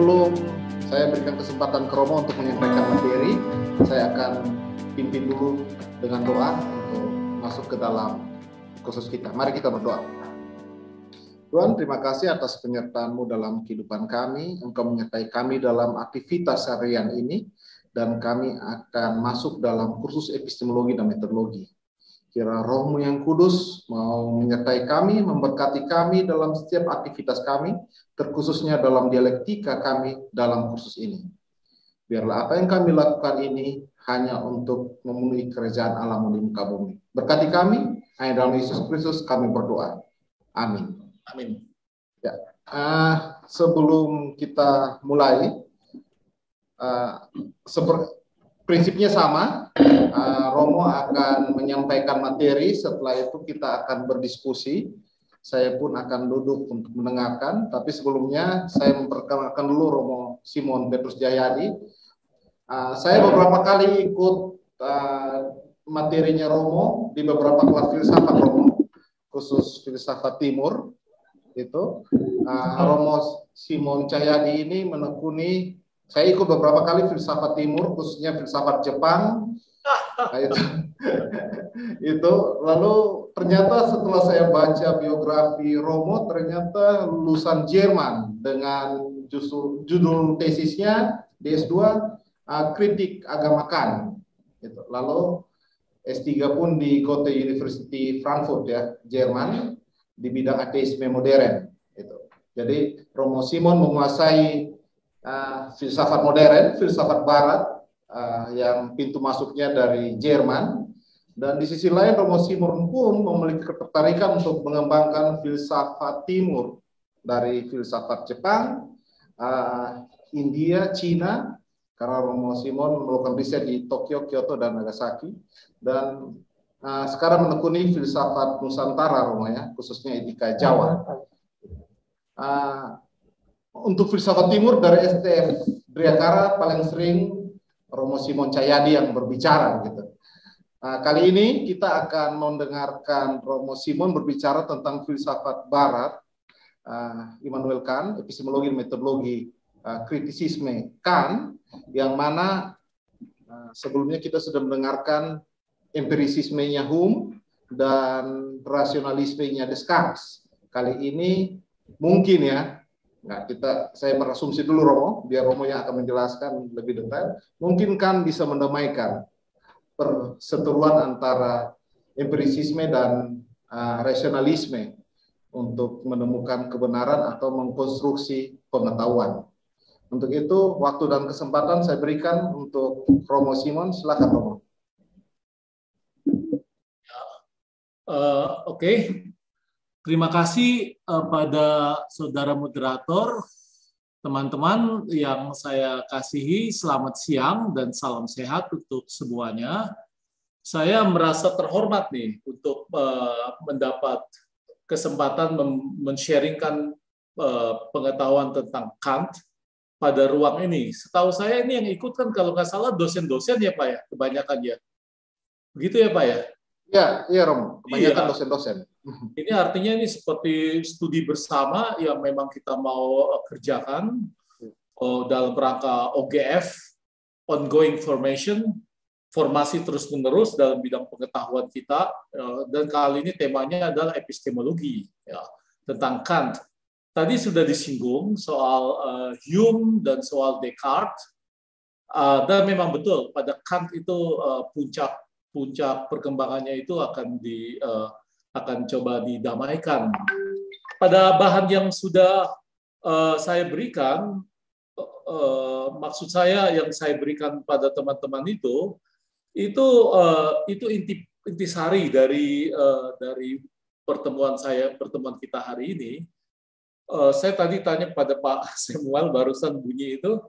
sebelum saya berikan kesempatan ke Romo untuk menyampaikan materi, saya akan pimpin dulu dengan doa untuk masuk ke dalam kursus kita. Mari kita berdoa. Tuhan, terima kasih atas penyertaan-Mu dalam kehidupan kami. Engkau menyertai kami dalam aktivitas harian ini, dan kami akan masuk dalam kursus epistemologi dan metodologi. Kira Roh-Mu yang kudus mau menyertai kami, memberkati kami dalam setiap aktivitas kami, terkhususnya dalam dialektika kami dalam kursus ini. Biarlah apa yang kami lakukan ini hanya untuk memenuhi kerajaan Allah di muka bumi. Berkati kami, hanya dalam Yesus Kristus kami berdoa. Amin. Amin. Ya. Sebelum kita mulai, prinsipnya sama. Romo akan menyampaikan materi, setelah itu kita akan berdiskusi. Saya pun akan duduk untuk mendengarkan, tapi sebelumnya saya memperkenalkan dulu Romo Simon Petrus Jayadi. Saya beberapa kali ikut materinya Romo di beberapa kelas filsafat Romo, khusus filsafat timur. Romo Simon Jayadi ini menekuni, saya ikut beberapa kali filsafat timur, khususnya filsafat Jepang. Itu lalu ternyata setelah saya baca biografi Romo, ternyata lulusan Jerman dengan judul tesisnya di S2 kritik agama Kant. Lalu S3 pun di Goethe University Frankfurt, ya, Jerman, di bidang ateisme modern. Jadi Romo Simon menguasai filsafat modern, filsafat barat, yang pintu masuknya dari Jerman. Dan di sisi lain Romo Simon pun memiliki ketertarikan untuk mengembangkan filsafat timur dari filsafat Jepang, India, Cina, karena Romo Simon melakukan riset di Tokyo, Kyoto, dan Nagasaki. Dan sekarang menekuni filsafat Nusantara, Romo, ya, khususnya etika Jawa. Untuk filsafat timur dari STF Driakara paling sering Romo Simon Jayadi yang berbicara, gitu. Kali ini kita akan mendengarkan Romo Simon berbicara tentang filsafat Barat, Immanuel Kant, epistemologi dan metodologi kritisisme Kant, yang mana sebelumnya kita sudah mendengarkan empirisismenya Hume dan rasionalismenya Descartes. Kali ini mungkin, ya, saya berasumsi dulu Romo, biar Romo yang akan menjelaskan lebih detail. Mungkin kan bisa mendamaikan perseteruan antara empirisisme dan rasionalisme untuk menemukan kebenaran atau mengkonstruksi pengetahuan. Untuk itu, waktu dan kesempatan saya berikan untuk Romo Simon. Silakan, Romo. Oke. Terima kasih pada saudara moderator, teman-teman yang saya kasihi, selamat siang dan salam sehat untuk semuanya. Saya merasa terhormat nih untuk mendapat kesempatan men-sharingkan pengetahuan tentang Kant pada ruang ini. Setahu saya ini yang ikut kan kalau nggak salah dosen-dosen, ya Pak, ya, kebanyakan, ya. Begitu ya Pak, ya? Iya Romo, kebanyakan dosen-dosen. Ini artinya ini seperti studi bersama yang memang kita mau kerjakan dalam rangka OGF, ongoing formation, formasi terus-menerus dalam bidang pengetahuan kita. Dan kali ini temanya adalah epistemologi, ya, tentang Kant. Tadi sudah disinggung soal Hume dan soal Descartes, dan memang betul pada Kant itu puncak perkembangannya itu akan coba didamaikan. Pada bahan yang sudah saya berikan, maksud saya yang saya berikan pada teman-teman itu intisari dari pertemuan kita hari ini. Saya tadi tanya pada Pak Samuel, barusan bunyi itu,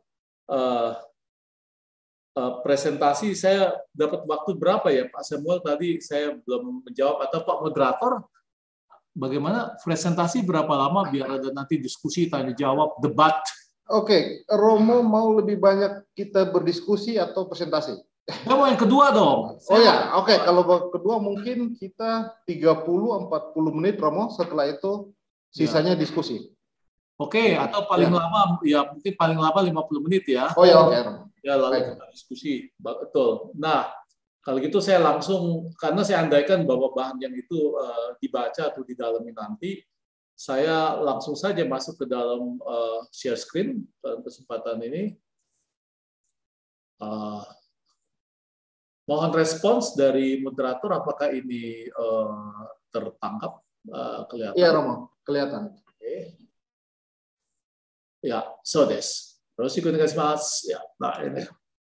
presentasi saya dapat waktu berapa ya Pak Samuel? Tadi saya belum menjawab, atau Pak moderator, bagaimana presentasi berapa lama biar ada nanti diskusi, tanya jawab, debat? Oke, Romo mau lebih banyak kita berdiskusi atau presentasi? Saya mau yang kedua dong. Oh ya, oke. Kalau kedua mungkin kita 30-40 menit Romo, setelah itu sisanya diskusi. Oke, atau paling lama, ya mungkin paling lama 50 menit ya. Oh ya, oke. Ya, lalu kita diskusi. Betul. Nah, kalau gitu saya langsung, karena saya andaikan bahwa bahan yang itu dibaca atau didalami nanti, saya langsung saja masuk ke dalam share screen dalam kesempatan ini. Mohon respons dari moderator, apakah ini tertangkap? Kelihatan? Iya, Romo, kelihatan. Oke. Ya, so des. Terus ikut dengan semangat. Ya, nah ini.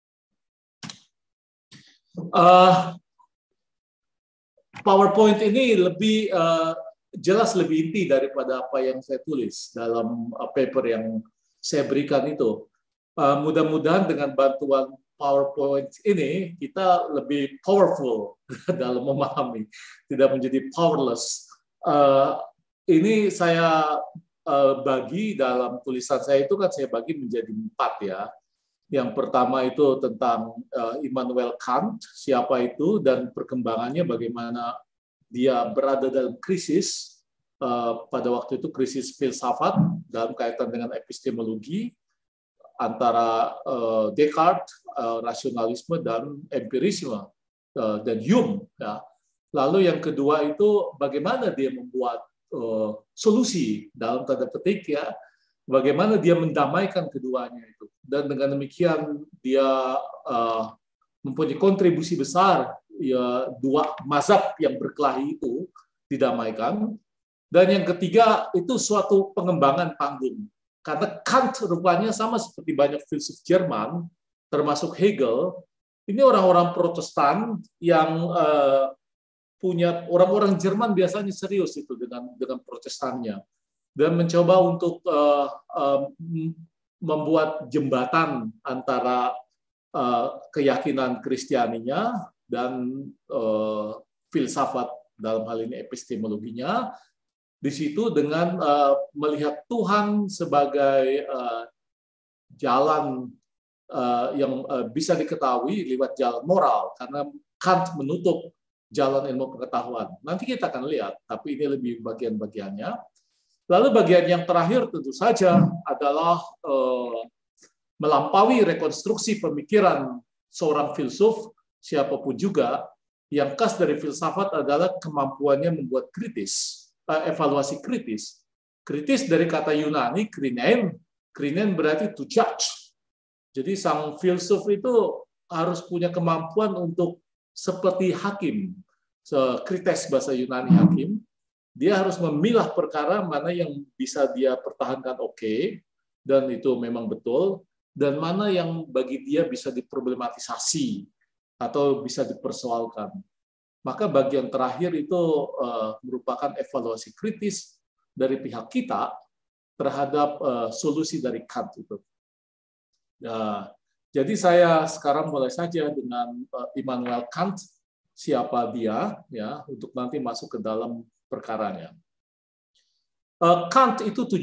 PowerPoint ini lebih jelas, lebih inti daripada apa yang saya tulis dalam paper yang saya berikan itu. Mudah-mudahan dengan bantuan PowerPoint ini kita lebih powerful dalam memahami, tidak menjadi powerless. Ini saya bagi dalam tulisan saya itu kan saya bagi menjadi 4 ya. Yang pertama itu tentang Immanuel Kant, siapa itu dan perkembangannya, bagaimana dia berada dalam krisis, pada waktu itu krisis filsafat dalam kaitan dengan epistemologi antara Descartes, rasionalisme dan empirisme, dan Hume. Ya. Lalu yang kedua itu bagaimana dia membuat solusi dalam tanda petik ya, bagaimana dia mendamaikan keduanya itu, dan dengan demikian dia mempunyai kontribusi besar ya, dua mazhab yang berkelahi itu didamaikan. Dan yang ketiga itu suatu pengembangan panggung, karena Kant rupanya sama seperti banyak filsuf Jerman termasuk Hegel, ini orang-orang Protestan yang punya, orang-orang Jerman biasanya serius itu dengan Protestannya dan mencoba untuk membuat jembatan antara keyakinan Kristianinya dan filsafat dalam hal ini epistemologinya di situ dengan melihat Tuhan sebagai jalan yang bisa diketahui lewat jalan moral, karena Kant menutup jalan ilmu pengetahuan. Nanti kita akan lihat, tapi ini lebih bagian-bagiannya. Lalu bagian yang terakhir tentu saja adalah melampaui rekonstruksi pemikiran seorang filsuf, siapapun juga, yang khas dari filsafat adalah kemampuannya membuat kritis, evaluasi kritis. Kritis dari kata Yunani, krinein. Krinein berarti to judge. Jadi sang filsuf itu harus punya kemampuan untuk seperti hakim, krites bahasa Yunani hakim, dia harus memilah perkara mana yang bisa dia pertahankan oke, dan itu memang betul, dan mana yang bagi dia bisa diproblematisasi atau bisa dipersoalkan. Maka bagian terakhir itu merupakan evaluasi kritis dari pihak kita terhadap solusi dari Kant itu. Jadi saya sekarang mulai saja dengan Immanuel Kant, siapa dia, ya, untuk nanti masuk ke dalam perkaranya. Kant itu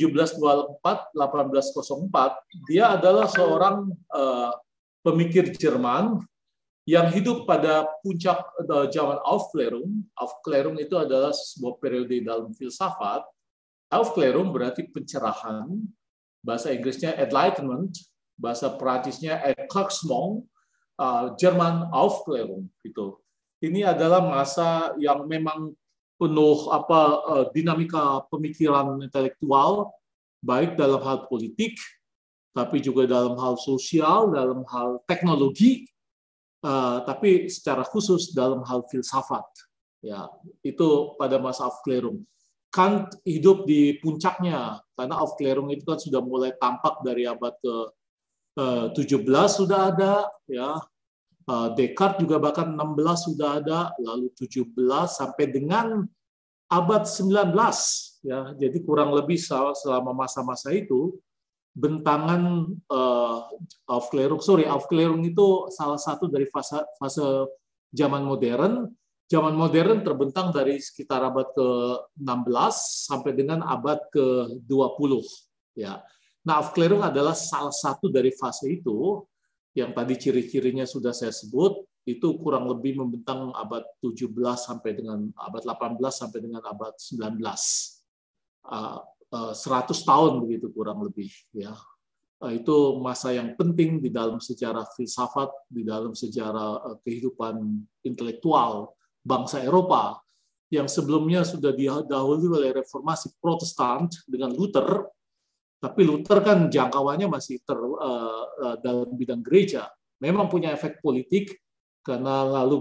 1724-1804, dia adalah seorang pemikir Jerman yang hidup pada puncak zaman Aufklärung. Aufklärung itu adalah sebuah periode dalam filsafat. Aufklärung berarti pencerahan, bahasa Inggrisnya Enlightenment, bahasa Perancisnya Erklärung, Jerman Aufklärung gitu. Ini adalah masa yang memang penuh dinamika pemikiran intelektual, baik dalam hal politik, tapi juga dalam hal sosial, dalam hal teknologi, tapi secara khusus dalam hal filsafat. Ya, itu pada masa Aufklärung. Kant hidup di puncaknya, karena Aufklärung itu kan sudah mulai tampak dari abad ke-17 sudah ada, ya. Descartes juga bahkan 16 sudah ada, lalu 17 sampai dengan abad 19, ya. Jadi kurang lebih selama masa-masa itu bentangan Aufklärung itu salah satu dari fase zaman modern. Zaman modern terbentang dari sekitar abad ke-16 sampai dengan abad ke-20, ya. Nah, Aufklärung adalah salah satu dari fase itu. Yang tadi ciri-cirinya sudah saya sebut, itu kurang lebih membentang abad 17 sampai dengan abad 18 sampai dengan abad 19. 100 tahun begitu kurang lebih, ya. Itu masa yang penting di dalam sejarah filsafat, di dalam sejarah kehidupan intelektual bangsa Eropa yang sebelumnya sudah didahului oleh reformasi Protestan dengan Luther, tapi Luther kan jangkauannya masih dalam bidang gereja. Memang punya efek politik karena lalu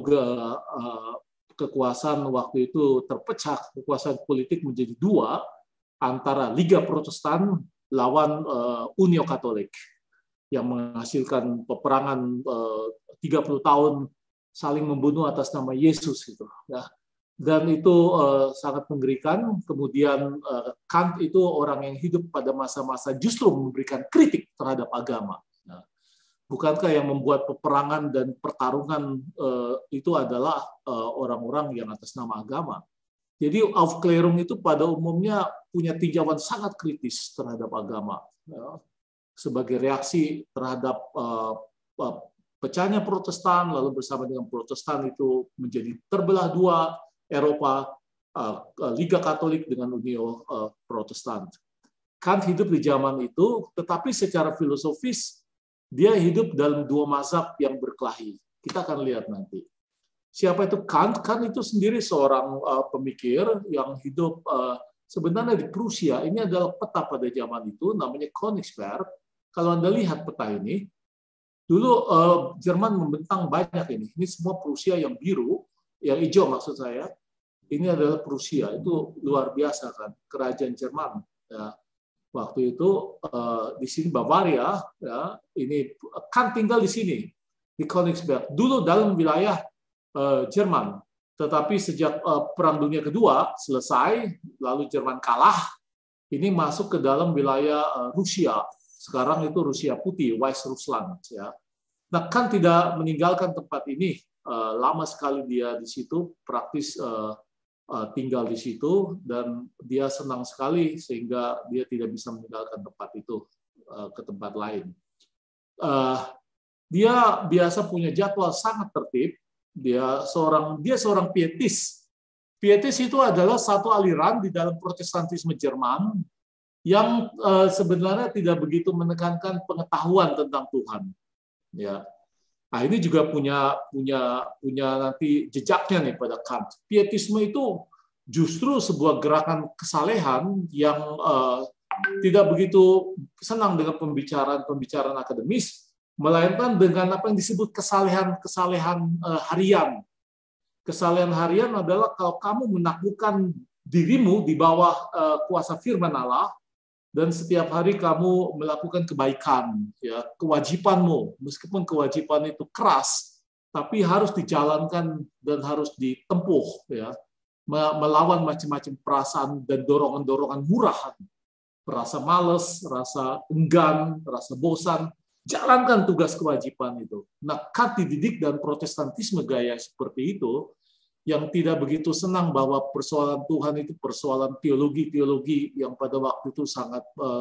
kekuasaan waktu itu terpecah, kekuasaan politik menjadi dua antara Liga Protestan lawan Unio Katolik yang menghasilkan peperangan 30 tahun saling membunuh atas nama Yesus gitu ya. Dan itu sangat mengerikan. Kemudian Kant itu orang yang hidup pada masa-masa justru memberikan kritik terhadap agama. Nah, bukankah yang membuat peperangan dan pertarungan itu adalah orang-orang yang atas nama agama? Jadi Aufklärung itu pada umumnya punya tinjauan sangat kritis terhadap agama, ya, sebagai reaksi terhadap pecahnya Protestan, lalu bersama dengan Protestan itu menjadi terbelah dua Eropa, Liga Katolik dengan Unio Protestan. Kant hidup di zaman itu, tetapi secara filosofis dia hidup dalam dua mazhab yang berkelahi. Kita akan lihat nanti. Siapa itu Kant? Kant itu sendiri seorang pemikir yang hidup sebenarnya di Prusia. Ini adalah peta pada zaman itu, namanya Königsberg. Kalau Anda lihat peta ini, dulu Jerman membentang banyak ini. Ini semua Prusia yang biru, yang hijau maksud saya. Ini adalah Prusia. Itu luar biasa kan, kerajaan Jerman. Ya. Waktu itu di sini Bavaria, ya, ini Kant tinggal di sini, di Königsberg. Dulu dalam wilayah Jerman, tetapi sejak Perang Dunia Kedua selesai, lalu Jerman kalah, ini masuk ke dalam wilayah Rusia. Sekarang itu Rusia Putih, Weißrussland. Ya. Nah, Kant tidak meninggalkan tempat ini. Lama sekali dia di situ, praktis tinggal di situ, dan dia senang sekali sehingga dia tidak bisa meninggalkan tempat itu ke tempat lain. Dia biasa punya jadwal sangat tertib. Dia seorang pietis. Pietis itu adalah satu aliran di dalam Protestantisme Jerman yang sebenarnya tidak begitu menekankan pengetahuan tentang Tuhan. Ya. Nah, ini juga punya nanti jejaknya nih pada Kant. Pietisme itu justru sebuah gerakan kesalehan yang tidak begitu senang dengan pembicaraan akademis, melainkan dengan apa yang disebut kesalehan harian. Kesalehan harian adalah kalau kamu menaklukkan dirimu di bawah kuasa firman Allah, dan setiap hari kamu melakukan kebaikan, ya, kewajibanmu, meskipun kewajiban itu keras, tapi harus dijalankan dan harus ditempuh, ya, melawan macam-macam perasaan dan dorongan-dorongan murahan, rasa malas, rasa enggan, rasa bosan. Jalankan tugas kewajiban itu. Nah, Kant dididik dan Protestantisme gaya seperti itu, yang tidak begitu senang bahwa persoalan Tuhan itu persoalan teologi yang pada waktu itu sangat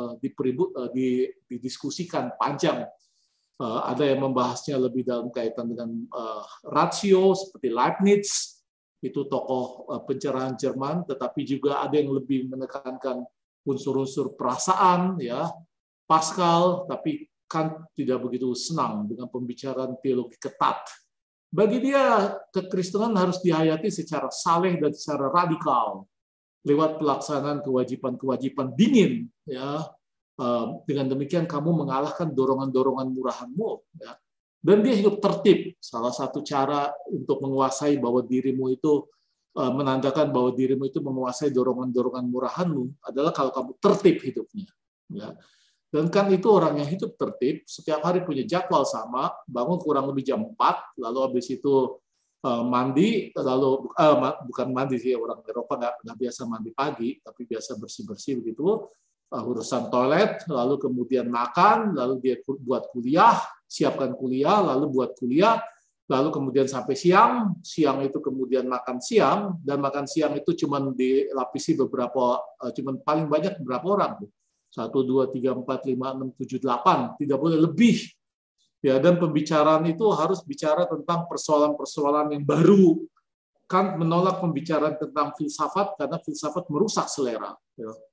didiskusikan panjang. Ada yang membahasnya lebih dalam kaitan dengan ratio seperti Leibniz, itu tokoh pencerahan Jerman, tetapi juga ada yang lebih menekankan unsur-unsur perasaan, ya, Pascal, tapi Kant tidak begitu senang dengan pembicaraan teologi ketat. Bagi dia, kekristenan harus dihayati secara saleh dan secara radikal lewat pelaksanaan kewajiban-kewajiban dingin. Ya, dengan demikian kamu mengalahkan dorongan-dorongan murahanmu. Ya. Dan dia hidup tertib. Salah satu cara untuk menguasai bahwa dirimu itu menandakan bahwa dirimu itu menguasai dorongan-dorongan murahanmu adalah kalau kamu tertib hidupnya. Ya. Dan kan itu orang yang hidup tertib, setiap hari punya jadwal sama, bangun kurang lebih jam 4, lalu habis itu mandi, lalu bukan mandi sih, orang Eropa nggak biasa mandi pagi, tapi biasa bersih-bersih begitu, urusan toilet, lalu kemudian makan, lalu dia buat kuliah, siapkan kuliah, lalu buat kuliah, lalu kemudian sampai siang itu kemudian makan siang, dan makan siang itu cuma dilapisi beberapa, cuma paling banyak beberapa orang, 1, 2, 3, 4, 5, 6, 7, 8, tidak boleh lebih. Ya, dan pembicaraan itu harus bicara tentang persoalan-persoalan yang baru. Kant menolak pembicaraan tentang filsafat karena filsafat merusak selera. Ya.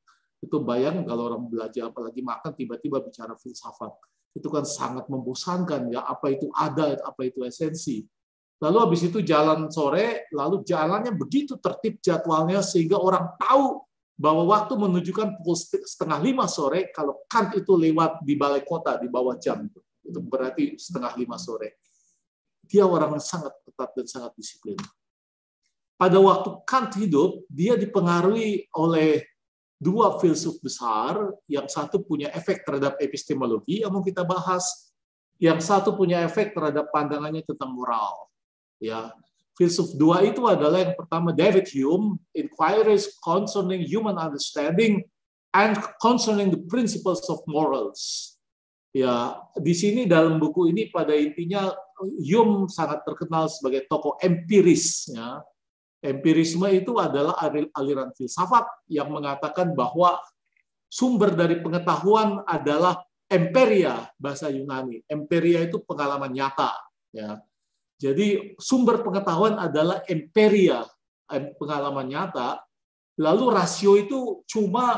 Itu bayang kalau orang belajar apalagi makan tiba-tiba bicara filsafat. Itu kan sangat membosankan ya, apa itu adat, apa itu esensi. Lalu habis itu jalan sore, lalu jalannya begitu tertib jadwalnya sehingga orang tahu bahwa waktu menunjukkan pukul 4:30 sore kalau Kant itu lewat di balai kota di bawah jam itu berarti 4:30 sore. Dia orang yang sangat ketat dan sangat disiplin. Pada waktu Kant hidup, dia dipengaruhi oleh dua filsuf besar, yang satu punya efek terhadap epistemologi yang mau kita bahas, yang satu punya efek terhadap pandangannya tentang moral. Ya, filsuf dua itu adalah yang pertama David Hume, Inquiries Concerning Human Understanding and Concerning the Principles of Morals. Ya, di sini dalam buku ini pada intinya Hume sangat terkenal sebagai tokoh empiris. Ya. Empirisme itu adalah aliran filsafat yang mengatakan bahwa sumber dari pengetahuan adalah emperia, bahasa Yunani. Emperia itu pengalaman nyata. Ya. Jadi sumber pengetahuan adalah emperia, pengalaman nyata. Lalu rasio itu cuma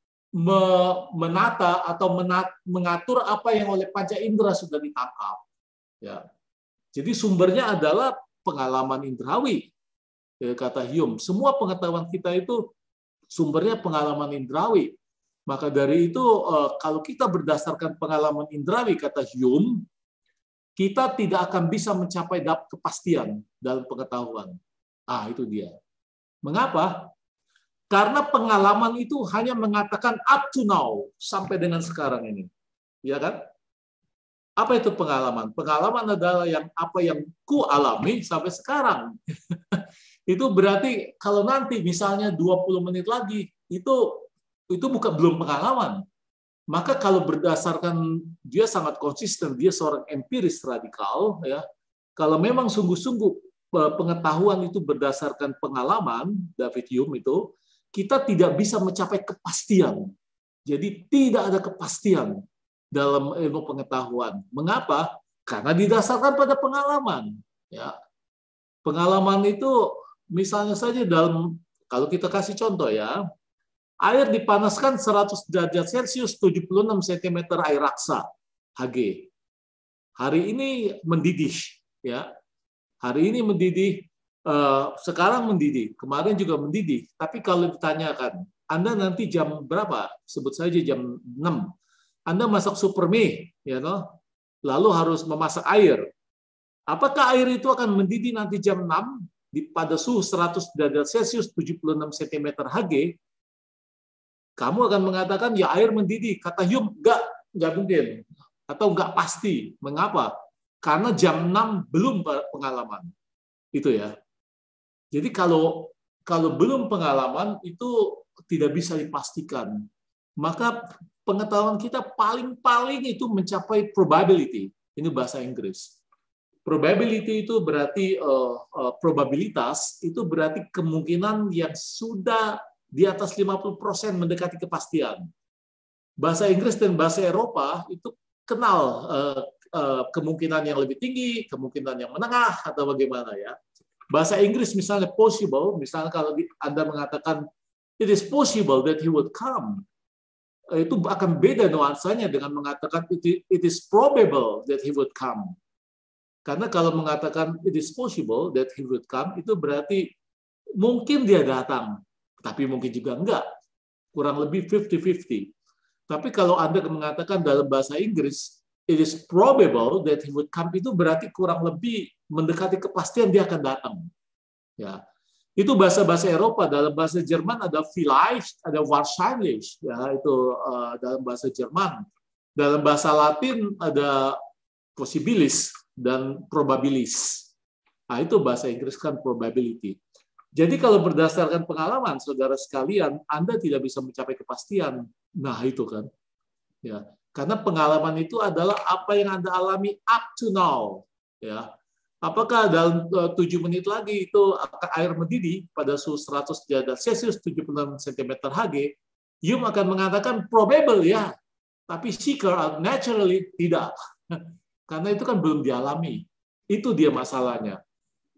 menata atau mengatur apa yang oleh panca indera sudah ditangkap. Ya. Jadi sumbernya adalah pengalaman indrawi. Kata Hume, semua pengetahuan kita itu sumbernya pengalaman indrawi. Maka dari itu, kalau kita berdasarkan pengalaman indrawi, kata Hume, kita tidak akan bisa mencapai kepastian dalam pengetahuan. Itu dia. Mengapa? Karena pengalaman itu hanya mengatakan up to now, sampai dengan sekarang ini. Ya kan? Apa itu pengalaman? Pengalaman adalah apa yang ku alami sampai sekarang. Itu berarti kalau nanti misalnya 20 menit lagi itu belum pengalaman. Maka kalau berdasarkan dia sangat konsisten, dia seorang empiris radikal ya. Kalau memang sungguh-sungguh pengetahuan itu berdasarkan pengalaman, David Hume itu, kita tidak bisa mencapai kepastian. Jadi tidak ada kepastian dalam ilmu pengetahuan. Mengapa? Karena didasarkan pada pengalaman. Ya. Pengalaman itu misalnya saja kalau kita kasih contoh ya, air dipanaskan 100 derajat Celcius, 76 cm air raksa, Hg. Hari ini mendidih, ya. Hari ini mendidih, sekarang mendidih, kemarin juga mendidih. Tapi kalau ditanyakan, Anda nanti jam berapa? Sebut saja jam 6. Anda masak supermie, ya toh? Lalu harus memasak air. Apakah air itu akan mendidih nanti jam 6? Pada suhu 100 derajat Celcius 76 cm Hg, kamu akan mengatakan ya air mendidih. Kata Hume, enggak mungkin atau enggak pasti. Mengapa? Karena jam 6 belum pengalaman. Itu ya. Jadi kalau belum pengalaman itu tidak bisa dipastikan. Maka pengetahuan kita paling itu mencapai probability. Ini bahasa Inggris. Probability itu berarti probabilitas, itu berarti kemungkinan yang sudah di atas 50% mendekati kepastian. Bahasa Inggris dan bahasa Eropa itu kenal kemungkinan yang lebih tinggi, kemungkinan yang menengah, atau bagaimana ya. Bahasa Inggris misalnya possible, misalnya kalau Anda mengatakan it is possible that he would come, itu akan beda nuansanya dengan mengatakan it is probable that he would come. Karena kalau mengatakan it is possible that he would come, itu berarti mungkin dia datang, tapi mungkin juga enggak. Kurang lebih 50-50. Tapi kalau Anda mengatakan dalam bahasa Inggris, it is probable that he would come, itu berarti kurang lebih mendekati kepastian dia akan datang. Ya. Itu bahasa-bahasa Eropa. Dalam bahasa Jerman ada vielleicht, ada wahrscheinlich, ya, itu dalam bahasa Jerman. Dalam bahasa Latin ada possibilis dan probabilis. Itu bahasa Inggris kan probability. Jadi kalau berdasarkan pengalaman, saudara sekalian, Anda tidak bisa mencapai kepastian. Nah itu kan, ya, karena pengalaman itu adalah apa yang Anda alami up to now. Ya, apakah dalam 7 menit lagi itu air mendidih pada suhu 100 derajat Celcius 76 cm Hg? Hume akan mengatakan probable ya, tapi seeker naturally tidak. Karena itu kan belum dialami. Itu dia masalahnya.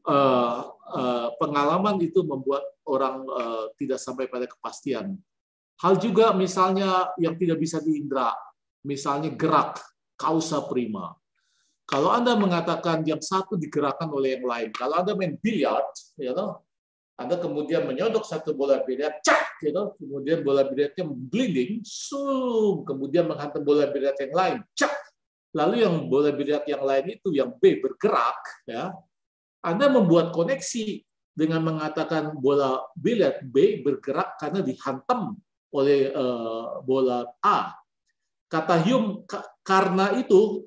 Pengalaman itu membuat orang tidak sampai pada kepastian. Hal juga misalnya yang tidak bisa diindra, misalnya gerak, causa prima. Kalau Anda mengatakan yang satu digerakkan oleh yang lain, kalau Anda main biliar, Anda kemudian menyodok satu bola biliar, cak, kemudian bola biliarnya blinding, kemudian menghantam bola biliar yang lain, cak. Lalu yang bola biliar yang lain itu, yang B bergerak, ya, Anda membuat koneksi dengan mengatakan bola biliar B bergerak karena dihantam oleh bola A. Kata Hume, karena itu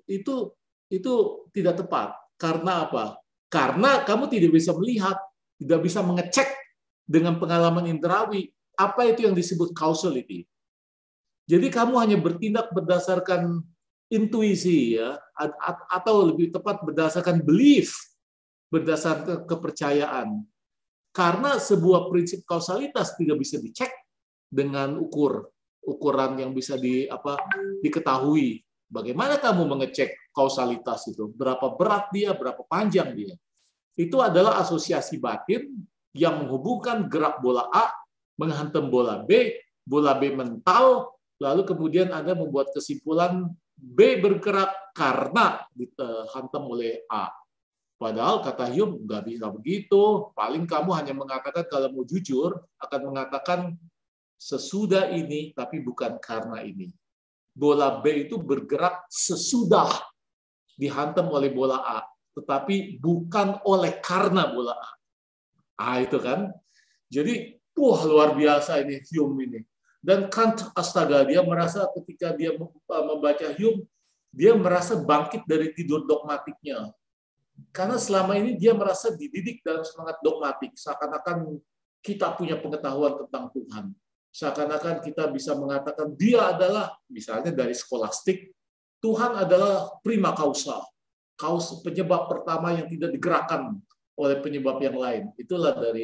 tidak tepat. Karena apa? Karena kamu tidak bisa melihat, tidak bisa mengecek dengan pengalaman indrawi apa itu yang disebut causality. Jadi kamu hanya bertindak berdasarkan intuisi, ya, atau lebih tepat berdasarkan belief, berdasarkan kepercayaan. Karena sebuah prinsip kausalitas tidak bisa dicek dengan ukuran yang bisa diketahui. Bagaimana kamu mengecek kausalitas itu? Berapa berat dia, berapa panjang dia? Itu adalah asosiasi batin yang menghubungkan gerak bola A menghantam bola B mental, lalu kemudian Anda membuat kesimpulan B bergerak karena dihantam oleh A. Padahal kata Hume nggak bisa begitu. Paling kamu hanya mengatakan, kalau mau jujur, akan mengatakan sesudah ini, tapi bukan karena ini. Bola B itu bergerak sesudah dihantam oleh bola A, tetapi bukan oleh karena bola A. Itu kan. Jadi, luar biasa ini Hume ini. Dan Kant, astaga, dia merasa ketika dia membaca Hume, dia merasa bangkit dari tidur dogmatiknya. Karena selama ini dia merasa dididik dalam semangat dogmatik, seakan-akan kita punya pengetahuan tentang Tuhan. Seakan-akan kita bisa mengatakan dia adalah, misalnya dari skolastik, Tuhan adalah prima causa, penyebab pertama yang tidak digerakkan oleh penyebab yang lain. Itulah dari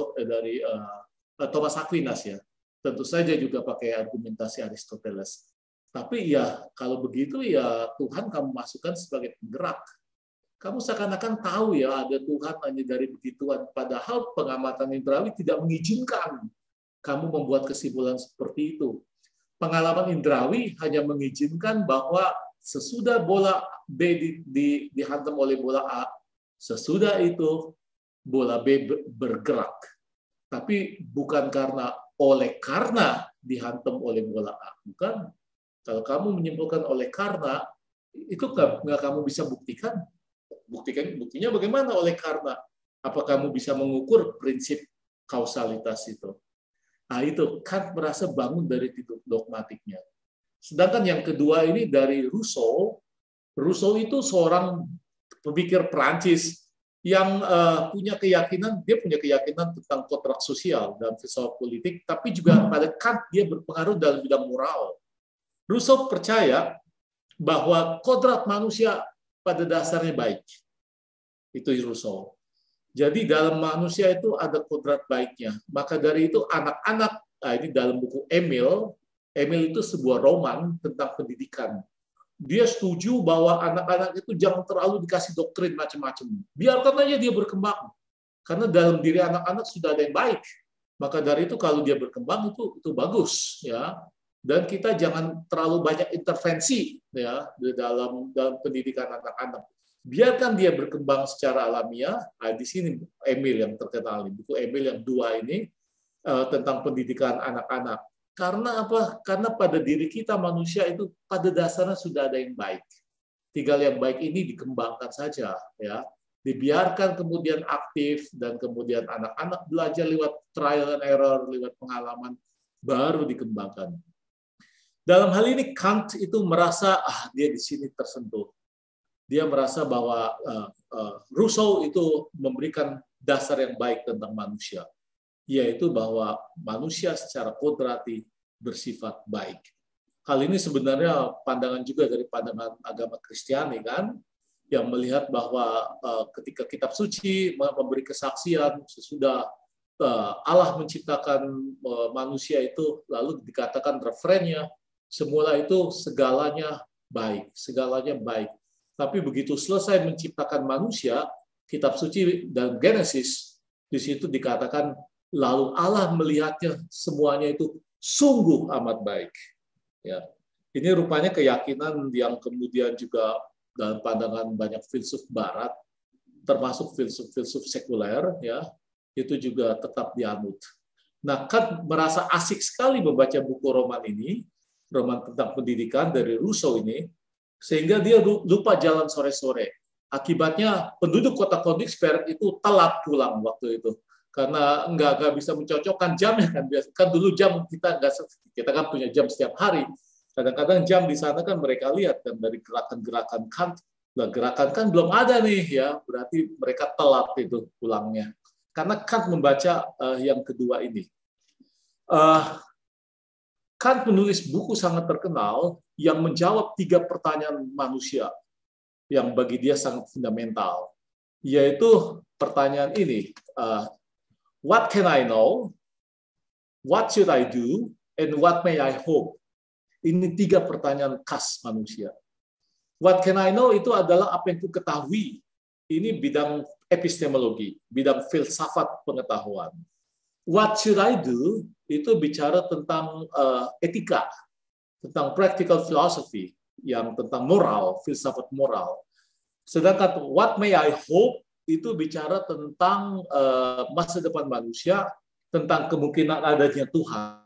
Thomas Aquinas, ya. Tentu saja juga pakai argumentasi Aristoteles. Tapi ya kalau begitu ya Tuhan kamu masukkan sebagai penggerak. Kamu seakan-akan tahu ya ada Tuhan hanya dari begituan. Padahal pengamatan indrawi tidak mengizinkan kamu membuat kesimpulan seperti itu. Pengalaman indrawi hanya mengizinkan bahwa sesudah bola B dihantam oleh bola A, sesudah itu bola B bergerak. Tapi bukan karena dihantam oleh bola A. Bukan. Kalau kamu menyimpulkan oleh karena, itu nggak kamu bisa buktikan. Buktinya bagaimana oleh karena? Apa kamu bisa mengukur prinsip kausalitas itu? Itu Kant merasa bangun dari titik dogmatiknya. Sedangkan yang kedua ini dari Rousseau. Rousseau itu seorang pemikir Prancis yang punya keyakinan tentang kontrak sosial dalam filsafat politik, tapi juga pada Kant dia berpengaruh dalam bidang moral. Rousseau percaya bahwa kodrat manusia pada dasarnya baik. Itu Rousseau. Jadi dalam manusia itu ada kodrat baiknya. Maka dari itu anak-anak, ini dalam buku Emil itu sebuah roman tentang pendidikan. Dia setuju bahwa anak-anak itu jangan terlalu dikasih doktrin macam-macam. Biarkan aja dia berkembang. Karena dalam diri anak-anak sudah ada yang baik. Maka dari itu kalau dia berkembang itu bagus, ya. Dan kita jangan terlalu banyak intervensi, ya, di dalam pendidikan anak-anak. Biarkan dia berkembang secara alamiah. Di sini Emil yang terkenal, buku Emil yang 2 ini tentang pendidikan anak-anak. Karena apa? Karena pada diri kita manusia itu pada dasarnya sudah ada yang baik. Tinggal yang baik ini dikembangkan saja, ya. Dibiarkan kemudian aktif dan kemudian anak-anak belajar lewat trial and error, lewat pengalaman, baru dikembangkan. Dalam hal ini Kant itu merasa dia di sini tersentuh. Dia merasa bahwa Rousseau itu memberikan dasar yang baik tentang manusia, yaitu bahwa manusia secara kodrati bersifat baik. Hal ini sebenarnya pandangan juga dari pandangan agama Kristiani, kan, yang melihat bahwa ketika kitab suci memberi kesaksian sesudah Allah menciptakan manusia itu, lalu dikatakan referennya, semula itu segalanya baik, segalanya baik. Tapi begitu selesai menciptakan manusia, kitab suci dan Genesis, di situ dikatakan, lalu Allah melihatnya semuanya itu sungguh amat baik. Ya. Ini rupanya keyakinan yang kemudian juga dalam pandangan banyak filsuf Barat, termasuk filsuf-filsuf sekuler, ya, itu juga tetap dianut. Nah, Kant merasa asik sekali membaca buku roman ini, roman tentang pendidikan dari Rousseau ini, sehingga dia lupa jalan sore-sore. Akibatnya penduduk kota Königsberg itu telat pulang waktu itu, karena nggak bisa mencocokkan jamnya kan dulu jam kita kan punya jam setiap hari. Kadang-kadang jam di sana kan mereka lihat kan dari gerakan-gerakan Kant, nah, gerakan kan belum ada nih ya, berarti mereka telat itu pulangnya. Karena Kant membaca yang kedua ini. Kant menulis buku sangat terkenal yang menjawab 3 pertanyaan manusia yang bagi dia sangat fundamental, yaitu pertanyaan ini, what can I know, what should I do, and what may I hope? Ini 3 pertanyaan khas manusia. What can I know itu adalah apa yang ku ketahui. Ini bidang epistemologi, bidang filsafat pengetahuan. What should I do itu bicara tentang etika, tentang practical philosophy, yang tentang moral, filsafat moral. Sedangkan what may I hope itu bicara tentang masa depan manusia, tentang kemungkinan adanya Tuhan.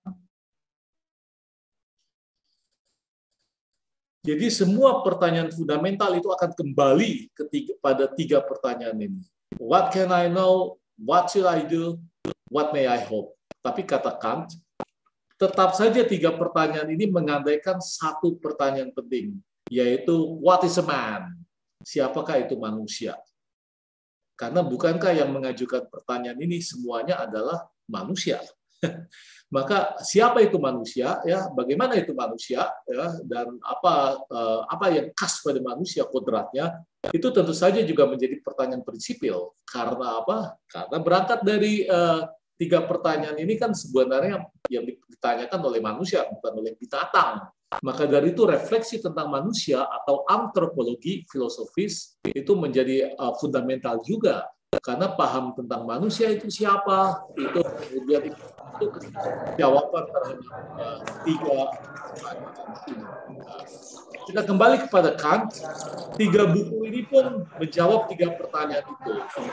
Jadi semua pertanyaan fundamental itu akan kembali pada 3 pertanyaan ini. What can I know? What should I do? What may I hope? Tapi kata Kant, tetap saja 3 pertanyaan ini mengandaikan 1 pertanyaan penting, yaitu what is a man? Siapakah itu manusia? Karena bukankah yang mengajukan pertanyaan ini semuanya adalah manusia? Maka siapa itu manusia, ya, bagaimana itu manusia, ya, dan apa yang khas pada manusia kodratnya, itu tentu saja juga menjadi pertanyaan prinsipil. Karena apa? Karena berangkat dari 3 pertanyaan ini kan sebenarnya yang ditanyakan oleh manusia, bukan oleh binatang. Maka dari itu refleksi tentang manusia atau antropologi filosofis itu menjadi fundamental juga. Karena paham tentang manusia itu siapa, itu kemudian itu jawaban terhadap 3 pertanyaan ini. Kita kembali kepada Kant, 3 buku ini pun menjawab 3 pertanyaan itu.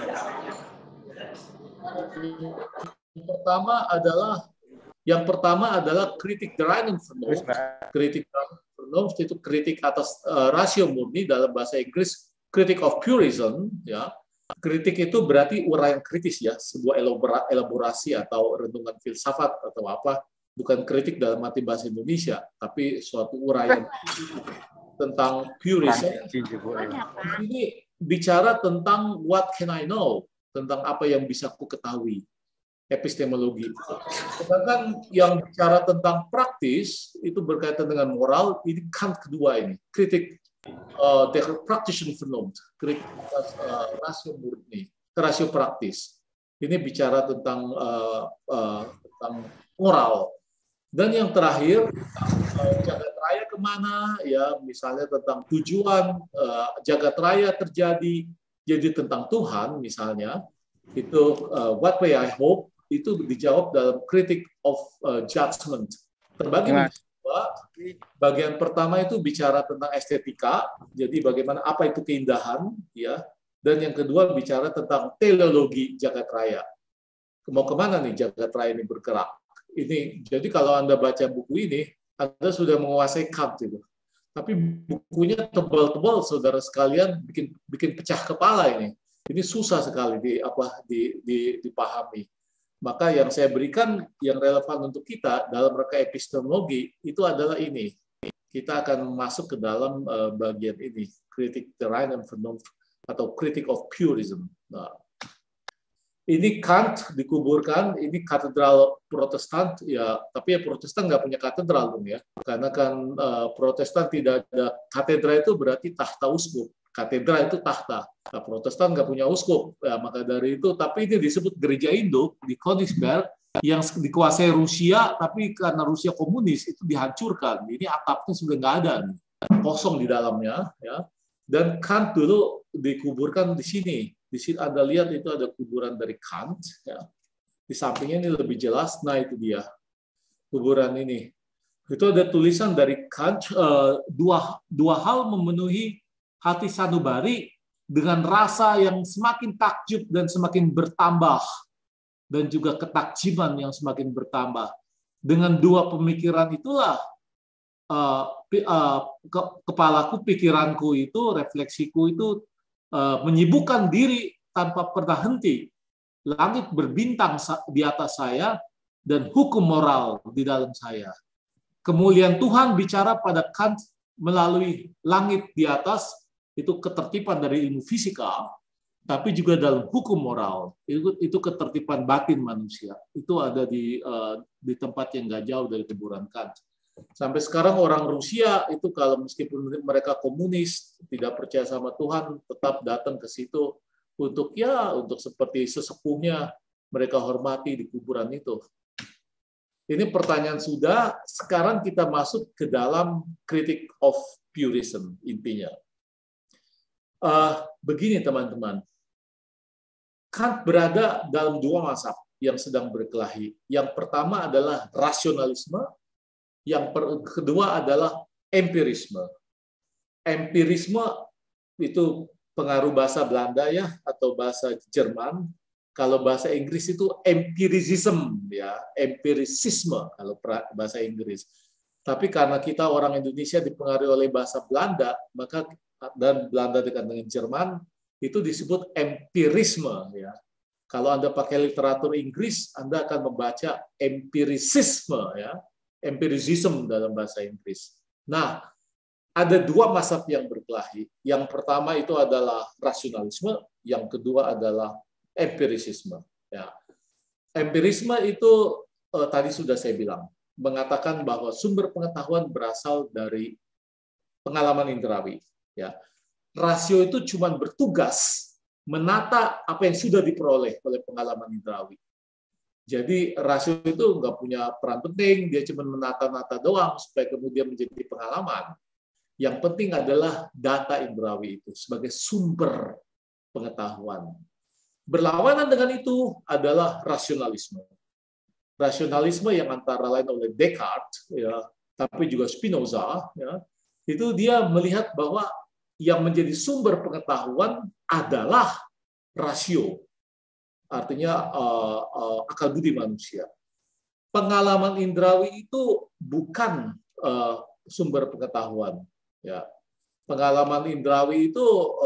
Yang pertama adalah kritik der reinen Vernunft. Kritik der reinen Vernunft itu kritik atas rasio murni, dalam bahasa Inggris critic of purism, ya. Kritik itu berarti uraian kritis, ya, sebuah elaborasi atau renungan filsafat atau apa, bukan kritik dalam arti bahasa Indonesia, tapi suatu uraian tentang purism. Ini bicara tentang what can I know, tentang apa yang bisa ku ketahui, epistemologi. Sedangkan yang bicara tentang praktis itu berkaitan dengan moral, ini Kant kedua ini, kritik der praktischen Vernunft, kritik rasio murni, rasio praktis. Ini bicara tentang moral. Dan yang terakhir, jagat raya kemana, ya, misalnya tentang tujuan jagat raya terjadi, jadi tentang Tuhan misalnya, itu what may I hope, itu dijawab dalam critic of judgment. Terbagi bagian pertama itu bicara tentang estetika, jadi bagaimana apa itu keindahan, ya, dan yang kedua bicara tentang teleologi jagat raya. Mau kemana nih jagat raya ini bergerak? Ini jadi kalau Anda baca buku ini, Anda sudah menguasai Kant itu. Tapi bukunya tebal-tebal, saudara sekalian, bikin pecah kepala ini. Ini susah sekali dipahami. Maka yang saya berikan yang relevan untuk kita dalam rangka epistemologi itu adalah ini. Kita akan masuk ke dalam bagian ini, kritik der reinen Vernunft atau critic of purism. Nah, ini Kant dikuburkan, ini katedral Protestan, ya, tapi ya Protestan nggak punya katedral dong, ya, karena kan Protestan tidak ada katedra, itu berarti tahta uskup. Katedra itu tahta. Nah, Protestan nggak punya uskup, ya, maka dari itu. Tapi ini disebut gereja induk di Königsberg yang dikuasai Rusia, tapi karena Rusia komunis itu dihancurkan. Ini atapnya sudah nggak ada, kosong di dalamnya, ya. Dan Kant dulu dikuburkan di sini. Di sini Anda lihat itu ada kuburan dari Kant, ya. Di sampingnya ini lebih jelas. Nah, itu dia. kuburan ini. Itu ada tulisan dari Kant, dua hal memenuhi hati sanubari dengan rasa yang semakin takjub dan semakin bertambah, dan juga ketakjiban yang semakin bertambah. Dengan dua pemikiran itulah kepalaku, pikiranku itu, refleksiku itu menyibukkan diri tanpa pernah henti. Langit berbintang di atas saya dan hukum moral di dalam saya. Kemuliaan Tuhan bicara pada Kant melalui langit di atas, itu ketertiban dari ilmu fisika, tapi juga dalam hukum moral, itu ketertiban batin manusia. Itu ada di tempat yang nggak jauh dari kuburan Kant. Sampai sekarang orang Rusia itu kalau meskipun mereka komunis, tidak percaya sama Tuhan, tetap datang ke situ untuk seperti sesepuhnya mereka hormati di kuburan itu. Ini pertanyaan sudah, sekarang kita masuk ke dalam critic of purism intinya. Begini teman-teman, Kant berada dalam dua mazhab yang sedang berkelahi. Yang pertama adalah rasionalisme, yang kedua adalah empirisme. Empirisme itu pengaruh bahasa Belanda ya, atau bahasa Jerman. Kalau bahasa Inggris itu empiricism ya, empirisisme kalau bahasa Inggris. Tapi karena kita orang Indonesia dipengaruhi oleh bahasa Belanda, maka dan Belanda dekat dengan Jerman, itu disebut empirisme ya. Kalau Anda pakai literatur Inggris, Anda akan membaca empirisisme ya, empiricism dalam bahasa Inggris. Nah, ada dua mazhab yang berkelahi. Yang pertama itu adalah rasionalisme, yang kedua adalah empirisisme. Ya. Empirisme itu tadi sudah saya bilang, mengatakan bahwa sumber pengetahuan berasal dari pengalaman indrawi. Ya. Rasio itu cuma bertugas menata apa yang sudah diperoleh oleh pengalaman indrawi. Jadi rasio itu nggak punya peran penting, dia cuma menata-nata doang supaya kemudian menjadi pengalaman. Yang penting adalah data indrawi itu sebagai sumber pengetahuan. Berlawanan dengan itu adalah rasionalisme. Rasionalisme yang antara lain oleh Descartes, ya, tapi juga Spinoza, ya, itu dia melihat bahwa yang menjadi sumber pengetahuan adalah rasio, artinya akal budi manusia. Pengalaman indrawi itu bukan sumber pengetahuan. Ya. Pengalaman indrawi itu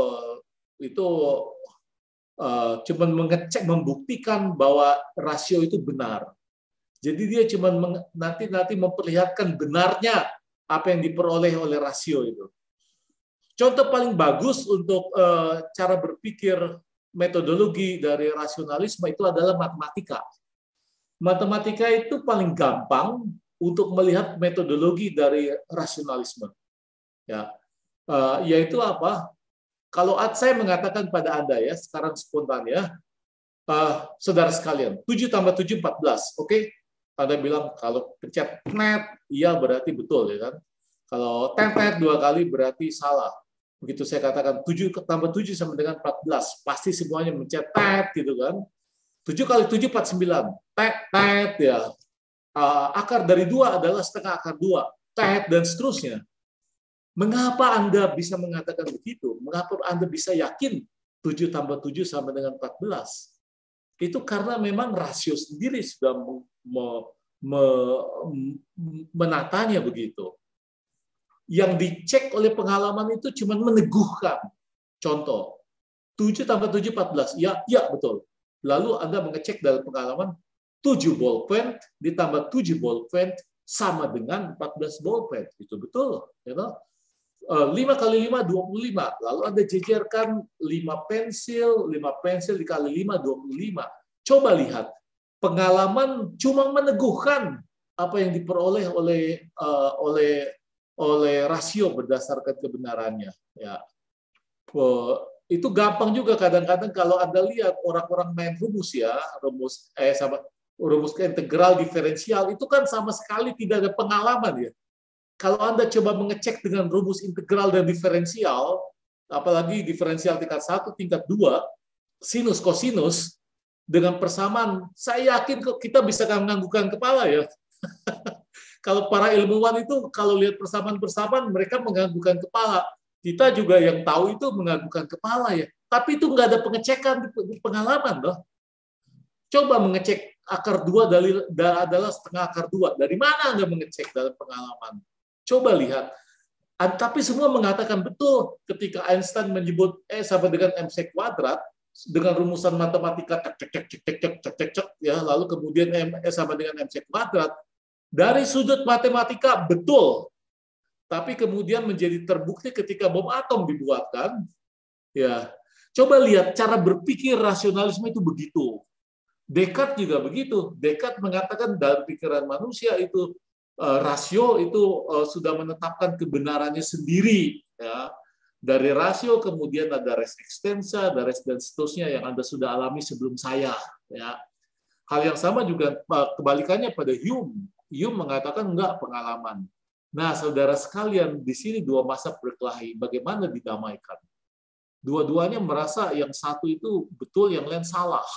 cuma mengecek, membuktikan bahwa rasio itu benar. Jadi dia cuma nanti memperlihatkan benarnya apa yang diperoleh oleh rasio itu. Contoh paling bagus untuk cara berpikir metodologi dari rasionalisme itu adalah matematika. Matematika itu paling gampang untuk melihat metodologi dari rasionalisme. Ya, yaitu apa? Kalau saya mengatakan pada Anda ya, sekarang spontan ya, saudara sekalian, 7 tambah 7, 14, oke? Anda bilang kalau pencet net, iya berarti betul ya kan? Kalau tetet 2 kali berarti salah. Begitu saya katakan 7 tambah 7 sama dengan 14, pasti semuanya mencet tet gitu kan? 7 kali 7, 49, tet ya. Akar dari 2 adalah setengah akar 2, tet dan seterusnya. Mengapa Anda bisa mengatakan begitu? Mengapa Anda bisa yakin 7 tambah 7 sama dengan 14? Itu karena memang rasio sendiri sudah menatanya begitu. Yang dicek oleh pengalaman itu cuma meneguhkan. Contoh, 7 tambah 7, 14. Ya betul. Lalu Anda mengecek dalam pengalaman, 7 bolpen ditambah 7 bolpen sama dengan 14 bolpen. Itu betul. You know? 5 kali 5, 25. Lalu Anda jejerkan 5 pensil dikali 5, 25. Coba lihat. Pengalaman cuma meneguhkan apa yang diperoleh oleh rasio berdasarkan kebenarannya. Ya. Itu gampang juga kadang-kadang kalau Anda lihat orang-orang main rumus ya, rumus integral diferensial, itu kan sama sekali tidak ada pengalaman ya. Kalau Anda coba mengecek dengan rumus integral dan diferensial, apalagi diferensial tingkat 1, tingkat 2, sinus, kosinus, dengan persamaan, saya yakin kok kita bisa menganggukkan kepala ya. Kalau para ilmuwan itu kalau lihat persamaan-persamaan mereka menganggukkan kepala. Kita juga yang tahu itu menganggukkan kepala ya. Tapi itu nggak ada pengecekan di pengalaman loh. Coba mengecek akar 2 adalah setengah akar 2. Dari mana Anda mengecek dalam pengalaman? Coba lihat. Tapi semua mengatakan betul ketika Einstein menyebut E sama dengan mc kuadrat dengan rumusan matematika cek ya, lalu kemudian E sama dengan mc kuadrat. Dari sudut matematika betul, tapi kemudian menjadi terbukti ketika bom atom dibuatkan. Ya, coba lihat cara berpikir rasionalisme itu begitu. Descartes juga begitu. Descartes mengatakan dalam pikiran manusia itu rasio itu sudah menetapkan kebenarannya sendiri. Ya. Dari rasio kemudian ada res extensa, ada res dan seterusnya yang Anda sudah alami sebelum saya. Ya. Hal yang sama juga kebalikannya pada Hume. Hume mengatakan enggak, pengalaman. Nah, saudara sekalian, di sini dua mazhab berkelahi. Bagaimana didamaikan? Dua-duanya merasa yang satu itu betul, yang lain salah.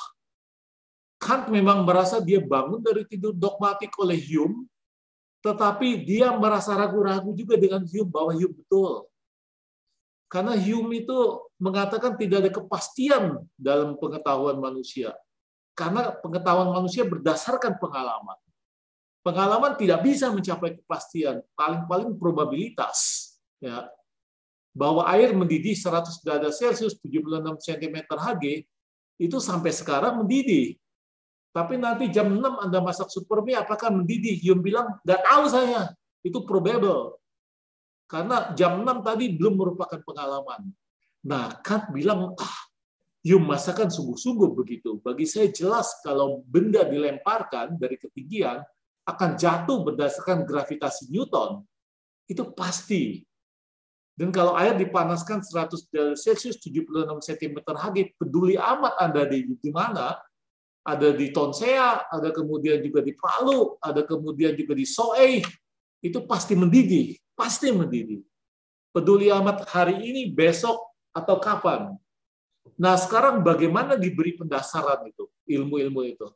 Kant memang merasa dia bangun dari tidur dogmatik oleh Hume, tetapi dia merasa ragu-ragu juga dengan Hume bahwa Hume betul. Karena Hume itu mengatakan tidak ada kepastian dalam pengetahuan manusia. Karena pengetahuan manusia berdasarkan pengalaman. Pengalaman tidak bisa mencapai kepastian, paling-paling probabilitas. Ya. Bahwa air mendidih 100 derajat Celcius 76 cm Hg, itu sampai sekarang mendidih. Tapi nanti jam 6 Anda masak supermie, apakah mendidih? Hume bilang, nggak tahu saya. Itu probable. Karena jam 6 tadi belum merupakan pengalaman. Nah, Kant bilang, Hume masakan sungguh-sungguh begitu. Bagi saya jelas kalau benda dilemparkan dari ketinggian, akan jatuh berdasarkan gravitasi Newton, itu pasti. Dan kalau air dipanaskan 100 derajat Celcius 76 cm Hg, peduli amat Anda di mana, ada di Tonsea, ada kemudian juga di Palu, ada kemudian juga di Soe, itu pasti mendidih, pasti mendidih. Peduli amat hari ini, besok, atau kapan. Nah, sekarang bagaimana diberi pendasaran itu, ilmu-ilmu itu?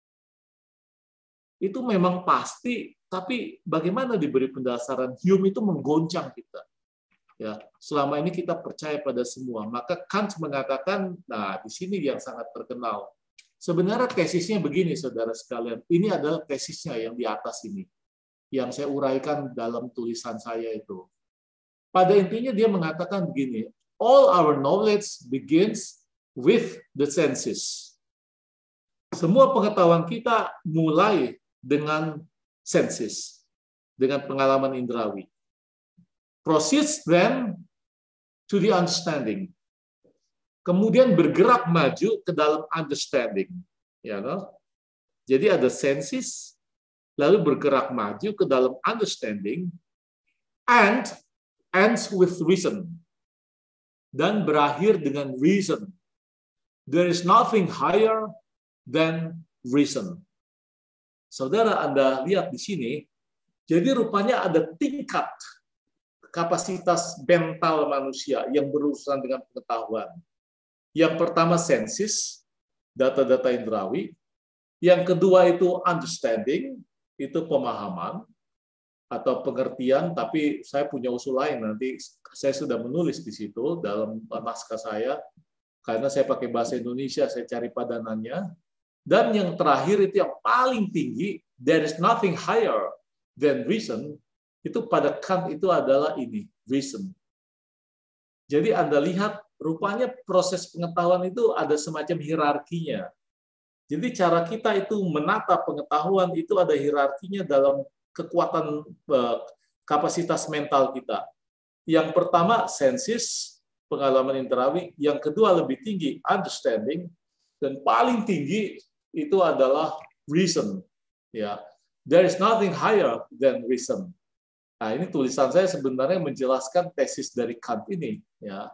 Itu memang pasti, tapi bagaimana diberi pendasaran? Hume itu menggoncang kita. Ya, selama ini kita percaya pada semua. Maka Kant mengatakan, nah di sini yang sangat terkenal. Sebenarnya tesisnya begini, saudara sekalian. Ini adalah tesisnya yang di atas ini, yang saya uraikan dalam tulisan saya itu. Pada intinya dia mengatakan begini, all our knowledge begins with the senses. Semua pengetahuan kita mulai dengan senses, dengan pengalaman indrawi. Proceeds then to the understanding. Kemudian bergerak maju ke dalam understanding. Ya, no? Jadi ada senses, lalu bergerak maju ke dalam understanding, and ends with reason. Dan berakhir dengan reason. There is nothing higher than reason. Saudara, Anda lihat di sini, jadi rupanya ada tingkat kapasitas mental manusia yang berurusan dengan pengetahuan. Yang pertama senses, data-data indrawi. Yang kedua itu understanding, itu pemahaman atau pengertian, tapi saya punya usul lain, nanti saya sudah menulis di situ dalam naskah saya, karena saya pakai bahasa Indonesia, saya cari padanannya. Dan yang terakhir itu yang paling tinggi, there is nothing higher than reason, itu pada Kant itu adalah ini, reason. Jadi Anda lihat, rupanya proses pengetahuan itu ada semacam hierarkinya. Jadi cara kita itu menata pengetahuan itu ada hierarkinya dalam kekuatan kapasitas mental kita. Yang pertama, senses, pengalaman indrawi. Yang kedua lebih tinggi, understanding. Dan paling tinggi itu adalah reason. Ya, there is nothing higher than reason. Nah, ini tulisan saya sebenarnya menjelaskan tesis dari Kant ini. Ya,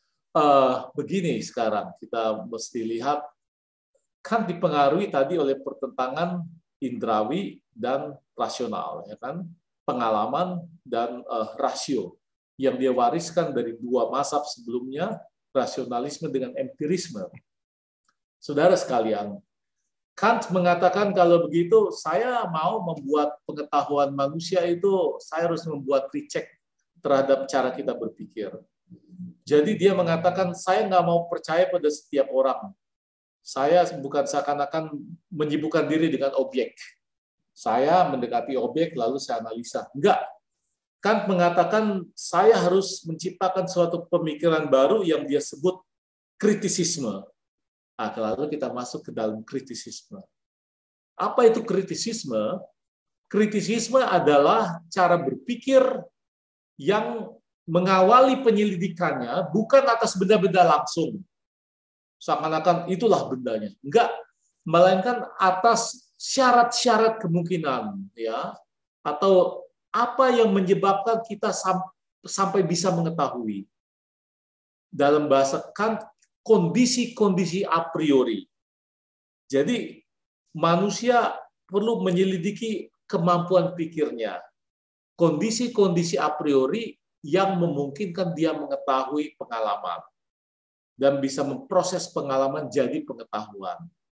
begini sekarang kita mesti lihat Kant dipengaruhi tadi oleh pertentangan indrawi dan rasional, ya kan? Pengalaman dan rasio yang dia wariskan dari dua mazhab sebelumnya, rasionalisme dengan empirisme. Saudara sekalian, Kant mengatakan kalau begitu saya mau membuat pengetahuan manusia itu, saya harus membuat recheck terhadap cara kita berpikir. Jadi dia mengatakan saya nggak mau percaya pada setiap orang. Saya bukan seakan-akan menyibukkan diri dengan objek. Saya mendekati objek lalu saya analisa. Enggak. Kant mengatakan saya harus menciptakan suatu pemikiran baru yang dia sebut kritisisme. Nah, lalu kita masuk ke dalam kritisisme. Apa itu kritisisme? Kritisisme adalah cara berpikir yang mengawali penyelidikannya bukan atas benda-benda langsung. Seakan-akan itulah bendanya. Enggak, melainkan atas syarat-syarat kemungkinan, ya, atau apa yang menyebabkan kita sampai bisa mengetahui. Dalam bahasa Kant, kondisi-kondisi a priori. Jadi manusia perlu menyelidiki kemampuan pikirnya. Kondisi-kondisi a priori yang memungkinkan dia mengetahui pengalaman dan bisa memproses pengalaman jadi pengetahuan.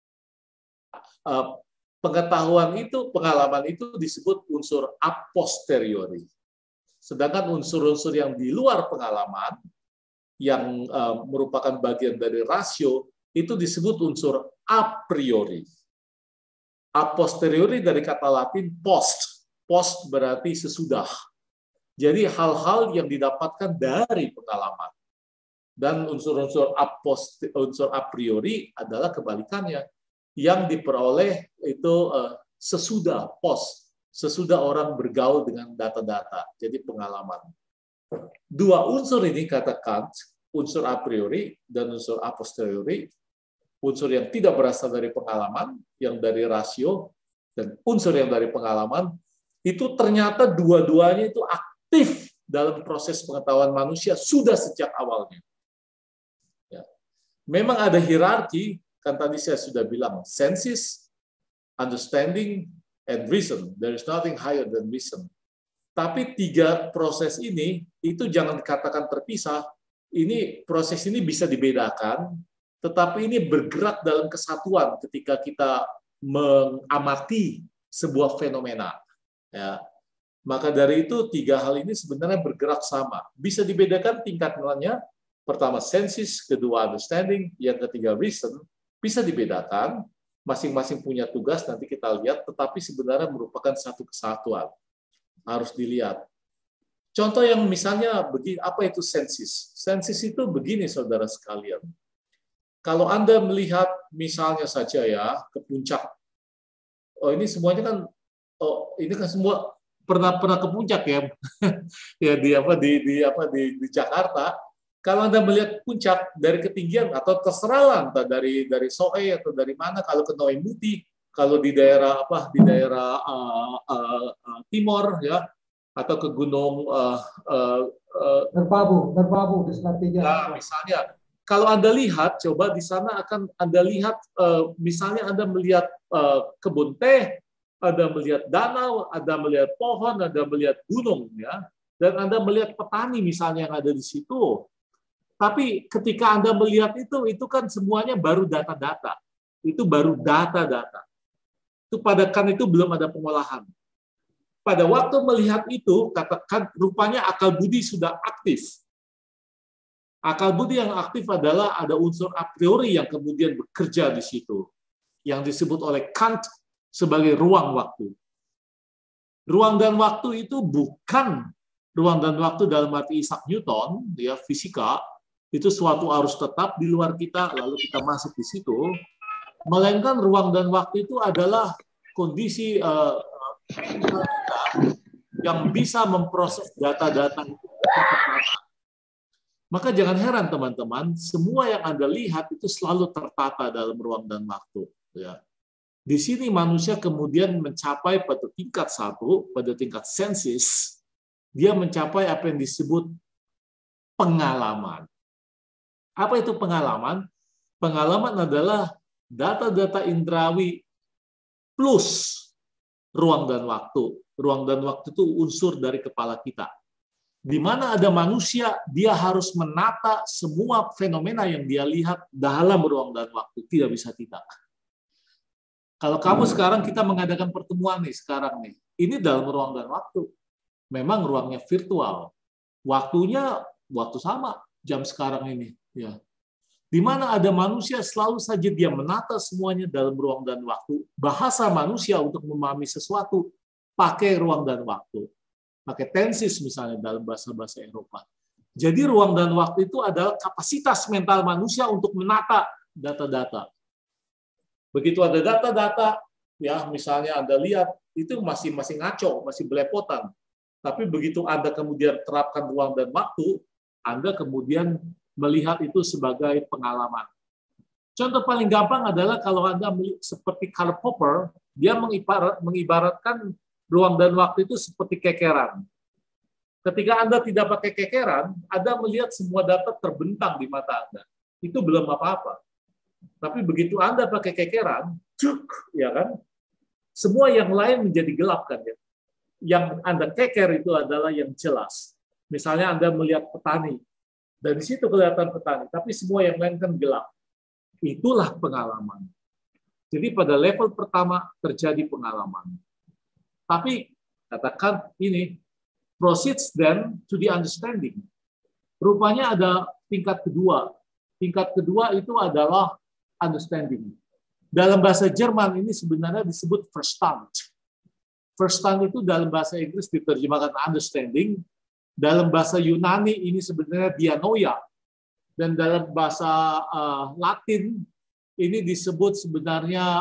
Pengalaman itu disebut unsur a posteriori. Sedangkan unsur-unsur yang di luar pengalaman yang merupakan bagian dari rasio itu disebut unsur a priori. A posteriori dari kata Latin post. Post berarti sesudah. Jadi hal-hal yang didapatkan dari pengalaman. Dan unsur-unsur a priori adalah kebalikannya. Yang diperoleh itu sesudah post. Sesudah orang bergaul dengan data-data. Jadi pengalaman. Dua unsur ini kata Kant, unsur a priori dan unsur a posteriori, unsur yang tidak berasal dari pengalaman, yang dari rasio, dan unsur yang dari pengalaman, itu ternyata dua-duanya itu aktif dalam proses pengetahuan manusia sudah sejak awalnya. Ya. Memang ada hierarki, kan tadi saya sudah bilang, senses, understanding, and reason. There is nothing higher than reason. Tapi tiga proses ini itu jangan dikatakan terpisah. Proses ini bisa dibedakan, tetapi ini bergerak dalam kesatuan ketika kita mengamati sebuah fenomena. Ya. Maka dari itu tiga hal ini sebenarnya bergerak sama. Bisa dibedakan tingkatannya. Pertama senses, kedua understanding, yang ketiga reason. Bisa dibedakan. Masing-masing punya tugas. Nanti kita lihat. Tetapi sebenarnya merupakan satu kesatuan. Harus dilihat. Contoh yang misalnya begini, apa itu sensis? Sensis itu begini, saudara sekalian. Kalau Anda melihat misalnya saja ya ke puncak, ini semuanya kan, ini kan semua pernah ke puncak ya, ya di Jakarta. Kalau Anda melihat puncak dari ketinggian atau terserah entah dari Soe atau dari mana, kalau ke Noimuti, kalau di daerah timur ya, atau ke gunung Merbabu di Salatiga. Nah, misalnya kalau Anda lihat, coba di sana akan Anda lihat, misalnya Anda melihat kebun teh, Anda melihat danau, Anda melihat pohon, Anda melihat gunung, ya, dan Anda melihat petani misalnya yang ada di situ. Tapi ketika Anda melihat itu kan semuanya baru data-data. Itu baru data-data. Itu kan itu belum ada pengolahan. Pada waktu melihat itu, katakan rupanya akal budi sudah aktif. Akal budi yang aktif adalah ada unsur a priori yang kemudian bekerja di situ, yang disebut oleh Kant sebagai ruang waktu. Ruang dan waktu itu bukan ruang dan waktu dalam arti Isaac Newton, ya fisika, itu suatu arus tetap di luar kita, lalu kita masuk di situ. Melainkan ruang dan waktu itu adalah kondisi kita yang bisa memproses data-data itu. Maka jangan heran teman-teman, semua yang Anda lihat itu selalu tertata dalam ruang dan waktu. Ya. Di sini manusia kemudian mencapai pada tingkat satu, pada tingkat sensis, dia mencapai apa yang disebut pengalaman. Apa itu pengalaman? Pengalaman adalah data-data indrawi plus ruang dan waktu. Ruang dan waktu itu unsur dari kepala kita. Di mana ada manusia, dia harus menata semua fenomena yang dia lihat dalam ruang dan waktu. Tidak bisa tidak. Kalau kamu sekarang kita mengadakan pertemuan nih sekarang nih, ini dalam ruang dan waktu. Memang ruangnya virtual, waktunya waktu sama jam sekarang ini. Ya. Di mana ada manusia selalu saja dia menata semuanya dalam ruang dan waktu. Bahasa manusia untuk memahami sesuatu pakai ruang dan waktu, pakai tenses misalnya dalam bahasa-bahasa Eropa. Jadi ruang dan waktu itu adalah kapasitas mental manusia untuk menata data-data. Begitu ada data-data, ya misalnya Anda lihat itu masih ngaco, masih belepotan. Tapi begitu Anda kemudian terapkan ruang dan waktu, Anda kemudian melihat itu sebagai pengalaman. Contoh paling gampang adalah kalau Anda seperti Karl Popper, dia mengibaratkan ruang dan waktu itu seperti kekeran. Ketika Anda tidak pakai kekeran, Anda melihat semua data terbentang di mata Anda. Itu belum apa-apa. Tapi begitu Anda pakai kekeran, cuk, ya kan? Semua yang lain menjadi gelap kan ya. Yang Anda keker itu adalah yang jelas. Misalnya Anda melihat petani, dari situ kelihatan petani, tapi semua yang lain kan gelap. Itulah pengalaman. Jadi pada level pertama terjadi pengalaman. Tapi katakan ini, proceeds then to the understanding. Rupanya ada tingkat kedua. Tingkat kedua itu adalah understanding. Dalam bahasa Jerman ini sebenarnya disebut Verstand. Verstand itu dalam bahasa Inggris diterjemahkan understanding. Dalam bahasa Yunani ini sebenarnya dianoia. Dan dalam bahasa Latin ini disebut sebenarnya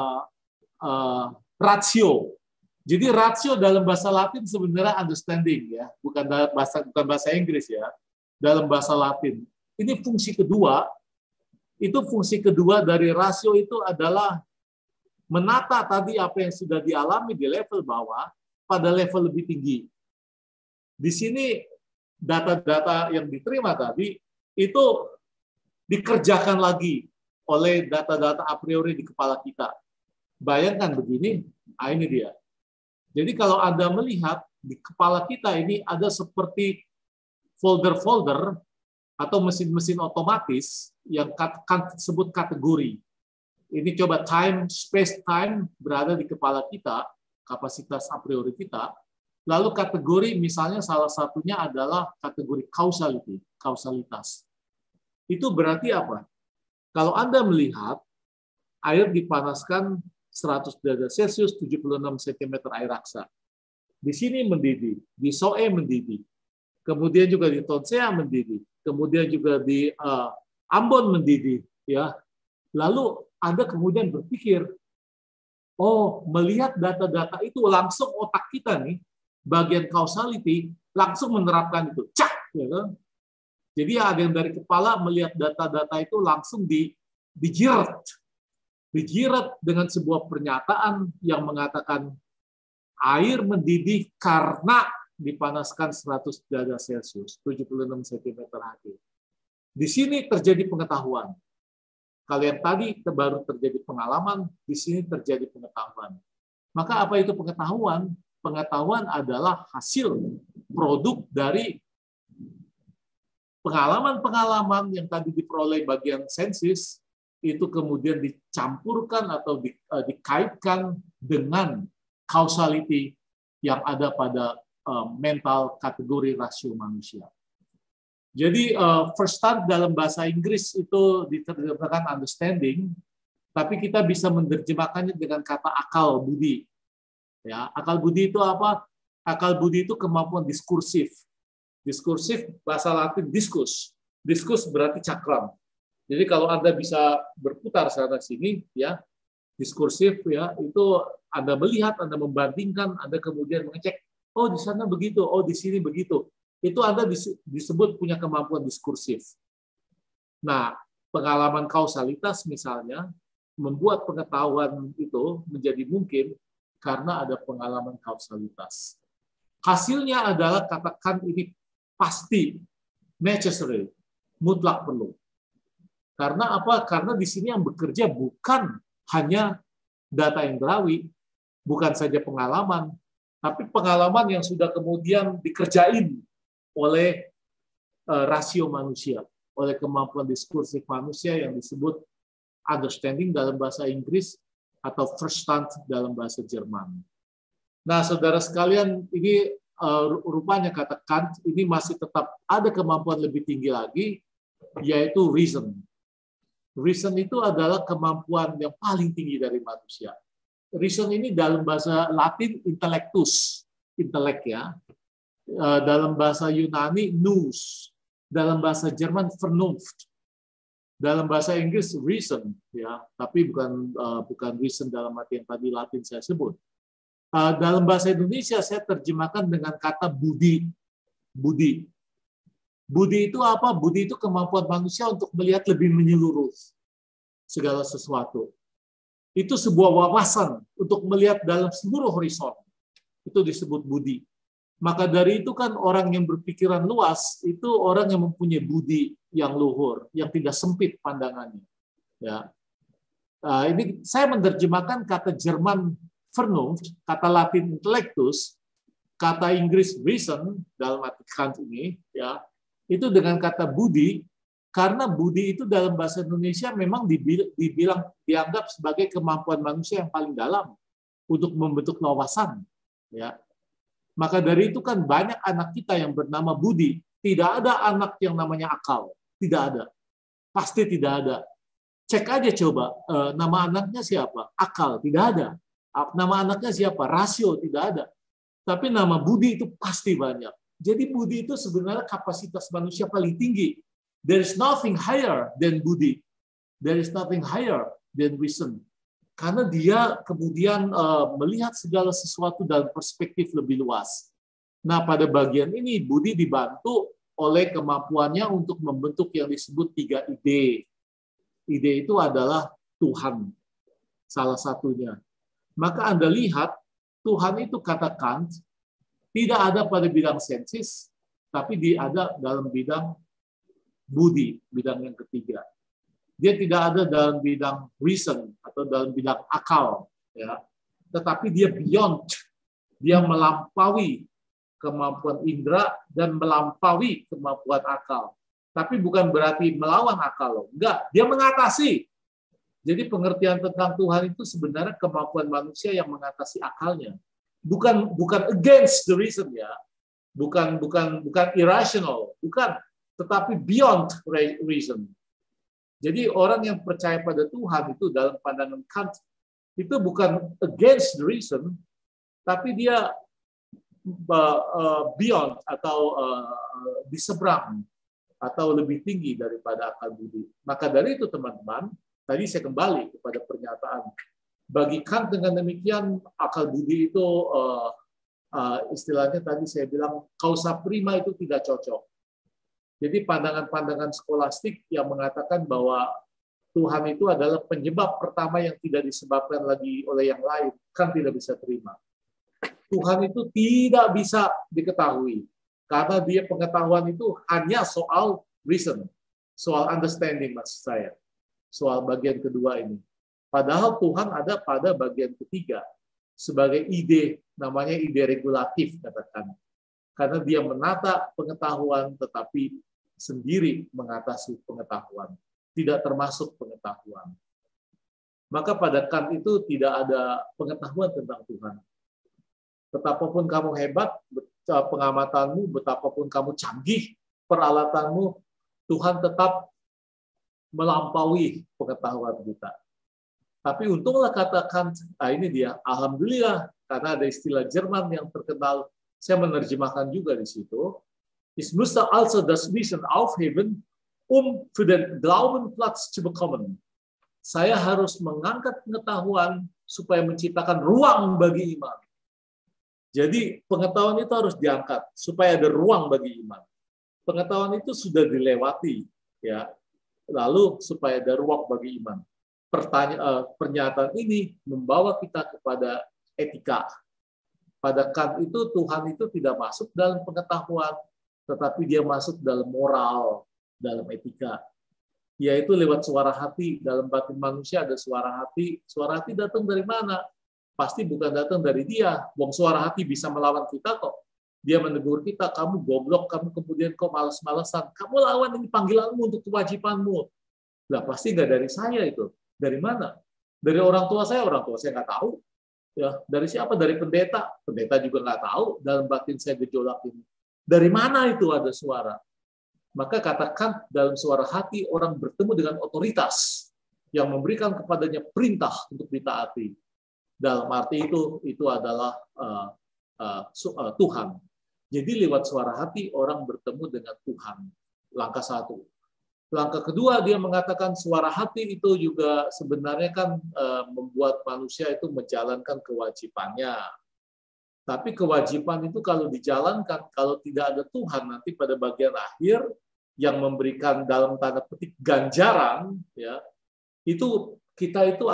ratio. Jadi ratio dalam bahasa Latin sebenarnya understanding ya, bukan bahasa Inggris ya. Dalam bahasa Latin. Ini fungsi kedua. Itu fungsi kedua dari rasio itu adalah menata tadi apa yang sudah dialami di level bawah pada level lebih tinggi. Di sini data-data yang diterima tadi itu dikerjakan lagi oleh data-data a priori di kepala kita. Bayangkan begini, ini dia. Jadi kalau Anda melihat di kepala kita ini ada seperti folder-folder atau mesin-mesin otomatis yang disebut kategori. Ini coba time, space, time berada di kepala kita, kapasitas a priori kita. Lalu kategori misalnya salah satunya adalah kategori causality, kausalitas. Itu berarti apa? Kalau Anda melihat air dipanaskan 100 derajat Celcius, 76 cm air raksa. Di sini mendidih, di Soe mendidih. Kemudian juga di Tonsea mendidih. Kemudian juga di Ambon mendidih. Ya. Lalu Anda kemudian berpikir, oh melihat data-data itu langsung otak kita nih, bagian causality, langsung menerapkan itu. Cak! Ya kan? Jadi ada yang dari kepala melihat data-data itu langsung dijirat. Dijirat dengan sebuah pernyataan yang mengatakan air mendidih karena dipanaskan 100 derajat Celcius, 76 cm Hg. Di sini terjadi pengetahuan. Kalau yang tadi baru terjadi pengalaman, di sini terjadi pengetahuan. Maka apa itu pengetahuan? Pengetahuan adalah hasil produk dari pengalaman-pengalaman yang tadi diperoleh bagian sensis, itu kemudian dicampurkan atau dikaitkan dengan causality yang ada pada mental kategori rasio manusia. Jadi first start dalam bahasa Inggris itu diterjemahkan understanding, tapi kita bisa menerjemahkannya dengan kata akal budi. Ya, akal budi itu apa? Akal budi itu kemampuan diskursif. Diskursif bahasa Latin diskus. Diskus berarti cakram. Jadi kalau Anda bisa berputar sana sini, ya diskursif ya itu Anda melihat, Anda membandingkan, Anda kemudian mengecek, oh di sana begitu, oh di sini begitu. Itu Anda disebut punya kemampuan diskursif. Nah, pengalaman kausalitas misalnya membuat pengetahuan itu menjadi mungkin karena ada pengalaman kausalitas. Hasilnya adalah katakan ini pasti, necessary, mutlak perlu. Karena apa? Karena di sini yang bekerja bukan hanya data indrawi, bukan saja pengalaman, tapi pengalaman yang sudah kemudian dikerjain oleh rasio manusia, oleh kemampuan diskursif manusia yang disebut understanding dalam bahasa Inggris atau Verstand dalam bahasa Jerman. Nah, saudara sekalian, ini rupanya kata Kant ini masih tetap ada kemampuan lebih tinggi lagi, yaitu reason. Reason itu adalah kemampuan yang paling tinggi dari manusia. Reason ini dalam bahasa Latin intellectus, intelek ya. Dalam bahasa Yunani nous, dalam bahasa Jerman Vernunft, dalam bahasa Inggris reason ya, tapi bukan reason dalam arti yang tadi Latin saya sebut. Dalam bahasa Indonesia saya terjemahkan dengan kata budi. Budi. Budi itu apa? Budi itu kemampuan manusia untuk melihat lebih menyeluruh segala sesuatu. Itu sebuah wawasan untuk melihat dalam seluruh horizon. Itu disebut budi. Maka dari itu kan orang yang berpikiran luas itu orang yang mempunyai budi yang luhur, yang tidak sempit pandangannya. Ya. Ini saya menerjemahkan kata Jerman Vernunft, kata Latin intellectus, kata Inggris reason dalam arti Kant ini, ya, itu dengan kata budi, karena budi itu dalam bahasa Indonesia memang dianggap sebagai kemampuan manusia yang paling dalam untuk membentuk wawasan, ya. Maka dari itu kan banyak anak kita yang bernama Budi, tidak ada anak yang namanya akal, tidak ada, pasti tidak ada. Cek aja coba nama anaknya siapa, akal tidak ada. Nama anaknya siapa? Rasio tidak ada. Tapi nama budi itu pasti banyak. Jadi budi itu sebenarnya kapasitas manusia paling tinggi. There is nothing higher than budi. There is nothing higher than reason. Karena dia kemudian melihat segala sesuatu dalam perspektif lebih luas. Nah, pada bagian ini budi dibantu oleh kemampuannya untuk membentuk yang disebut 3 ide. Ide itu adalah Tuhan, salah satunya. Maka Anda lihat, Tuhan itu kata Kant, tidak ada pada bidang sensis, tapi dia ada dalam bidang budi, bidang yang ketiga. Dia tidak ada dalam bidang reason, atau dalam bidang akal. Ya. Tetapi dia beyond, dia melampaui kemampuan indera dan melampaui kemampuan akal. Tapi bukan berarti melawan akal. Loh. Enggak, dia mengatasi. Jadi pengertian tentang Tuhan itu sebenarnya kemampuan manusia yang mengatasi akalnya, bukan against the reason ya, bukan irrational, bukan, tetapi beyond reason. Jadi orang yang percaya pada Tuhan itu dalam pandangan Kant itu bukan against the reason, tapi dia beyond atau di seberang atau lebih tinggi daripada akal budi. Maka dari itu teman-teman. Tadi saya kembali kepada pernyataan. Bagi Kant dengan demikian, akal budi itu istilahnya tadi saya bilang, causa prima itu tidak cocok. Jadi pandangan-pandangan skolastik yang mengatakan bahwa Tuhan itu adalah penyebab pertama yang tidak disebabkan lagi oleh yang lain, kan tidak bisa terima. Tuhan itu tidak bisa diketahui, karena dia pengetahuan itu hanya soal reason, soal understanding maksud saya. Soal bagian kedua ini. Padahal Tuhan ada pada bagian ketiga sebagai ide, namanya ide regulatif katakan. Karena dia menata pengetahuan tetapi sendiri mengatasi pengetahuan, tidak termasuk pengetahuan. Maka pada Kant itu tidak ada pengetahuan tentang Tuhan. Betapapun kamu hebat, pengamatanmu, betapapun kamu canggih, peralatanmu, Tuhan tetap melampaui pengetahuan kita. Tapi untunglah katakan, ini dia, alhamdulillah, karena ada istilah Jerman yang terkenal, saya menerjemahkan juga di situ. Ich müsste also das Wissen aufheben, für den Glauben Platz zu bekommen. Saya harus mengangkat pengetahuan supaya menciptakan ruang bagi iman. Jadi pengetahuan itu harus diangkat supaya ada ruang bagi iman. Pengetahuan itu sudah dilewati, ya. Lalu supaya ada ruang bagi iman. Pernyataan ini membawa kita kepada etika. Pada Kant itu Tuhan itu tidak masuk dalam pengetahuan, tetapi dia masuk dalam moral, dalam etika. Yaitu lewat suara hati. Dalam batin manusia ada suara hati. Suara hati datang dari mana? Pasti bukan datang dari dia. Wong suara hati bisa melawan kita kok. Dia menegur kita, kamu goblok, kamu kemudian kok malas-malesan. Kamu lawan ini panggilanmu untuk kewajibanmu. Lah pasti nggak dari saya itu. Dari mana? Dari orang tua saya nggak tahu. Ya, dari siapa? Dari pendeta. Pendeta juga nggak tahu dalam batin saya gejolak ini. Dari mana itu ada suara? Maka katakan dalam suara hati orang bertemu dengan otoritas yang memberikan kepadanya perintah untuk ditaati. Dalam arti itu adalah Tuhan. Jadi lewat suara hati orang bertemu dengan Tuhan. Langkah satu. Langkah kedua dia mengatakan suara hati itu juga sebenarnya kan membuat manusia itu menjalankan kewajibannya. Tapi kewajiban itu kalau dijalankan, kalau tidak ada Tuhan nanti pada bagian akhir yang memberikan dalam tanda petik ganjaran, ya itu kita itu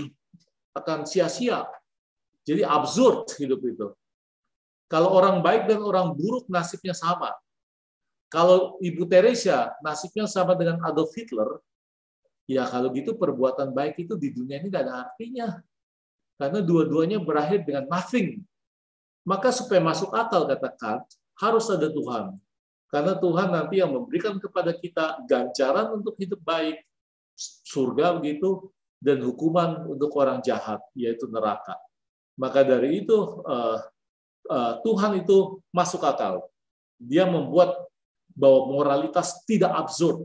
akan sia-sia. Jadi absurd hidup itu. Kalau orang baik dan orang buruk nasibnya sama. Kalau Ibu Teresa nasibnya sama dengan Adolf Hitler, ya kalau gitu perbuatan baik itu di dunia ini tidak ada artinya. Karena dua-duanya berakhir dengan nothing. Maka supaya masuk akal katakan, harus ada Tuhan. Karena Tuhan nanti yang memberikan kepada kita ganjaran untuk hidup baik, surga begitu, dan hukuman untuk orang jahat, yaitu neraka. Maka dari itu, Tuhan itu masuk akal. Dia membuat bahwa moralitas tidak absurd.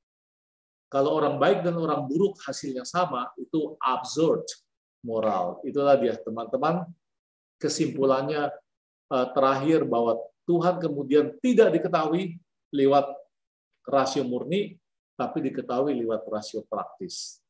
Kalau orang baik dan orang buruk hasilnya sama, itu absurd moral. Itulah dia, teman-teman. Kesimpulannya terakhir bahwa Tuhan kemudian tidak diketahui lewat rasio murni, tapi diketahui lewat rasio praktis.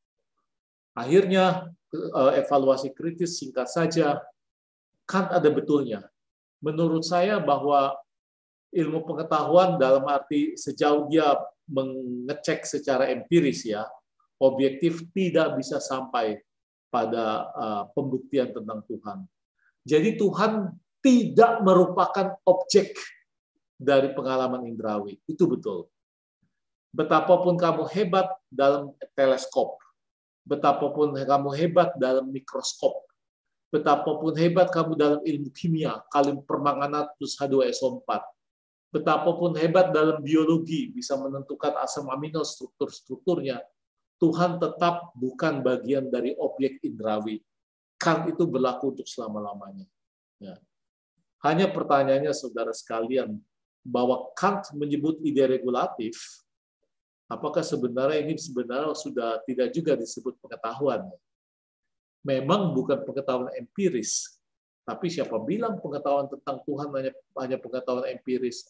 Akhirnya, evaluasi kritis singkat saja, kan ada betulnya. Menurut saya bahwa ilmu pengetahuan dalam arti sejauh dia mengecek secara empiris ya, objektif tidak bisa sampai pada pembuktian tentang Tuhan. Jadi Tuhan tidak merupakan objek dari pengalaman indrawi. Itu betul. Betapapun kamu hebat dalam teleskop, betapapun kamu hebat dalam mikroskop, betapapun hebat kamu dalam ilmu kimia, kalium permanganat plus H2SO4, betapapun hebat dalam biologi, bisa menentukan asam amino struktur-strukturnya, Tuhan tetap bukan bagian dari objek indrawi. Kan itu berlaku untuk selama-lamanya. Ya. Hanya pertanyaannya, saudara sekalian, bahwa Kant menyebut ide regulatif, apakah sebenarnya ini sudah tidak juga disebut pengetahuan? Memang bukan pengetahuan empiris, tapi siapa bilang pengetahuan tentang Tuhan hanya pengetahuan empiris?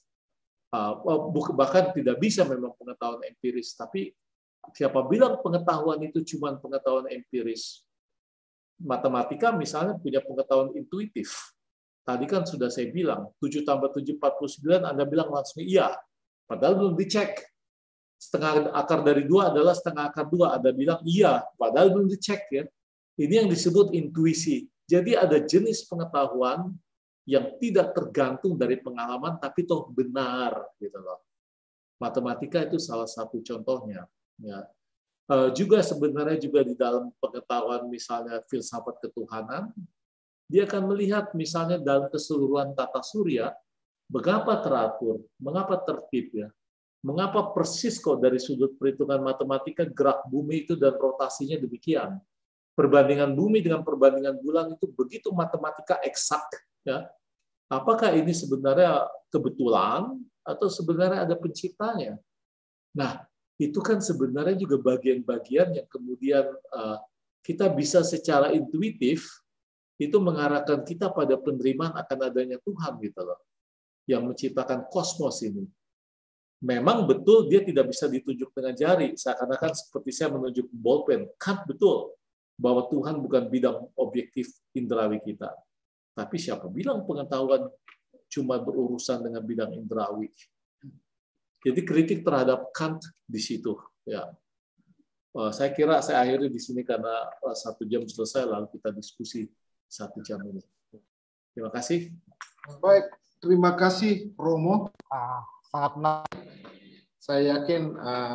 Bahkan tidak bisa memang pengetahuan empiris, tapi siapa bilang pengetahuan itu cuma pengetahuan empiris? Matematika misalnya punya pengetahuan intuitif. Tadi kan sudah saya bilang, 7 tambah 7, 49, Anda bilang langsung iya. Padahal belum dicek. Setengah akar dari 2 adalah setengah akar 2. Anda bilang iya, padahal belum dicek. Ya. Ini yang disebut intuisi. Jadi ada jenis pengetahuan yang tidak tergantung dari pengalaman, tapi toh benar. Gitu loh. Matematika itu salah satu contohnya. Ya. Juga sebenarnya juga di dalam pengetahuan misalnya filsafat ketuhanan, dia akan melihat misalnya dalam keseluruhan tata surya, mengapa teratur, mengapa tertib ya, mengapa persis kok dari sudut perhitungan matematika gerak bumi itu dan rotasinya demikian. Perbandingan bumi dengan perbandingan bulan itu begitu matematika eksak. Ya. Apakah ini sebenarnya kebetulan atau sebenarnya ada penciptanya? Nah, itu kan sebenarnya juga bagian-bagian yang kemudian kita bisa secara intuitif itu mengarahkan kita pada penerimaan akan adanya Tuhan gitu loh, yang menciptakan kosmos ini. Memang betul dia tidak bisa ditunjuk dengan jari, seakan-akan seperti saya menunjuk bolpen. Kan betul bahwa Tuhan bukan bidang objektif indrawi kita. Tapi siapa bilang pengetahuan cuma berurusan dengan bidang indrawi? Jadi kritik terhadap Kant di situ. Ya, saya kira saya akhiri di sini karena 1 jam selesai, lalu kita diskusi 1 jam ini. Terima kasih. Baik, terima kasih Romo. Sangat menarik. Saya yakin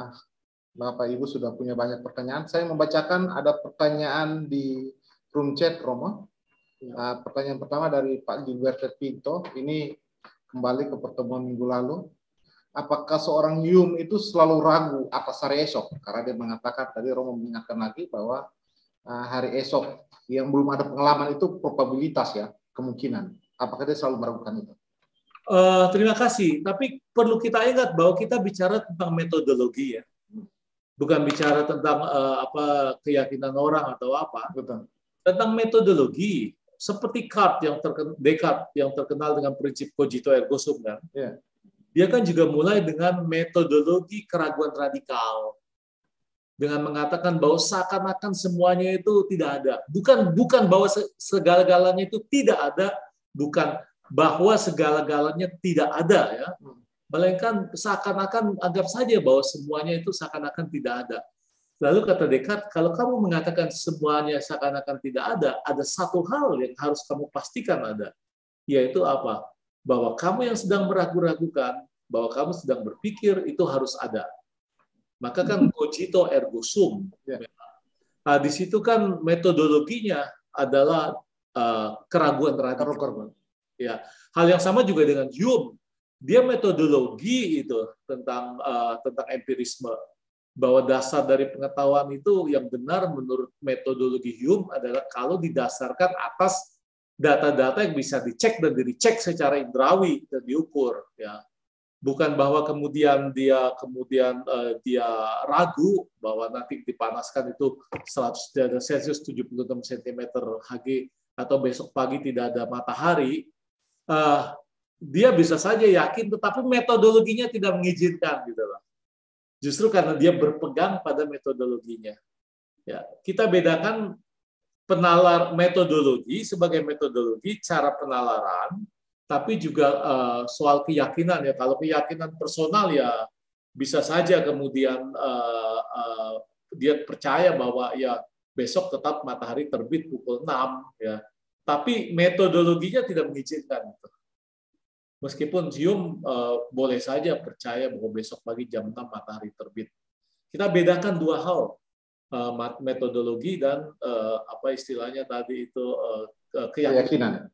Bapak Ibu sudah punya banyak pertanyaan. Saya membacakan ada pertanyaan di room chat Romo. Pertanyaan pertama dari Pak Gilberto Pinto. Ini kembali ke pertemuan minggu lalu. Apakah seorang Hume itu selalu ragu atas hari esok? Karena dia mengatakan, tadi Romo mengingatkan lagi bahwa hari esok yang belum ada pengalaman itu probabilitas ya, kemungkinan. Apakah dia selalu meragukan itu? Terima kasih. Tapi perlu kita ingat bahwa kita bicara tentang metodologi ya, bukan bicara tentang keyakinan orang atau apa. Betul. Tentang metodologi, seperti Descartes yang terkenal dengan prinsip cogito ergo sum kan. Yeah. Dia kan juga mulai dengan metodologi keraguan radikal. Dengan mengatakan bahwa seakan-akan semuanya itu tidak ada. Bukan bahwa segala-galanya itu tidak ada, bukan bahwa segala-galanya tidak ada ya. Melainkan seakan-akan anggap saja bahwa semuanya itu seakan-akan tidak ada. Lalu kata Descartes, kalau kamu mengatakan semuanya seakan-akan tidak ada satu hal yang harus kamu pastikan ada. Yaitu apa? Bahwa kamu yang sedang meragu-ragukan, bahwa kamu sedang berpikir itu harus ada. Maka kan cogito ergo sum. Nah, di situ kan metodologinya adalah keraguan radikal. Ya, hal yang sama juga dengan Hume. Dia metodologi itu tentang empirisme, bahwa dasar dari pengetahuan itu yang benar menurut metodologi Hume adalah kalau didasarkan atas data-data yang bisa dicek dan dicek secara indrawi dan diukur. Ya. Bukan bahwa kemudian dia ragu bahwa nanti dipanaskan itu 100 derajat Celcius 76 cm Hg atau besok pagi tidak ada matahari. Dia bisa saja yakin, tetapi metodologinya tidak mengizinkan gitu loh. Justru karena dia berpegang pada metodologinya. Ya, kita bedakan metodologi sebagai metodologi cara penalaran. Tapi juga soal keyakinan ya. Kalau keyakinan personal ya bisa saja kemudian dia percaya bahwa ya besok tetap matahari terbit pukul 6 ya. Tapi metodologinya tidak mengizinkan itu. Meskipun Hume boleh saja percaya bahwa besok pagi jam 6 matahari terbit. Kita bedakan dua hal, metodologi dan apa istilahnya tadi itu keyakinan.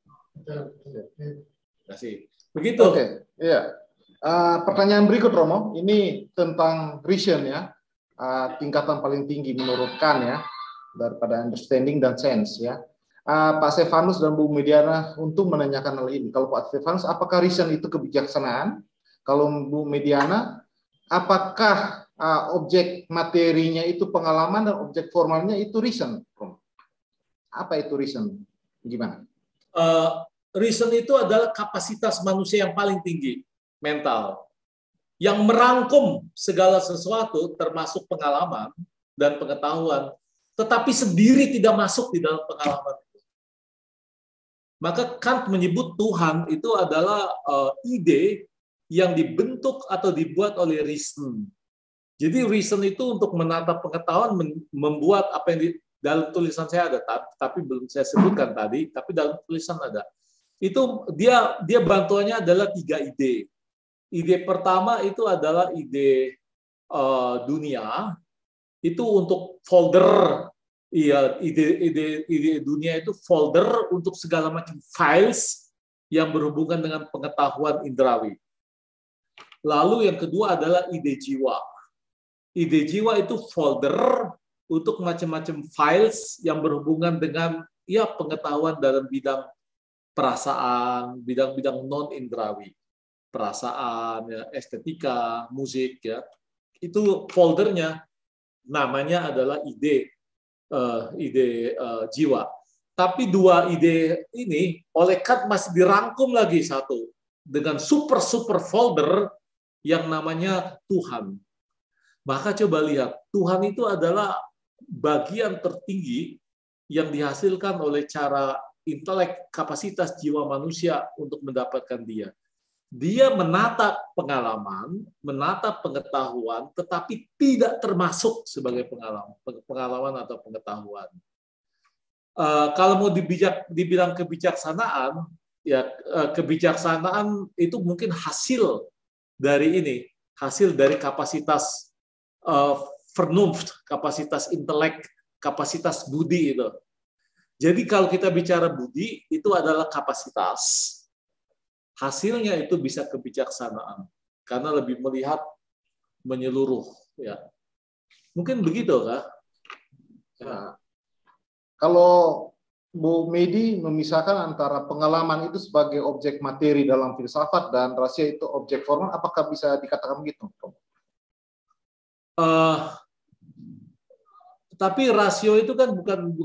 Kasih. Begitu. Oke, iya. Pertanyaan berikut Romo, ini tentang reason ya, tingkatan paling tinggi menurut Kant ya, daripada understanding dan sense ya. Pak Stefanus dan Bu Mediana untuk menanyakan hal ini. Kalau Pak Stefanus, apakah reason itu kebijaksanaan? Kalau Bu Mediana, apakah objek materinya itu pengalaman dan objek formalnya itu reason? Apa itu reason? Gimana? Reason itu adalah kapasitas manusia yang paling tinggi, mental, yang merangkum segala sesuatu, termasuk pengalaman dan pengetahuan, tetapi sendiri tidak masuk di dalam pengalaman itu. Maka Kant menyebut Tuhan itu adalah ide yang dibentuk atau dibuat oleh reason. Jadi reason itu untuk menata pengetahuan, membuat apa yang di dalam tulisan saya ada, tapi belum saya sebutkan tadi, tapi dalam tulisan ada. Itu dia bantuannya adalah 3 ide. Ide pertama itu adalah ide dunia, itu untuk folder. Iya, ide dunia itu folder untuk segala macam files yang berhubungan dengan pengetahuan indrawi. Lalu yang kedua adalah ide jiwa. Ide jiwa itu folder untuk macam-macam files yang berhubungan dengan ya pengetahuan dalam bidang perasaan, bidang-bidang non-indrawi, perasaan, ya, estetika, musik, ya, itu foldernya namanya adalah ide jiwa. Tapi 2 ide ini oleh Kant masih dirangkum lagi satu dengan super folder yang namanya Tuhan. Maka coba lihat, Tuhan itu adalah bagian tertinggi yang dihasilkan oleh cara intelek, kapasitas jiwa manusia untuk mendapatkan dia. Dia menata pengalaman, menata pengetahuan, tetapi tidak termasuk sebagai pengalaman atau pengetahuan. Kalau mau dibilang kebijaksanaan, ya kebijaksanaan itu mungkin hasil dari ini, hasil dari kapasitas Vernunft, kapasitas intelek, kapasitas budi itu. Jadi kalau kita bicara budi, itu adalah kapasitas. Hasilnya itu bisa kebijaksanaan. Karena lebih melihat menyeluruh. Ya. Mungkin begitu, Kak? Ya. Kalau Bu Medi memisahkan antara pengalaman itu sebagai objek materi dalam filsafat dan rasio itu objek formal, apakah bisa dikatakan begitu? Tapi rasio itu kan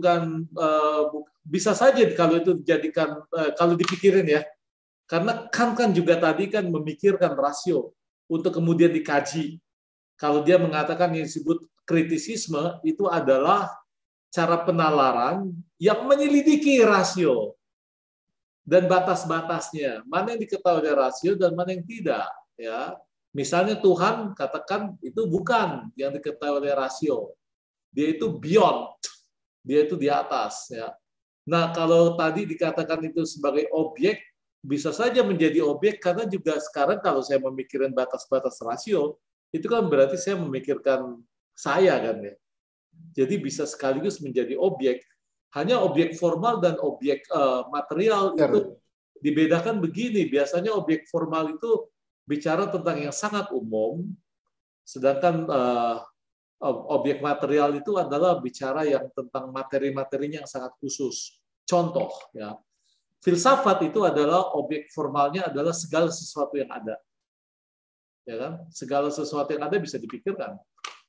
bisa saja kalau itu dijadikan kalau dipikirin ya, karena Kant kan juga tadi kan memikirkan rasio untuk kemudian dikaji. Kalau dia mengatakan yang disebut kritisisme itu adalah cara penalaran yang menyelidiki rasio dan batas-batasnya, mana yang diketahui oleh rasio dan mana yang tidak. Ya, misalnya Tuhan katakan itu bukan yang diketahui oleh rasio, dia itu beyond, dia itu di atas. Ya. Nah, kalau tadi dikatakan itu sebagai objek, bisa saja menjadi objek karena juga sekarang kalau saya memikirkan batas-batas rasio, itu kan berarti saya memikirkan saya kan ya. Jadi bisa sekaligus menjadi objek. Hanya objek formal dan objek material itu dibedakan begini. Biasanya objek formal itu bicara tentang yang sangat umum, sedangkan objek material itu adalah bicara yang tentang materi-materinya yang sangat khusus. Contoh, ya, filsafat itu adalah objek formalnya adalah segala sesuatu yang ada. Ya kan? Segala sesuatu yang ada bisa dipikirkan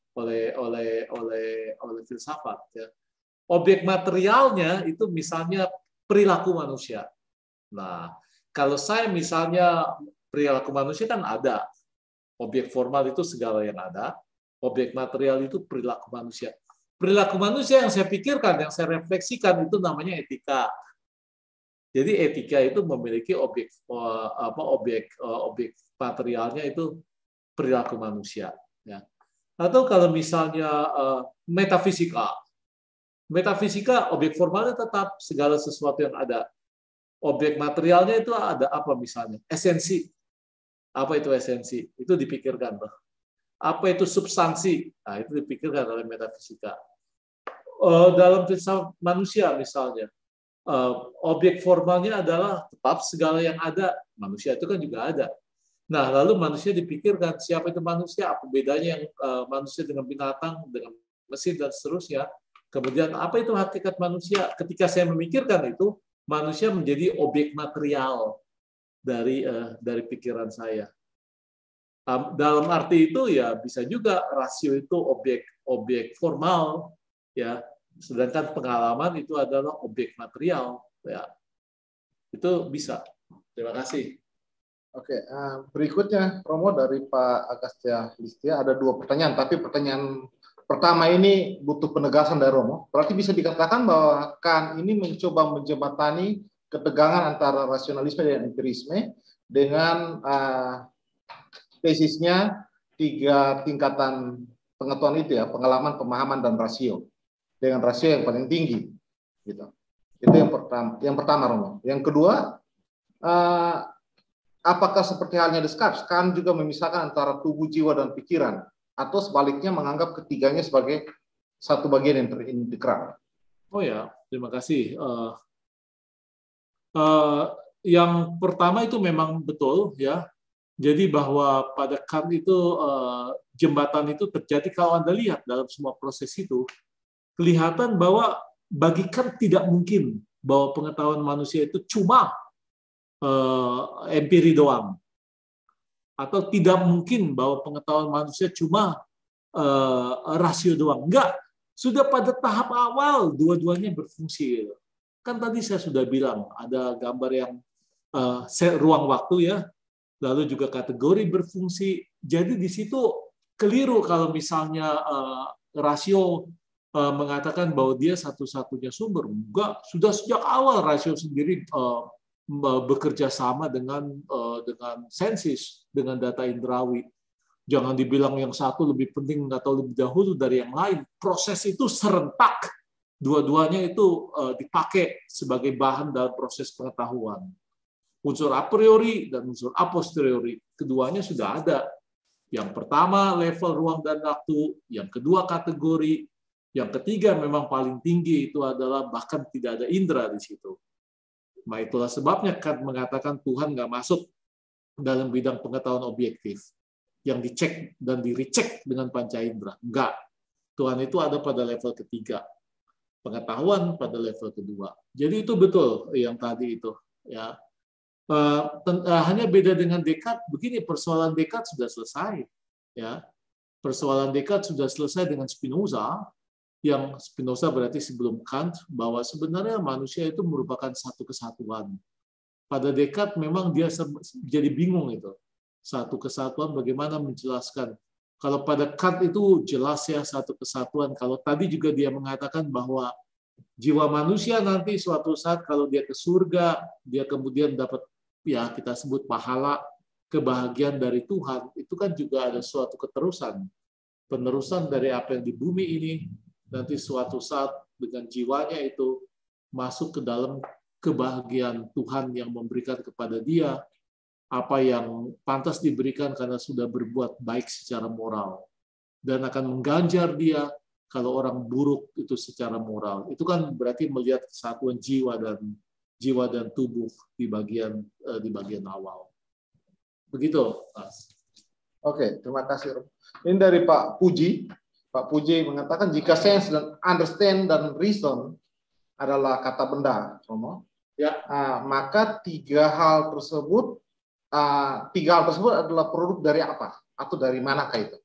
oleh filsafat. Ya. Objek materialnya itu misalnya perilaku manusia. Nah, kalau saya misalnya perilaku manusia kan ada. Objek formal itu segala yang ada. Objek material itu perilaku manusia. Perilaku manusia yang saya pikirkan, yang saya refleksikan itu namanya etika. Jadi etika itu memiliki objek materialnya itu perilaku manusia. Ya. Atau kalau misalnya metafisika, objek formalnya tetap segala sesuatu yang ada. Objek materialnya itu ada apa misalnya? Esensi. Apa itu esensi? Itu dipikirkan. Apa itu substansi? Nah, itu dipikirkan oleh metafisika. Dalam filsafat manusia misalnya, objek formalnya adalah tetap segala yang ada. Manusia itu kan juga ada. Nah, lalu manusia dipikirkan siapa itu manusia, apa bedanya yang manusia dengan binatang, dengan mesin dan seterusnya. Kemudian apa itu hakikat manusia? Ketika saya memikirkan itu, manusia menjadi objek material dari pikiran saya. Dalam arti itu ya bisa juga rasio itu objek formal, ya. Sedangkan pengalaman itu adalah objek material, ya. Itu bisa. Terima kasih. Oke, berikutnya Romo dari Pak Agastya Listia ada 2 pertanyaan, tapi pertanyaan pertama ini butuh penegasan dari Romo. Berarti bisa dikatakan bahwa Kant ini mencoba menjembatani ketegangan antara rasionalisme dan empirisme dengan tesisnya 3 tingkatan pengetahuan itu ya, pengalaman, pemahaman, dan rasio. Dengan rasio yang paling tinggi. Gitu. Itu yang pertama Romo. Yang kedua, apakah seperti halnya Descartes, Kant juga memisahkan antara tubuh, jiwa, dan pikiran, atau sebaliknya menganggap ketiganya sebagai satu bagian yang terintegral? Oh ya, terima kasih. Yang pertama itu memang betul ya. Jadi bahwa pada Kant itu jembatan itu terjadi kalau Anda lihat dalam semua proses itu kelihatan bahwa bagi Kant tidak mungkin bahwa pengetahuan manusia itu cuma empiri doang, atau tidak mungkin bahwa pengetahuan manusia cuma rasio doang. Enggak, sudah pada tahap awal dua-duanya berfungsi. Kan tadi saya sudah bilang ada gambar yang ruang waktu ya, lalu juga kategori berfungsi. Jadi di situ keliru kalau misalnya rasio mengatakan bahwa dia satu-satunya sumber. Enggak, sudah sejak awal rasio sendiri bekerja sama dengan sensis, dengan data indrawi. Jangan dibilang yang satu lebih penting atau lebih dahulu dari yang lain. Proses itu serentak. Dua-duanya itu dipakai sebagai bahan dalam proses pengetahuan. Unsur a priori dan unsur a posteriori. Keduanya sudah ada. Yang pertama level ruang dan waktu, yang kedua kategori, yang ketiga memang paling tinggi itu adalah bahkan tidak ada indera di situ. Nah, itulah sebabnya Kant mengatakan Tuhan nggak masuk dalam bidang pengetahuan objektif yang dicek dan direcek dengan panca indera. Enggak. Tuhan itu ada pada level ketiga. pengetahuan pada level kedua. Jadi itu betul yang tadi itu, ya. Hanya beda dengan Descartes, begini, persoalan Descartes sudah selesai, ya. Persoalan Descartes sudah selesai dengan Spinoza, yang Spinoza berarti sebelum Kant, bahwa sebenarnya manusia itu merupakan satu kesatuan. Pada Descartes memang dia jadi bingung itu. Satu kesatuan bagaimana menjelaskan. Kalau pada Kant itu jelas ya satu kesatuan. Kalau tadi juga dia mengatakan bahwa jiwa manusia nanti suatu saat kalau dia ke surga, dia kemudian dapat, ya kita sebut pahala, kebahagiaan dari Tuhan, itu kan juga ada suatu keterusan. Penerusan dari apa yang di bumi ini, nanti suatu saat dengan jiwanya itu masuk ke dalam kebahagiaan Tuhan yang memberikan kepada dia apa yang pantas diberikan karena sudah berbuat baik secara moral, dan akan mengganjar dia kalau orang buruk itu secara moral. Itu kan berarti melihat kesatuan jiwa dan tubuh di bagian awal. Begitu, Mas. Oke, terima kasih. Ini dari Pak Puji. Pak Puji mengatakan jika sense dan understand dan reason adalah kata benda, Romo, ya, maka tiga hal tersebut adalah produk dari apa? Atau dari manakah itu?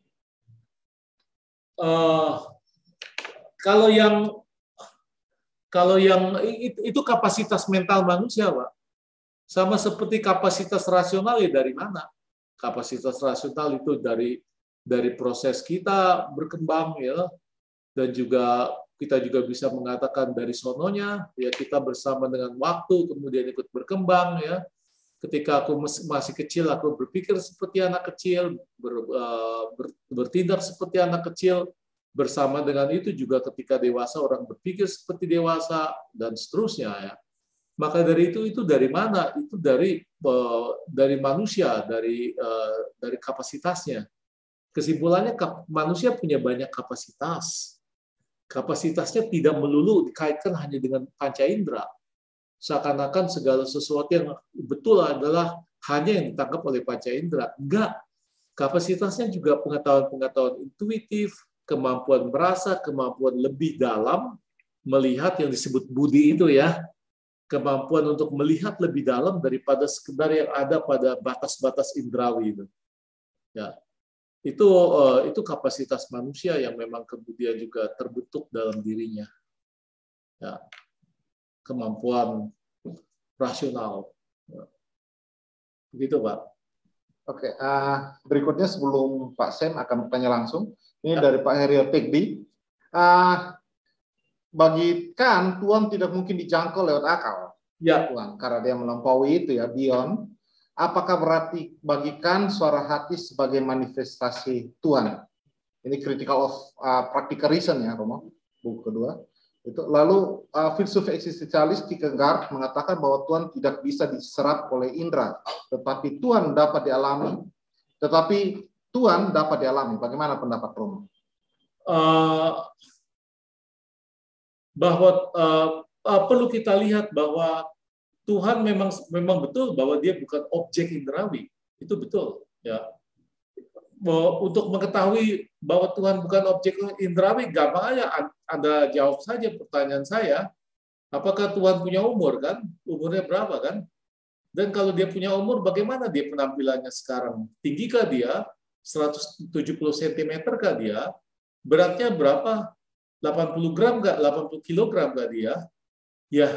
Kalau yang itu kapasitas mental manusia, Pak. Sama seperti kapasitas rasional, ya dari mana? Kapasitas rasional itu dari proses kita berkembang, ya, dan juga kita juga bisa mengatakan dari sononya, ya kita bersama dengan waktu kemudian ikut berkembang, ya. Ketika aku masih kecil, aku berpikir seperti anak kecil, bertindak seperti anak kecil. Bersama dengan itu juga ketika dewasa, orang berpikir seperti dewasa, dan seterusnya. Ya. Maka dari itu dari mana? Itu dari manusia, dari kapasitasnya. Kesimpulannya, manusia punya banyak kapasitas. Kapasitasnya tidak melulu dikaitkan hanya dengan panca indera. Seakan-akan segala sesuatu yang betul adalah hanya yang ditangkap oleh panca indera. Enggak. Kapasitasnya juga pengetahuan-pengetahuan intuitif, kemampuan merasa, kemampuan lebih dalam, melihat yang disebut budi itu, ya. Kemampuan untuk melihat lebih dalam daripada sekedar yang ada pada batas-batas indrawi itu. Ya. Itu kapasitas manusia yang memang kemudian juga terbentuk dalam dirinya. Ya. Kemampuan rasional. Begitu, Pak. Oke, berikutnya sebelum Pak Sam akan bertanya langsung, ini dari Pak Heriel Tegdi. Bagi Kant, Tuhan tidak mungkin dijangkau lewat akal. Ya. Tuhan, karena dia melampaui itu, ya, beyond. Apakah berarti bagi Kant suara hati sebagai manifestasi Tuhan? Ini critical of practical reason, ya, Romo, buku kedua. Itu. Lalu filsuf eksistensialis Kierkegaard mengatakan bahwa Tuhan tidak bisa diserap oleh indera, tetapi Tuhan dapat dialami. Bagaimana pendapat Romo? Bahwa perlu kita lihat bahwa Tuhan memang betul bahwa dia bukan objek indrawi. Itu betul, ya. Untuk mengetahui bahwa Tuhan bukan objek indrawi, gampang aja Anda jawab saja pertanyaan saya, apakah Tuhan punya umur, kan? Umurnya berapa, kan? Dan kalau dia punya umur, bagaimana dia penampilannya sekarang? Tinggikah dia? 170 cm kah dia? Beratnya berapa? 80 gram nggak? 80 kilogram nggak dia? Ya,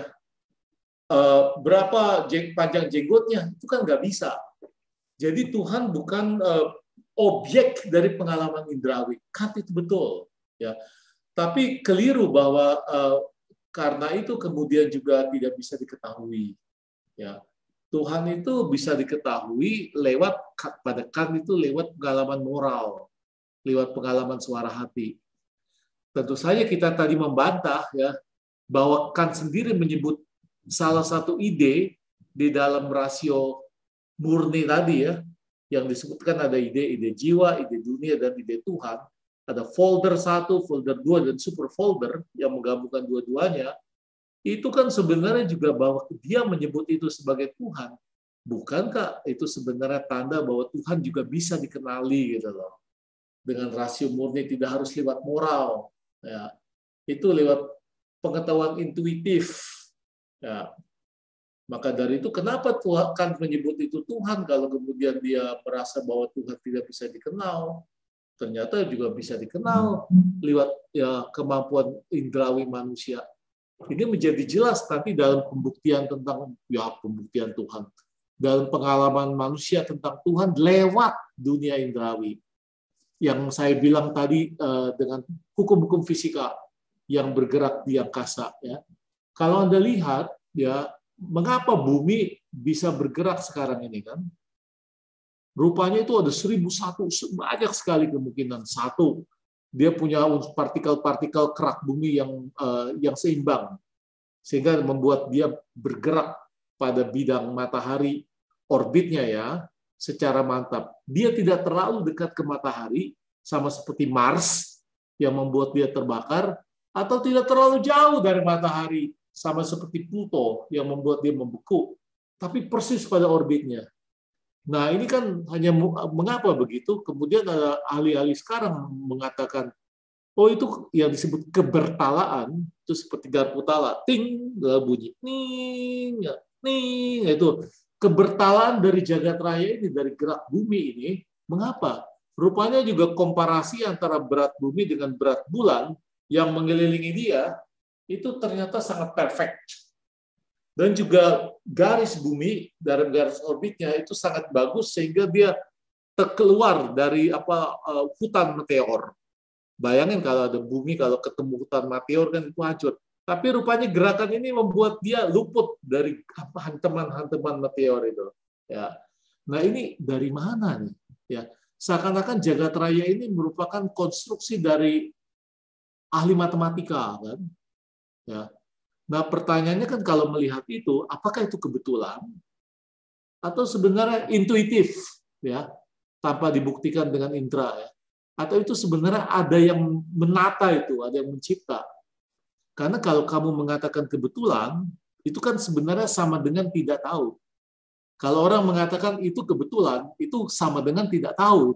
berapa panjang jenggotnya? Itu kan nggak bisa. Jadi Tuhan bukan objek dari pengalaman indrawi. Kant itu betul, ya. Tapi keliru bahwa karena itu kemudian juga tidak bisa diketahui, ya. Tuhan itu bisa diketahui pada Kant itu lewat pengalaman moral, lewat pengalaman suara hati. Tentu saja kita tadi membantah, ya, bahwa Kant sendiri menyebut salah satu ide di dalam rasio murni tadi, ya, yang disebutkan ada ide jiwa, ide dunia, dan ide Tuhan. Ada folder 1, folder 2, dan super folder yang menggabungkan dua-duanya. Itu kan sebenarnya juga bahwa dia menyebut itu sebagai Tuhan. Bukankah itu sebenarnya tanda bahwa Tuhan juga bisa dikenali, gitu loh. Dengan rasio murni, tidak harus lewat moral. Ya. Itu lewat pengetahuan intuitif. Ya. Maka dari itu kenapa Tuhan menyebut itu Tuhan kalau kemudian dia merasa bahwa Tuhan tidak bisa dikenal, ternyata juga bisa dikenal lewat ya kemampuan indrawi manusia. Ini menjadi jelas nanti dalam pembuktian tentang ya pembuktian Tuhan, dalam pengalaman manusia tentang Tuhan lewat dunia indrawi. Yang saya bilang tadi dengan hukum-hukum fisika yang bergerak di angkasa. Ya. Kalau Anda lihat, ya mengapa bumi bisa bergerak sekarang ini kan? Rupanya itu ada 1001, banyak sekali kemungkinan. Satu, dia punya partikel-partikel kerak bumi yang seimbang, sehingga membuat dia bergerak pada bidang matahari orbitnya ya, secara mantap. Dia tidak terlalu dekat ke matahari, sama seperti Mars yang membuat dia terbakar, atau tidak terlalu jauh dari matahari, sama seperti Pluto yang membuat dia membeku, tapi persis pada orbitnya. Nah, ini kan hanya mengapa begitu? Kemudian ada ahli-ahli sekarang mengatakan, oh itu yang disebut kebertalaan, itu seperti garpu tala, ting, bunyi, ning, ning, itu kebertalaan dari jagat raya ini, dari gerak bumi ini, mengapa? Rupanya juga komparasi antara berat bumi dengan berat bulan yang mengelilingi dia, itu ternyata sangat perfect. Dan juga garis bumi, dari garis orbitnya itu sangat bagus, sehingga dia terkeluar dari hutan meteor. Bayangin kalau ada bumi, kalau ketemu hutan meteor kan itu hancur. Tapi rupanya gerakan ini membuat dia luput dari hantaman-hantaman meteor itu. Ya. Nah ini dari mana nih? Ya, seakan-akan jagat raya ini merupakan konstruksi dari ahli matematika, kan? Ya. Nah pertanyaannya kan kalau melihat itu, apakah itu kebetulan atau sebenarnya intuitif, ya, tanpa dibuktikan dengan indera, ya? Atau itu sebenarnya ada yang menata itu, ada yang mencipta? Karena kalau kamu mengatakan kebetulan, itu kan sebenarnya sama dengan tidak tahu. Kalau orang mengatakan itu kebetulan, itu sama dengan tidak tahu.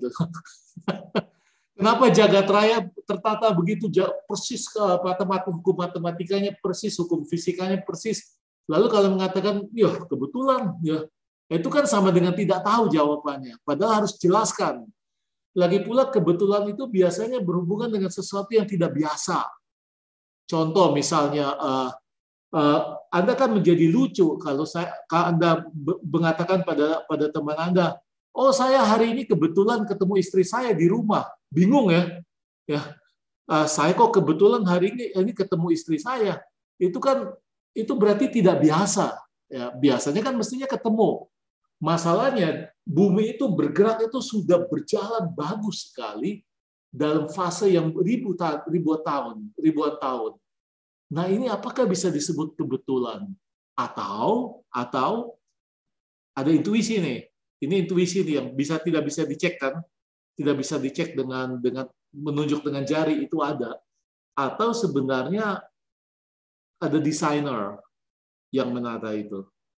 Kenapa jagat raya tertata begitu persis, hukum matematikanya persis, hukum fisikanya persis. Lalu kalau mengatakan, ya kebetulan, ya itu kan sama dengan tidak tahu jawabannya. Padahal harus jelaskan. Lagi pula kebetulan itu biasanya berhubungan dengan sesuatu yang tidak biasa. Contoh misalnya, Anda kan menjadi lucu kalau Anda mengatakan pada teman Anda, oh saya hari ini kebetulan ketemu istri saya di rumah. Bingung ya? Saya kok kebetulan hari ini ketemu istri saya. Itu berarti tidak biasa. Ya, biasanya kan mestinya ketemu. Masalahnya bumi itu bergerak itu sudah berjalan bagus sekali dalam fase yang ribuan tahun. Nah ini apakah bisa disebut kebetulan atau ada intuisi nih? Ini intuisi nih yang tidak bisa dicek kan? Tidak bisa dicek dengan menunjuk dengan jari, itu ada. Atau sebenarnya ada desainer yang menata itu.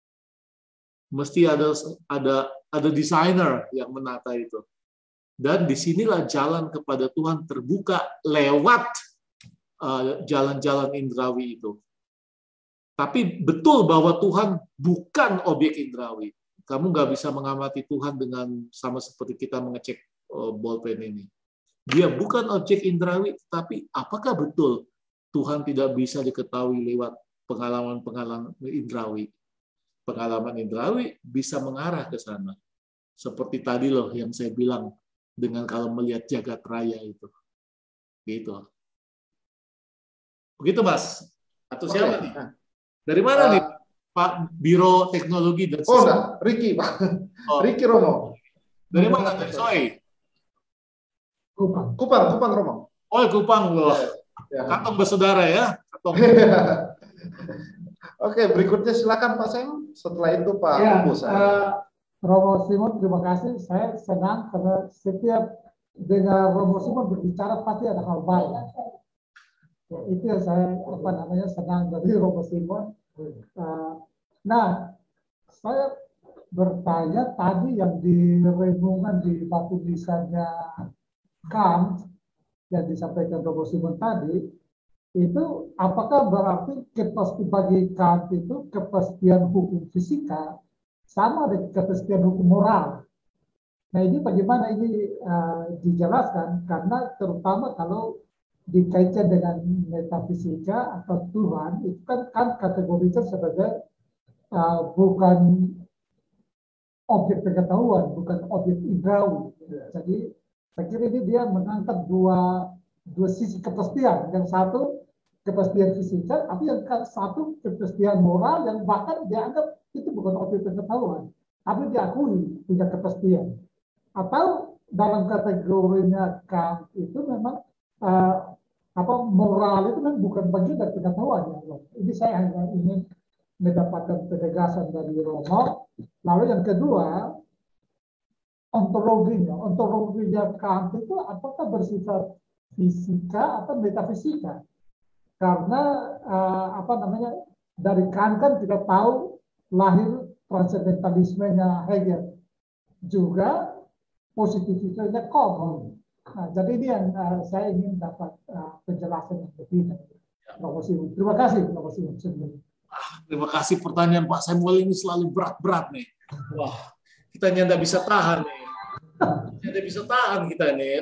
Mesti ada desainer yang menata itu. Dan disinilah jalan kepada Tuhan terbuka lewat jalan-jalan indrawi itu. Tapi betul bahwa Tuhan bukan objek indrawi. Kamu nggak bisa mengamati Tuhan dengan sama seperti kita mengecek bolpen ini. Dia bukan objek indrawi, tapi apakah betul Tuhan tidak bisa diketahui lewat pengalaman-pengalaman indrawi? Pengalaman indrawi bisa mengarah ke sana. Seperti tadi loh yang saya bilang dengan kalau melihat jagat raya itu. Gitu. Begitu, Mas. Atau siapa nih? Dari mana nih? Pak Biro Teknologi dan Sistem. Enggak, Ricky, Pak. Ricky Romo. Dari mana? Dari Soe? Kupang Romo. Oh, Kupang loh. Ya. Katong bersaudara ya. Katong. Oke, berikutnya silakan Pak Sem. Setelah itu Pak Bus. Romo Simon, terima kasih. Saya senang karena setiap dengar Romo Simon berbicara pasti ada hal baik. Ya, itu yang saya senang dari Romo Simon. Nah, saya bertanya tadi yang direnungan di batu nisannya Kant yang disampaikan Romo Simon tadi, itu apakah berarti kepastian bagi Kant itu kepastian hukum fisika sama dengan kepastian hukum moral? Nah ini bagaimana ini dijelaskan, karena terutama kalau dikaitkan dengan metafisika atau Tuhan, itu kan kategorinya sebagai bukan objek pengetahuan, bukan objek indrawi. Jadi saya kira ini dia mengangkat dua sisi kepastian. Yang satu kepastian fisika, tapi yang satu kepastian moral yang bahkan dianggap itu bukan objek pengetahuan, tapi diakui punya kepastian. Atau dalam kategorinya Kant itu memang moral itu kan bukan bagian dari pengetahuan ya. Ini saya hanya ingin mendapatkan penegasan dari Romo. Lalu yang kedua, ontologinya Kant itu apakah bersifat fisika atau metafisika? Karena dari Kant kan kita tahu lahir transcendentalismenya Hegel, juga positivismenya Comte. Nah, jadi ini yang saya ingin dapat penjelasan yang lebih dari Romo Simon. Terima kasih, Romo Simon. Terima kasih pertanyaan Pak Samuel, ini selalu berat-berat nih. Wah, kita tidak bisa tahan nih. Tidak bisa tahan kita nih.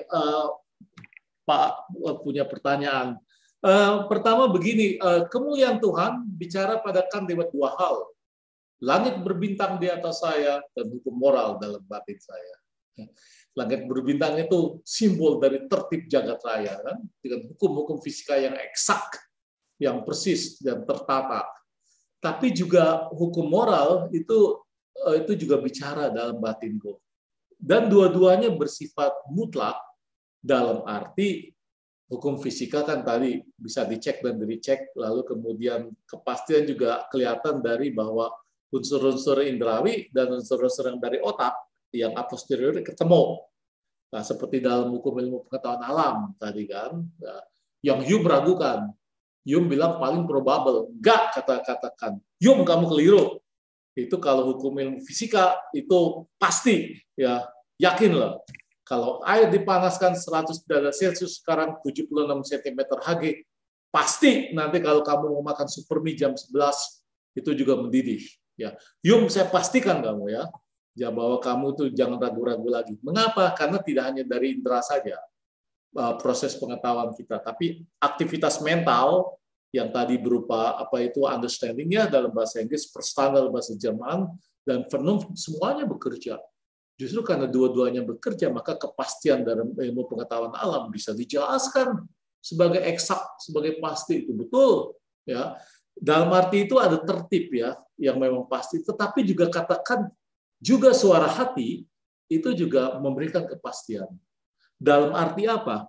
Pak punya pertanyaan. Pertama begini, kemuliaan Tuhan bicara pada Kant lewat dua hal. Langit berbintang di atas saya dan hukum moral dalam batin saya. Langit berbintang itu simbol dari tertib jagat raya, kan? Dengan hukum-hukum fisika yang eksak, yang persis dan tertata. Tapi juga hukum moral itu juga bicara dalam batinku. Dan dua-duanya bersifat mutlak dalam arti hukum fisika kan tadi bisa dicek dan dicek, lalu kemudian kepastian juga kelihatan dari bahwa unsur-unsur indrawi dan unsur-unsur yang dari otak yang a posteriori ketemu. Nah, seperti dalam hukum ilmu pengetahuan alam tadi kan, yang Hume ragukan. Hume bilang paling probable. Enggak, katakan. Hume, kamu keliru. Itu kalau hukum ilmu fisika itu pasti, ya yakinlah. Kalau air dipanaskan 100 derajat Celcius sekarang 76 cm Hg, pasti nanti kalau kamu mau makan supermie jam 11 itu juga mendidih. Ya, Hume saya pastikan kamu ya bahwa kamu tuh jangan ragu-ragu lagi. Mengapa? Karena tidak hanya dari indera saja proses pengetahuan kita, tapi aktivitas mental yang tadi berupa apa itu understanding-nya dalam bahasa Inggris, Verstand dalam bahasa Jerman, dan Vernunft semuanya bekerja. Justru karena dua-duanya bekerja, maka kepastian dalam ilmu pengetahuan alam bisa dijelaskan sebagai eksak, sebagai pasti, itu betul. Ya, dalam arti itu ada tertib ya, yang memang pasti. Tetapi juga katakan juga suara hati itu juga memberikan kepastian. Dalam arti apa?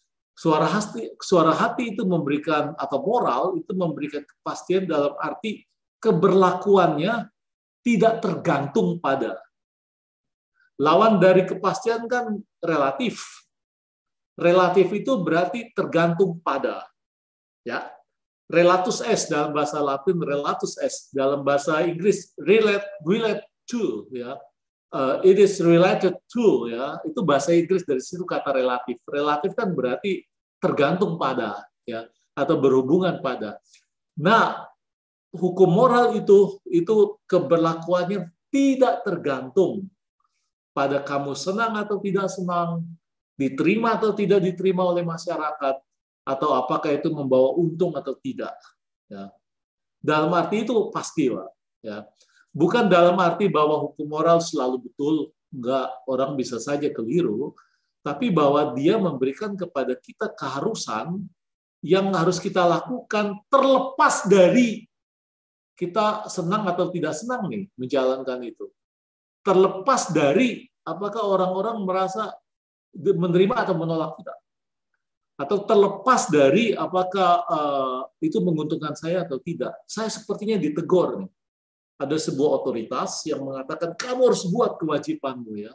Suara hati itu memberikan, atau moral itu memberikan kepastian dalam arti keberlakuannya tidak tergantung pada. Lawan dari kepastian kan relatif. Relatif itu berarti tergantung pada. Ya. Relatus est dalam bahasa Latin, relatus est dalam bahasa Inggris, relate to, ya. It is related to, ya. Itu bahasa Inggris, dari situ kata relatif. Relatif kan berarti tergantung pada, ya, atau berhubungan pada. Nah, hukum moral itu keberlakuannya tidak tergantung pada kamu senang atau tidak senang, diterima atau tidak diterima oleh masyarakat, atau apakah itu membawa untung atau tidak. Ya. Dalam arti itu pasti, Pak. Ya. Bukan dalam arti bahwa hukum moral selalu betul, enggak, orang bisa saja keliru, tapi bahwa dia memberikan kepada kita keharusan yang harus kita lakukan terlepas dari kita senang atau tidak senang nih menjalankan itu. Terlepas dari apakah orang-orang merasa menerima atau menolak kita. Atau terlepas dari apakah itu menguntungkan saya atau tidak. Saya sepertinya ditegur nih. Ada sebuah otoritas yang mengatakan kamu harus buat kewajibanmu ya.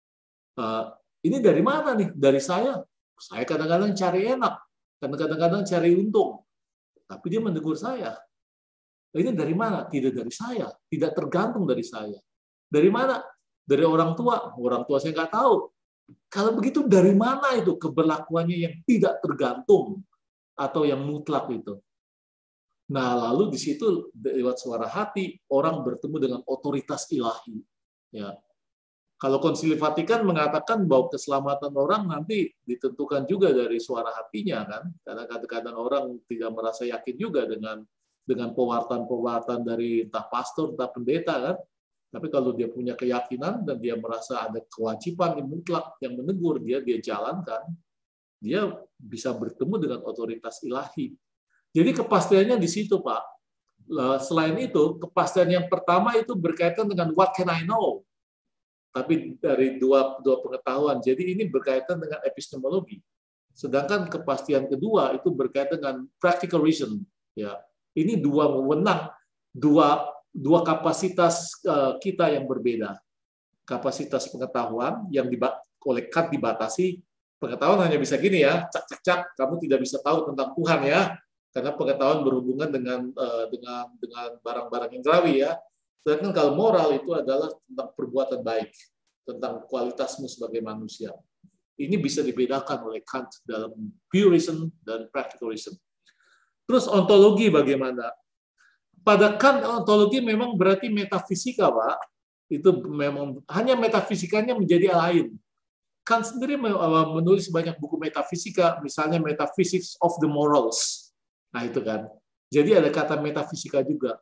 Ini dari mana nih? Dari saya. Saya kadang-kadang cari enak, kadang-kadang cari untung. Tapi dia menegur saya. Ini dari mana? Tidak dari saya. Tidak tergantung dari saya. Dari mana? Dari orang tua. Orang tua saya nggak tahu. Kalau begitu dari mana itu keberlakuannya yang tidak tergantung atau yang mutlak itu. Nah, lalu di situ lewat suara hati orang bertemu dengan otoritas ilahi. Ya. Kalau Konsili Vatikan mengatakan bahwa keselamatan orang nanti ditentukan juga dari suara hatinya, kan? Karena kadang-kadang orang tidak merasa yakin juga dengan pewartaan-pewartaan dari entah pastor, entah pendeta, kan? Tapi kalau dia punya keyakinan dan dia merasa ada kewajiban yang mutlak yang menegur dia jalankan, dia bisa bertemu dengan otoritas ilahi. Jadi kepastiannya di situ, Pak. Selain itu, kepastian yang pertama itu berkaitan dengan what can I know? Tapi dari dua pengetahuan. Jadi ini berkaitan dengan epistemologi. Sedangkan kepastian kedua itu berkaitan dengan practical reason. Ya, ini dua wewenang, dua kapasitas kita yang berbeda. Kapasitas pengetahuan yang oleh Kant dibatasi. Pengetahuan hanya bisa gini ya, cak, kamu tidak bisa tahu tentang Tuhan ya. Karena pengetahuan berhubungan dengan barang-barang indrawi ya. Sedangkan kalau moral itu adalah tentang perbuatan baik, tentang kualitasmu sebagai manusia. Ini bisa dibedakan oleh Kant dalam pure reason dan practical reason. Terus ontologi bagaimana? Pada Kant ontologi memang berarti metafisika, Pak. Itu memang hanya metafisikanya menjadi lain. Kant sendiri menulis banyak buku metafisika, misalnya Metaphysics of the Morals. Nah, itu kan. Jadi ada kata metafisika juga.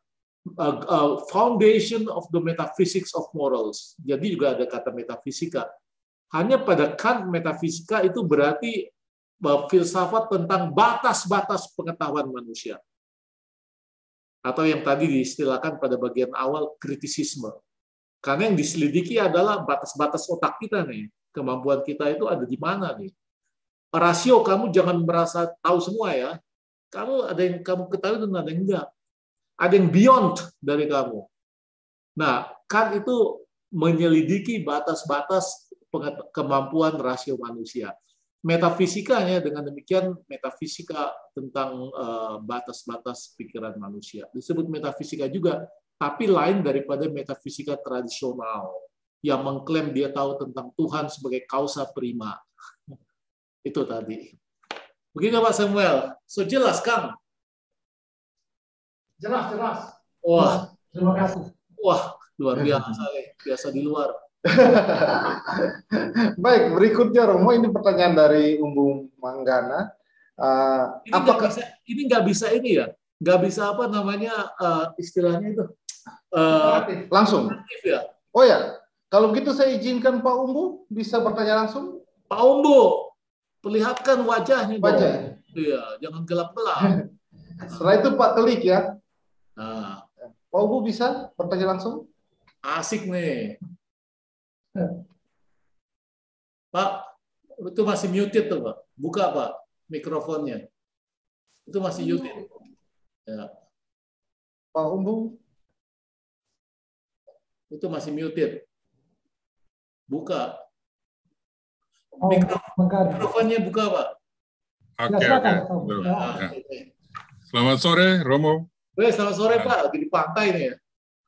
Foundation of the Metaphysics of Morals. Jadi juga ada kata metafisika. Hanya pada Kant metafisika itu berarti filsafat tentang batas-batas pengetahuan manusia. Atau yang tadi diistilahkan pada bagian awal kritisisme. Karena yang diselidiki adalah batas-batas otak kita nih. Kemampuan kita itu ada di mana nih. Rasio kamu jangan merasa tahu semua ya. Kamu ada yang kamu ketahui dan ada yang enggak. Ada yang beyond dari kamu. Nah, Kant itu menyelidiki batas-batas kemampuan rasio manusia. Metafisikanya dengan demikian metafisika tentang batas-batas pikiran manusia. Disebut metafisika juga, tapi lain daripada metafisika tradisional yang mengklaim dia tahu tentang Tuhan sebagai causa prima. Itu tadi. Begitu Pak Samuel. So jelas, Kang? Jelas. Wah, Terima kasih. wah, luar biasa. Biasa di luar. Baik, berikutnya Romo, ini pertanyaan dari Umbu Manggana. Ini nggak bisa ini ya? Nggak bisa apa namanya istilahnya itu? Langsung. Ya? Oh ya, kalau begitu saya izinkan Pak Umbu bisa bertanya langsung. Pak Umbu, perlihatkan wajahnya. Wajah. Iya, jangan gelap-gelap. Setelah itu Pak Telik ya. Nah, Pak Umbu bisa bertanya langsung? asik nih. Pak, itu masih muted tuh, Pak. Buka, Pak, mikrofonnya. Itu masih muted. Ya. Pak Umbu. Itu masih muted. Buka. Mikrofonnya buka, Pak. Oke. Ya. Selamat sore, Romo. Selamat sore, Pak. Lagi di pantai nih ya.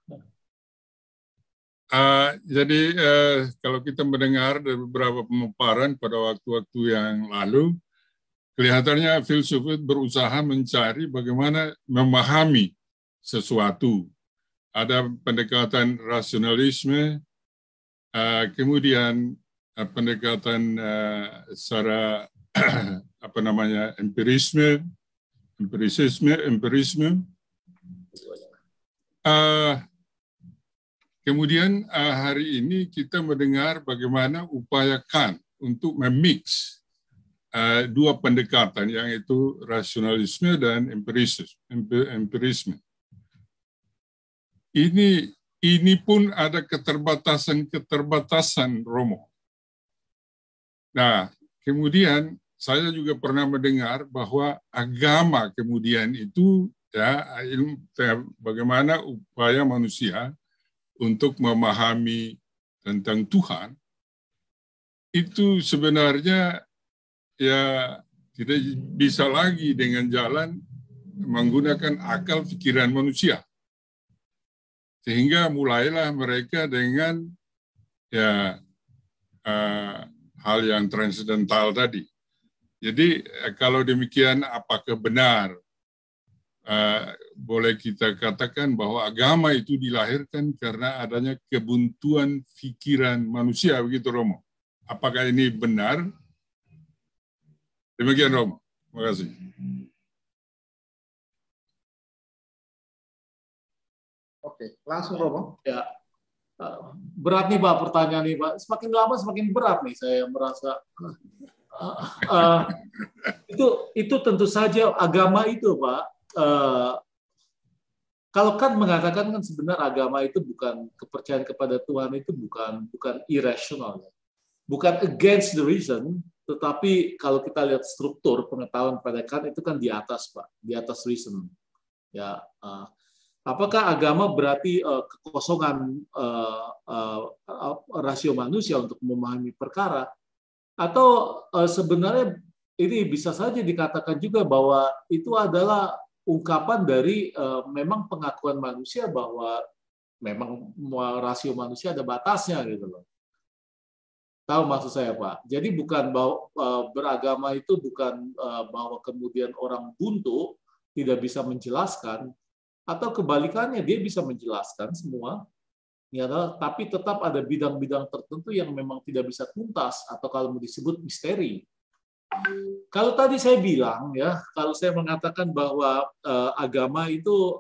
Jadi kalau kita mendengar dari beberapa pemaparan pada waktu-waktu yang lalu, kelihatannya filsuf berusaha mencari bagaimana memahami sesuatu. Ada pendekatan rasionalisme, kemudian pendekatan secara empirisme. Kemudian hari ini kita mendengar bagaimana upaya Kant untuk memix dua pendekatan, yaitu rasionalisme dan empirisme. Ini pun ada keterbatasan Romo. Nah, kemudian saya juga pernah mendengar bahwa agama kemudian itu bagaimana upaya manusia untuk memahami tentang Tuhan, itu sebenarnya ya tidak bisa lagi dengan jalan menggunakan akal pikiran manusia. Sehingga mulailah mereka dengan hal yang transendental tadi. Jadi kalau demikian apakah benar boleh kita katakan bahwa agama itu dilahirkan karena adanya kebuntuan pikiran manusia, begitu Romo? Apakah ini benar? Demikian Romo. Terima kasih. Oke, langsung Romo. Ya, berat nih Pak pertanyaan nih Pak. Semakin lama semakin berat nih saya merasa. Itu tentu saja agama itu Pak. Kalau kan mengatakan kan sebenarnya agama itu bukan kepercayaan kepada Tuhan itu bukan irrational, bukan against the reason, tetapi kalau kita lihat struktur pengetahuan predikat itu kan di atas Pak, di atas reason. Ya. Apakah agama berarti kekosongan rasio manusia untuk memahami perkara? Atau sebenarnya ini bisa saja dikatakan juga bahwa itu adalah ungkapan dari memang pengakuan manusia bahwa memang rasio manusia ada batasnya gitu loh. Tahu maksud saya Pak? Jadi bukan bahwa beragama itu bukan bahwa kemudian orang buntu tidak bisa menjelaskan, atau kebalikannya dia bisa menjelaskan semua, ya, tapi tetap ada bidang-bidang tertentu yang memang tidak bisa tuntas atau kalau mau disebut misteri. Kalau tadi saya bilang ya, kalau saya mengatakan bahwa agama itu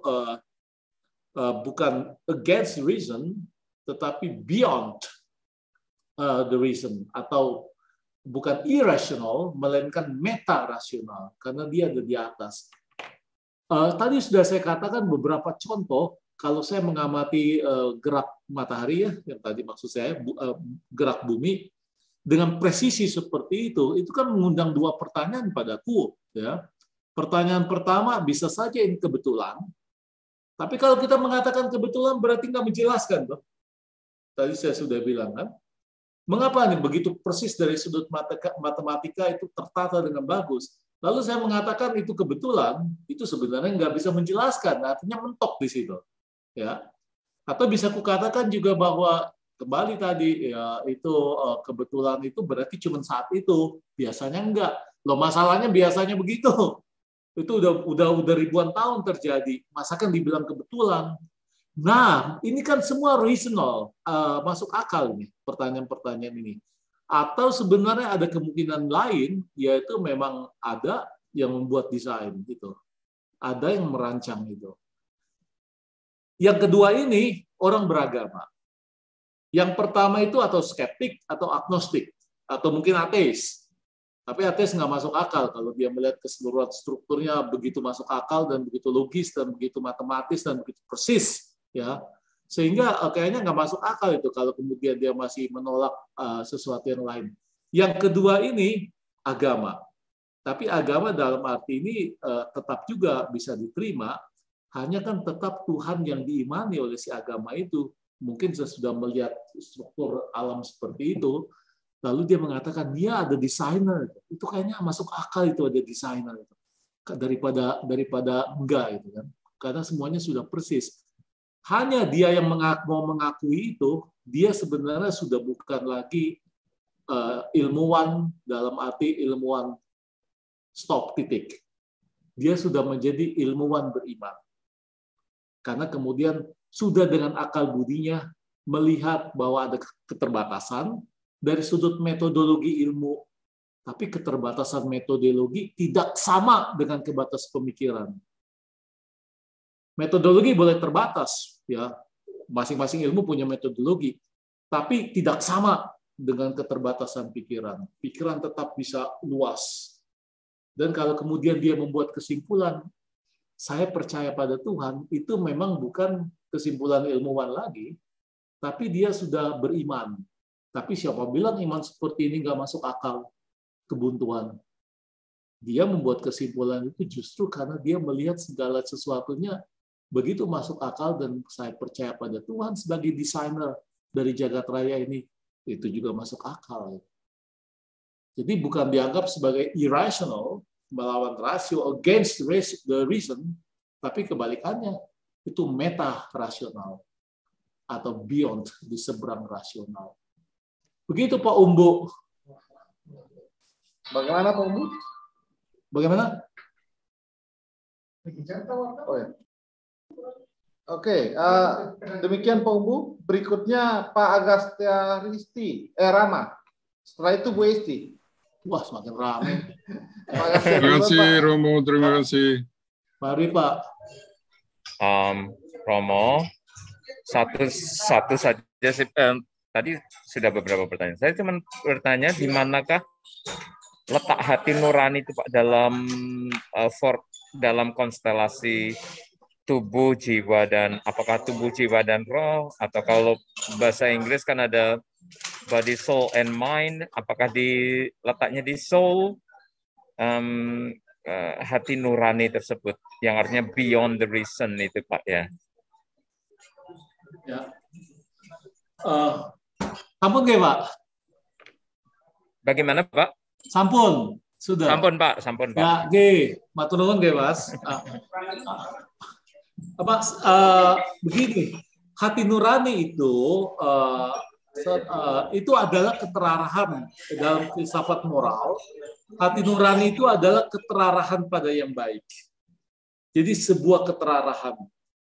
bukan against reason, tetapi beyond the reason, atau bukan irrational, melainkan meta rasional, karena dia ada di atas. Tadi sudah saya katakan beberapa contoh. Kalau saya mengamati gerak matahari ya, yang tadi maksud saya gerak bumi dengan presisi seperti itu kan mengundang dua pertanyaan padaku. Ya, pertanyaan pertama bisa saja ini kebetulan, tapi kalau kita mengatakan kebetulan berarti nggak menjelaskan, toh. Tadi saya sudah bilang kan, mengapa nih begitu persis dari sudut matematika itu tertata dengan bagus? Lalu saya mengatakan itu kebetulan, itu sebenarnya nggak bisa menjelaskan, artinya mentok di situ, ya. Atau bisa kukatakan juga bahwa kembali tadi ya itu kebetulan itu berarti cuma saat itu, biasanya enggak. Loh masalahnya biasanya begitu, itu udah ribuan tahun terjadi, masa kan dibilang kebetulan. Nah ini kan semua reasonable, masuk akal nih pertanyaan-pertanyaan ini. Atau sebenarnya ada kemungkinan lain, yaitu memang ada yang membuat desain gitu, ada yang merancang itu. Yang kedua ini orang beragama. Yang pertama itu atau skeptik atau agnostik atau mungkin ateis. Tapi ateis nggak masuk akal kalau dia melihat keseluruhan strukturnya begitu masuk akal dan begitu logis dan begitu matematis dan begitu persis, ya. Sehingga kayaknya nggak masuk akal itu kalau kemudian dia masih menolak sesuatu yang lain. Yang kedua ini agama. Tapi agama dalam arti ini tetap juga bisa diterima, hanya kan tetap Tuhan yang diimani oleh si agama itu. Mungkin sesudah melihat struktur alam seperti itu, lalu dia mengatakan dia ada desainer. Itu kayaknya masuk akal itu ada desainer itu. Daripada enggak itu kan. Karena semuanya sudah persis. Hanya dia yang mau mengakui itu, dia sebenarnya sudah bukan lagi ilmuwan dalam arti ilmuwan stop titik. Dia sudah menjadi ilmuwan beriman. Karena kemudian sudah dengan akal budinya melihat bahwa ada keterbatasan dari sudut metodologi ilmu, tapi keterbatasan metodologi tidak sama dengan kebatas pemikiran. Metodologi boleh terbatas, ya, masing-masing ilmu punya metodologi, tapi tidak sama dengan keterbatasan pikiran. Pikiran tetap bisa luas. Dan kalau kemudian dia membuat kesimpulan, saya percaya pada Tuhan, itu memang bukan kesimpulan ilmuwan lagi, tapi dia sudah beriman. Tapi siapa bilang iman seperti ini nggak masuk akal? Kebuntuan. Dia membuat kesimpulan itu justru karena dia melihat segala sesuatunya begitu masuk akal dan saya percaya pada Tuhan sebagai desainer dari jagat raya ini, itu juga masuk akal. Jadi bukan dianggap sebagai irrational, melawan rasio, against the reason, tapi kebalikannya, itu meta rasional atau beyond, di seberang rasional. Begitu Pak Umbu. Bagaimana Pak Umbu? Bagaimana? Oh, ya. Oke, demikian Pak Umbu. Berikutnya Pak Agastya Rama. Setelah itu Bu Esti. Wah, semakin ramai. Terima kasih Romo, terima kasih. Mari Pak. Romo, satu saja sih. Tadi sudah beberapa pertanyaan. Saya cuma bertanya di manakah letak hati nurani itu Pak dalam konstelasi tubuh, jiwa, dan apakah tubuh, jiwa, dan roh, atau kalau bahasa Inggris kan ada body, soul, and mind, apakah letaknya di soul, hati nurani tersebut, yang artinya beyond the reason itu Pak ya. Ya. Sampun nggih Pak? Bagaimana Pak? Sampun, sudah. Sampun Pak, sampun Pak. Ya, nggih, matur nuwun nggih Mas. Begini, hati nurani itu adalah keterarahan dalam filsafat moral. Hati nurani itu adalah keterarahan pada yang baik. Jadi sebuah keterarahan.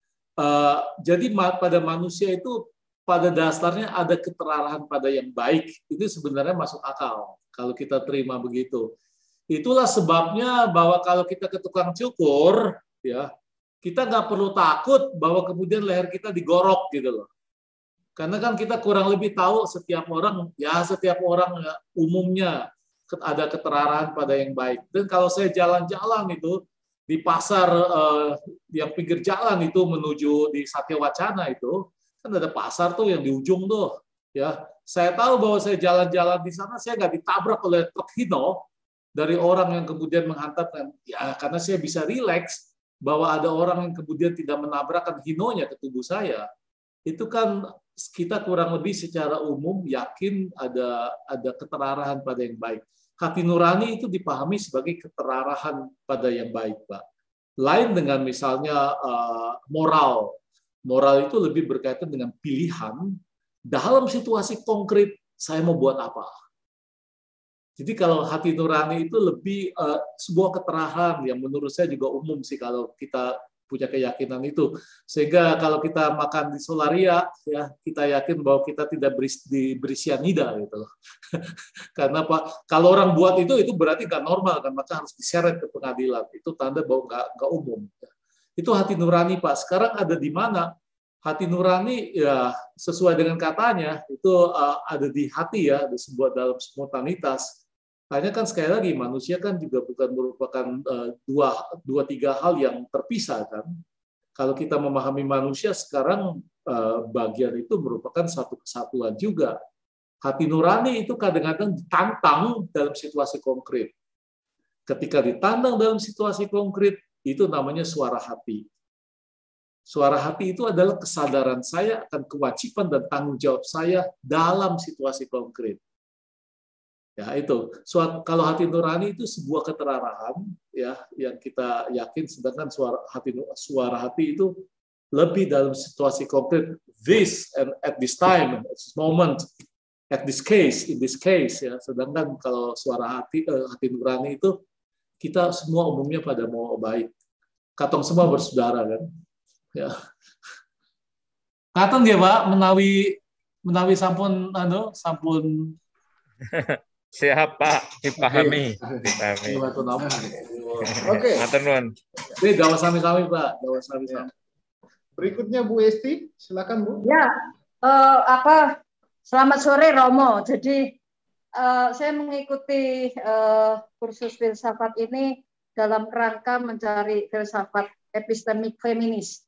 Jadi pada manusia itu pada dasarnya ada keterarahan pada yang baik. Itu sebenarnya masuk akal kalau kita terima begitu. Itulah sebabnya bahwa kalau kita ke tukang cukur, ya kita nggak perlu takut bahwa kemudian leher kita digorok gitu loh. Karena kan kita kurang lebih tahu setiap orang umumnya ada keterarahan pada yang baik. Dan kalau saya jalan-jalan itu di pasar yang pinggir jalan itu menuju di Satya Wacana itu kan ada pasar tuh yang di ujung tuh, ya. Saya tahu bahwa saya jalan-jalan di sana saya nggak ditabrak oleh truk hino dari orang yang kemudian menghantamkan, ya karena saya bisa rileks bahwa ada orang yang kemudian tidak menabrakkan hinonya ke tubuh saya. Itu kan kita kurang lebih secara umum yakin ada keterarahan pada yang baik. Hati nurani itu dipahami sebagai keterarahan pada yang baik, Pak. Lain dengan misalnya moral. Moral itu lebih berkaitan dengan pilihan dalam situasi konkret saya mau buat apa. Jadi kalau hati nurani itu lebih sebuah keterarahan yang menurut saya juga umum sih kalau kita punya keyakinan itu. Sehingga kalau kita makan di Solaria, ya kita yakin bahwa kita tidak diberi sianida gitu loh. Karena Pak, kalau orang buat itu berarti nggak normal kan, maka harus diseret ke pengadilan. Itu tanda bahwa nggak umum. Itu hati nurani Pak. Sekarang ada di mana? Hati nurani ya sesuai dengan katanya itu ada di hati ya, dalam spontanitas. Hanya kan sekali lagi manusia kan juga bukan merupakan dua tiga hal yang terpisah kan. Kalau kita memahami manusia sekarang bagian itu merupakan satu kesatuan juga. Hati nurani itu kadang-kadang ditantang dalam situasi konkret. Ketika ditantang dalam situasi konkret itu namanya suara hati. Suara hati itu adalah kesadaran saya akan kewajiban dan tanggung jawab saya dalam situasi konkret. Ya itu. Kalau hati nurani itu sebuah keterarahan ya yang kita yakin, sedangkan suara hati itu lebih dalam situasi konkret. This and at this time, at this moment, at this case, in this case ya. Sedangkan kalau suara hati nurani itu kita semua umumnya pada mau baik. Katong semua bersaudara kan. Ya. Katon ya Pak menawi sampun sampun siap Pak, dipahami. Oke. Matur nuwun. Gawa sami-sami Pak, gawa sami-sami. Berikutnya Bu Esti, silakan Bu. Ya, selamat sore Romo. Jadi saya mengikuti kursus filsafat ini dalam rangka mencari filsafat epistemik feminis.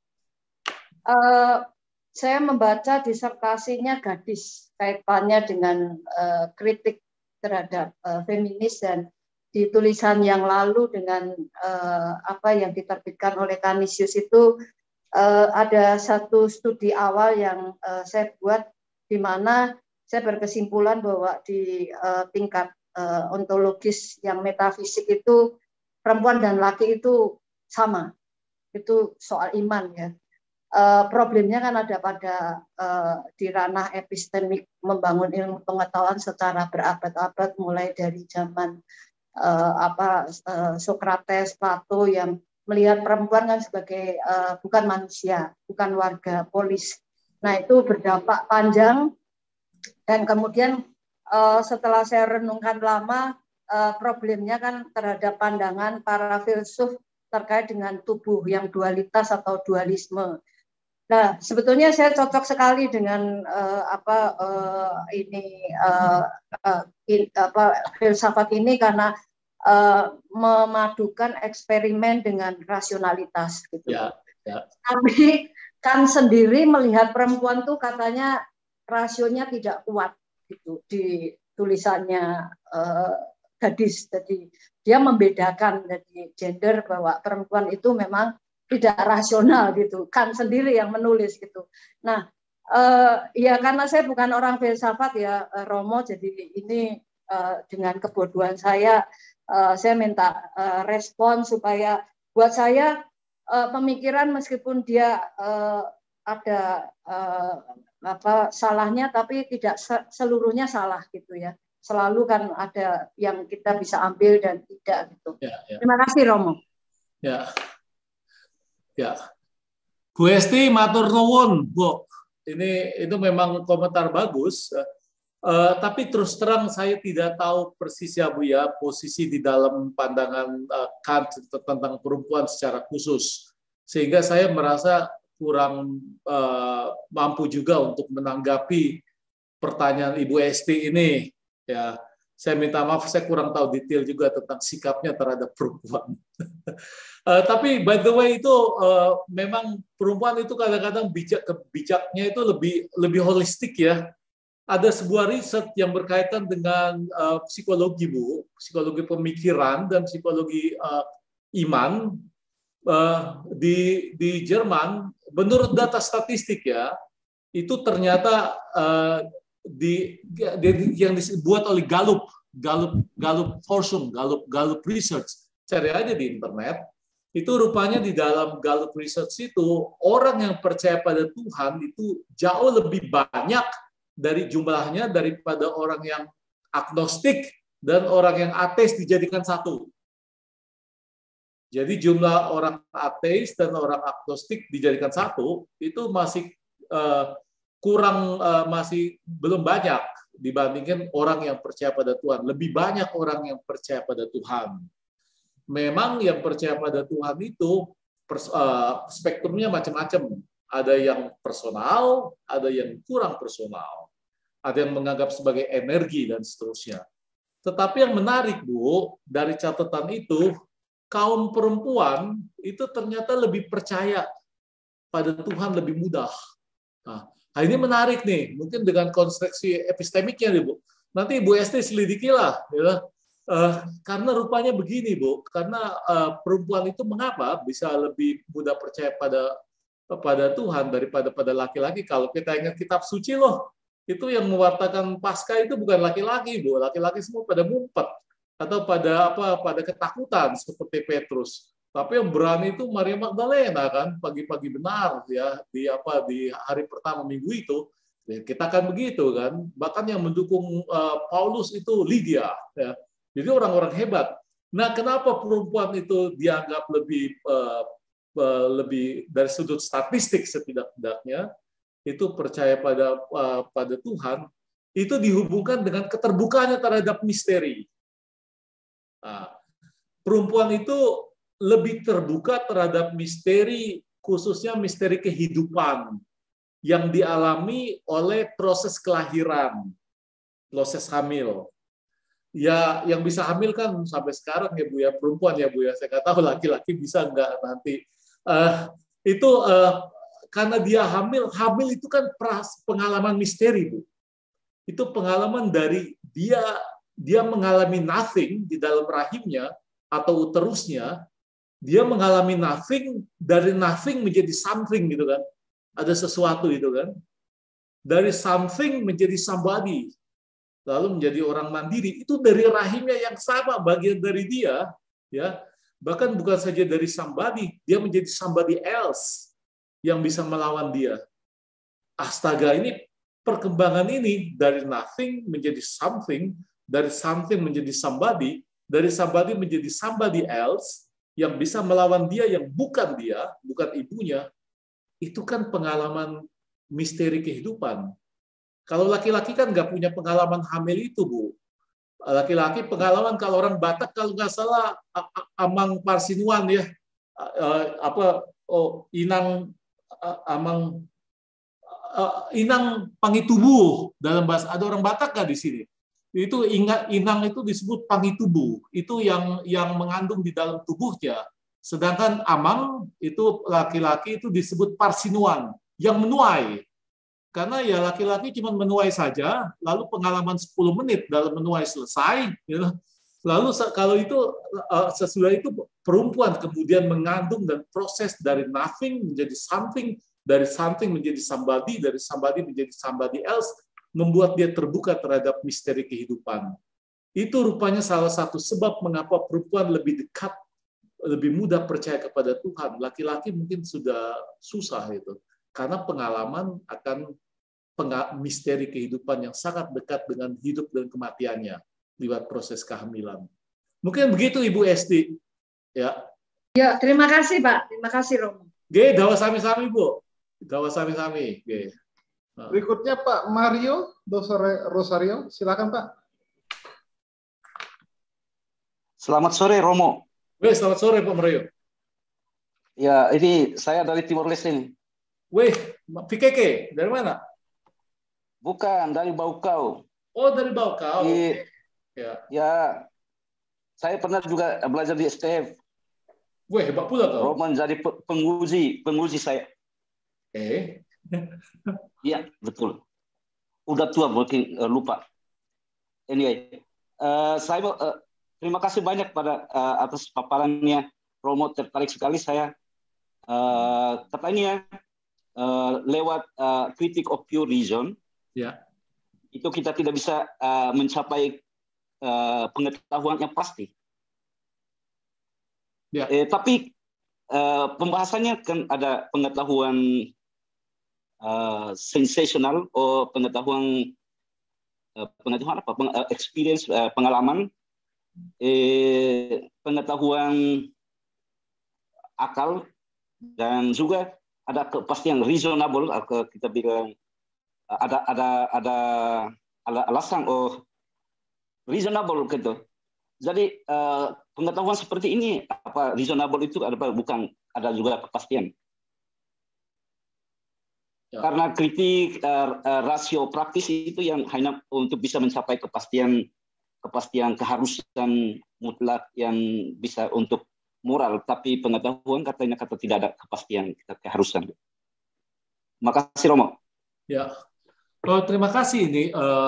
Saya membaca disertasinya Gadis kaitannya dengan kritik terhadap feminis, dan di tulisan yang lalu dengan apa yang diterbitkan oleh Canisius itu ada satu studi awal yang saya buat di mana saya berkesimpulan bahwa di tingkat ontologis yang metafisik itu perempuan dan laki itu sama. Itu soal iman ya. Problemnya kan ada pada di ranah epistemik, membangun ilmu pengetahuan secara berabad-abad mulai dari zaman Sokrates, Plato yang melihat perempuan kan sebagai bukan manusia, bukan warga polis. Nah, itu berdampak panjang, dan kemudian setelah saya renungkan lama, problemnya kan terhadap pandangan para filsuf terkait dengan tubuh yang dualitas atau dualisme. Nah, sebetulnya saya cocok sekali dengan filsafat ini karena memadukan eksperimen dengan rasionalitas gitu. Ya, ya. Tapi kan sendiri melihat perempuan tuh katanya rasionya tidak kuat gitu di tulisannya gadis. Jadi dia membedakan dari gender bahwa perempuan itu memang tidak rasional gitu, kan sendiri yang menulis gitu. Nah, ya karena saya bukan orang filsafat ya, Romo, jadi ini dengan kebodohan saya minta respon supaya buat saya pemikiran meskipun dia ada salahnya, tapi tidak seluruhnya salah gitu ya. Selalu kan ada yang kita bisa ambil dan tidak gitu. Ya, ya. Terima kasih, Romo. Ya. Ya, Bu Esti, matur nuwun, Bu. Itu memang komentar bagus. Tapi terus terang saya tidak tahu persis ya, Bu ya, posisi di dalam pandangan Kant tentang perempuan secara khusus. Sehingga saya merasa kurang mampu juga untuk menanggapi pertanyaan Ibu Esti ini. Ya, saya minta maaf, saya kurang tahu detail juga tentang sikapnya terhadap perempuan. Tapi by the way itu memang perempuan itu kadang-kadang bijaknya itu lebih holistik ya. Ada sebuah riset yang berkaitan dengan psikologi, Bu, psikologi pemikiran dan psikologi iman di Jerman. Menurut data statistik ya, itu ternyata yang dibuat oleh Gallup Forschung, Gallup Research, cari aja di internet. Itu rupanya di dalam Gallup Research itu orang yang percaya pada Tuhan itu jauh lebih banyak dari jumlahnya daripada orang yang agnostik dan orang yang ateis dijadikan satu. Jadi jumlah orang ateis dan orang agnostik dijadikan satu itu masih masih belum banyak dibandingkan orang yang percaya pada Tuhan. Lebih banyak orang yang percaya pada Tuhan. Memang yang percaya pada Tuhan itu spektrumnya macam-macam. Ada yang personal, ada yang kurang personal. Ada yang menganggap sebagai energi dan seterusnya. Tetapi yang menarik, Bu, dari catatan itu, kaum perempuan itu ternyata lebih percaya pada Tuhan lebih mudah. Nah, ini menarik nih, mungkin dengan konstruksi epistemiknya, Bu. Nanti Bu Esti selidikilah, ya. Karena rupanya begini, Bu, karena perempuan itu mengapa bisa lebih mudah percaya pada Tuhan daripada pada laki-laki. Kalau kita ingat kitab suci loh, itu yang mewartakan Paskah itu bukan laki-laki, Bu. Laki-laki semua pada ngumpet atau pada ketakutan seperti Petrus. Tapi yang berani itu Maria Magdalena kan, pagi-pagi benar ya di hari pertama minggu itu. Kita kan begitu kan. Bahkan yang mendukung Paulus itu Lydia ya. Jadi orang-orang hebat. Nah, kenapa perempuan itu dianggap lebih dari sudut statistik setidak-tidaknya itu percaya pada Tuhan, itu dihubungkan dengan keterbukaannya terhadap misteri. Nah, perempuan itu lebih terbuka terhadap misteri, khususnya misteri kehidupan yang dialami oleh proses kelahiran, proses hamil. Ya, yang bisa hamil kan sampai sekarang ya Bu ya, perempuan ya Bu ya. Saya nggak tahu laki-laki bisa nggak nanti. Karena dia hamil itu kan pengalaman misteri Bu. Itu pengalaman dari dia mengalami nothing di dalam rahimnya atau uterusnya, dia mengalami nothing, dari nothing menjadi something gitu kan. Ada sesuatu itu kan. Dari something menjadi somebody. Lalu menjadi orang mandiri, itu dari rahimnya yang sama, bagian dari dia, ya. Bahkan bukan saja dari somebody, dia menjadi somebody else yang bisa melawan dia. Astaga, ini perkembangan ini dari nothing menjadi something, dari something menjadi somebody, dari somebody menjadi somebody else, yang bisa melawan dia yang bukan dia, bukan ibunya, itu kan pengalaman misteri kehidupan. Kalau laki-laki kan nggak punya pengalaman hamil itu, Bu. Laki-laki pengalaman, kalau orang Batak kalau nggak salah amang parsinuan ya, inang amang inang pangitubuh dalam bahasa, ada orang Batak nggak di sini? Itu inang itu disebut pangitubuh, itu yang mengandung di dalam tubuhnya. Sedangkan amang itu laki-laki itu disebut parsinuan, yang menuai. Karena ya laki-laki cuma menuai saja, lalu pengalaman 10 menit dalam menuai selesai. Lalu kalau itu sesudah itu perempuan kemudian mengandung dan proses dari nothing menjadi something, dari something menjadi somebody, dari somebody menjadi somebody else, membuat dia terbuka terhadap misteri kehidupan. Itu rupanya salah satu sebab mengapa perempuan lebih dekat, lebih mudah percaya kepada Tuhan. Laki-laki mungkin sudah susah itu. Karena pengalaman akan misteri kehidupan yang sangat dekat dengan hidup dan kematiannya lewat proses kehamilan. Mungkin begitu Ibu Esti. Ya. Ya, terima kasih Pak. Terima kasih Romo. Oke, dawa sami-sami Bu. Dawa sami-sami. Oke. Berikutnya Pak Mario Rosario, silakan Pak. Selamat sore Romo. Selamat sore Pak Mario. Ya, ini saya dari Timor Leste nih. Wih, PKK, dari mana? Bukan, dari Baukau. Oh, dari Baukau. Ya, saya pernah juga belajar di STF. Wih, hebat pula kau. Roman jadi penguji saya. Iya, betul. Udah tua mungkin lupa. Anyway, saya terima kasih banyak pada atas paparannya Romo, tertarik sekali saya. Katanya lewat critic of pure reason, ya, itu kita tidak bisa mencapai pengetahuan yang pasti. Ya. Tapi pembahasannya kan ada pengetahuan sensasional, pengetahuan apa? Experience, pengalaman, pengetahuan akal, dan juga ada kepastian reasonable. Kita bilang ada alasan reasonable gitu. Jadi pengetahuan seperti ini, apa reasonable itu ada bukan, ada juga kepastian. Ya. Karena kritik rasio praktis itu yang hanya untuk bisa mencapai kepastian keharusan mutlak yang bisa untuk moral, tapi pengetahuan katanya tidak ada kepastian keharusan. Makasih Romo. Ya, terima kasih ini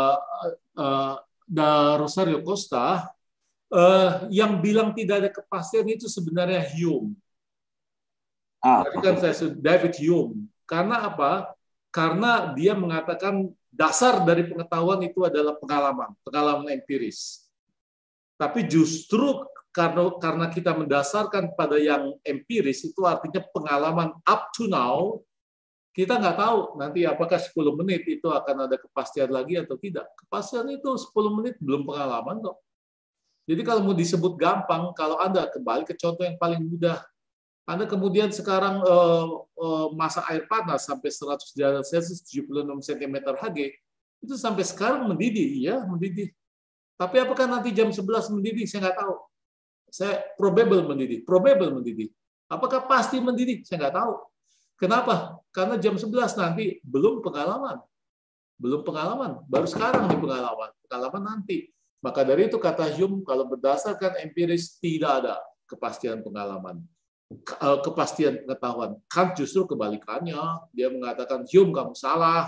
Rosario Costa. Yang bilang tidak ada kepastian itu sebenarnya Hume. Tadi kan David Hume. Karena apa? Karena dia mengatakan dasar dari pengetahuan itu adalah pengalaman empiris. Tapi justru karena kita mendasarkan pada yang empiris, itu artinya pengalaman up to now, kita nggak tahu nanti apakah 10 menit itu akan ada kepastian lagi atau tidak. Kepastian itu 10 menit belum pengalaman kok. Jadi kalau mau disebut gampang, kalau Anda kembali ke contoh yang paling mudah, Anda kemudian sekarang masa air panas sampai 100 derajat Celcius 76 cm Hg, itu sampai sekarang mendidih, ya mendidih. Tapi apakah nanti jam 11 mendidih? Saya nggak tahu. Saya probable mendidih. Apakah pasti mendidih? Saya nggak tahu. Kenapa? Karena jam 11 nanti belum pengalaman. Baru sekarang nih pengalaman nanti. Maka dari itu kata Hume, kalau berdasarkan empiris tidak ada kepastian pengalaman, kepastian pengetahuan. Kant justru kebalikannya, dia mengatakan Hume kamu salah,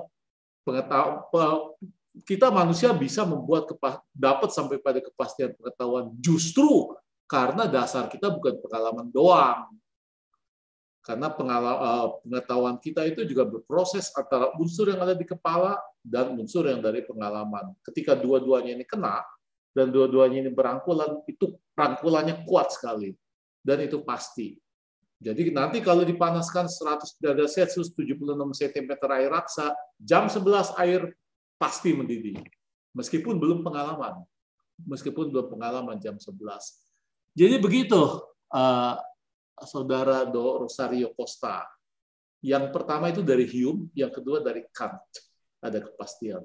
kita manusia bisa dapat sampai pada kepastian pengetahuan justru karena dasar kita bukan pengalaman doang. Karena pengetahuan kita itu juga berproses antara unsur yang ada di kepala dan unsur yang dari pengalaman. Ketika dua-duanya ini kena dan dua-duanya ini berangkulan, itu rangkulannya kuat sekali dan itu pasti. Jadi nanti kalau dipanaskan 100 derajat Celcius 76 cm air raksa, jam 11 air pasti mendidih, meskipun belum pengalaman. meskipun belum pengalaman jam 11. Jadi begitu, Saudara Do Rosario Costa. Yang pertama itu dari Hume, yang kedua dari Kant. Ada kepastian.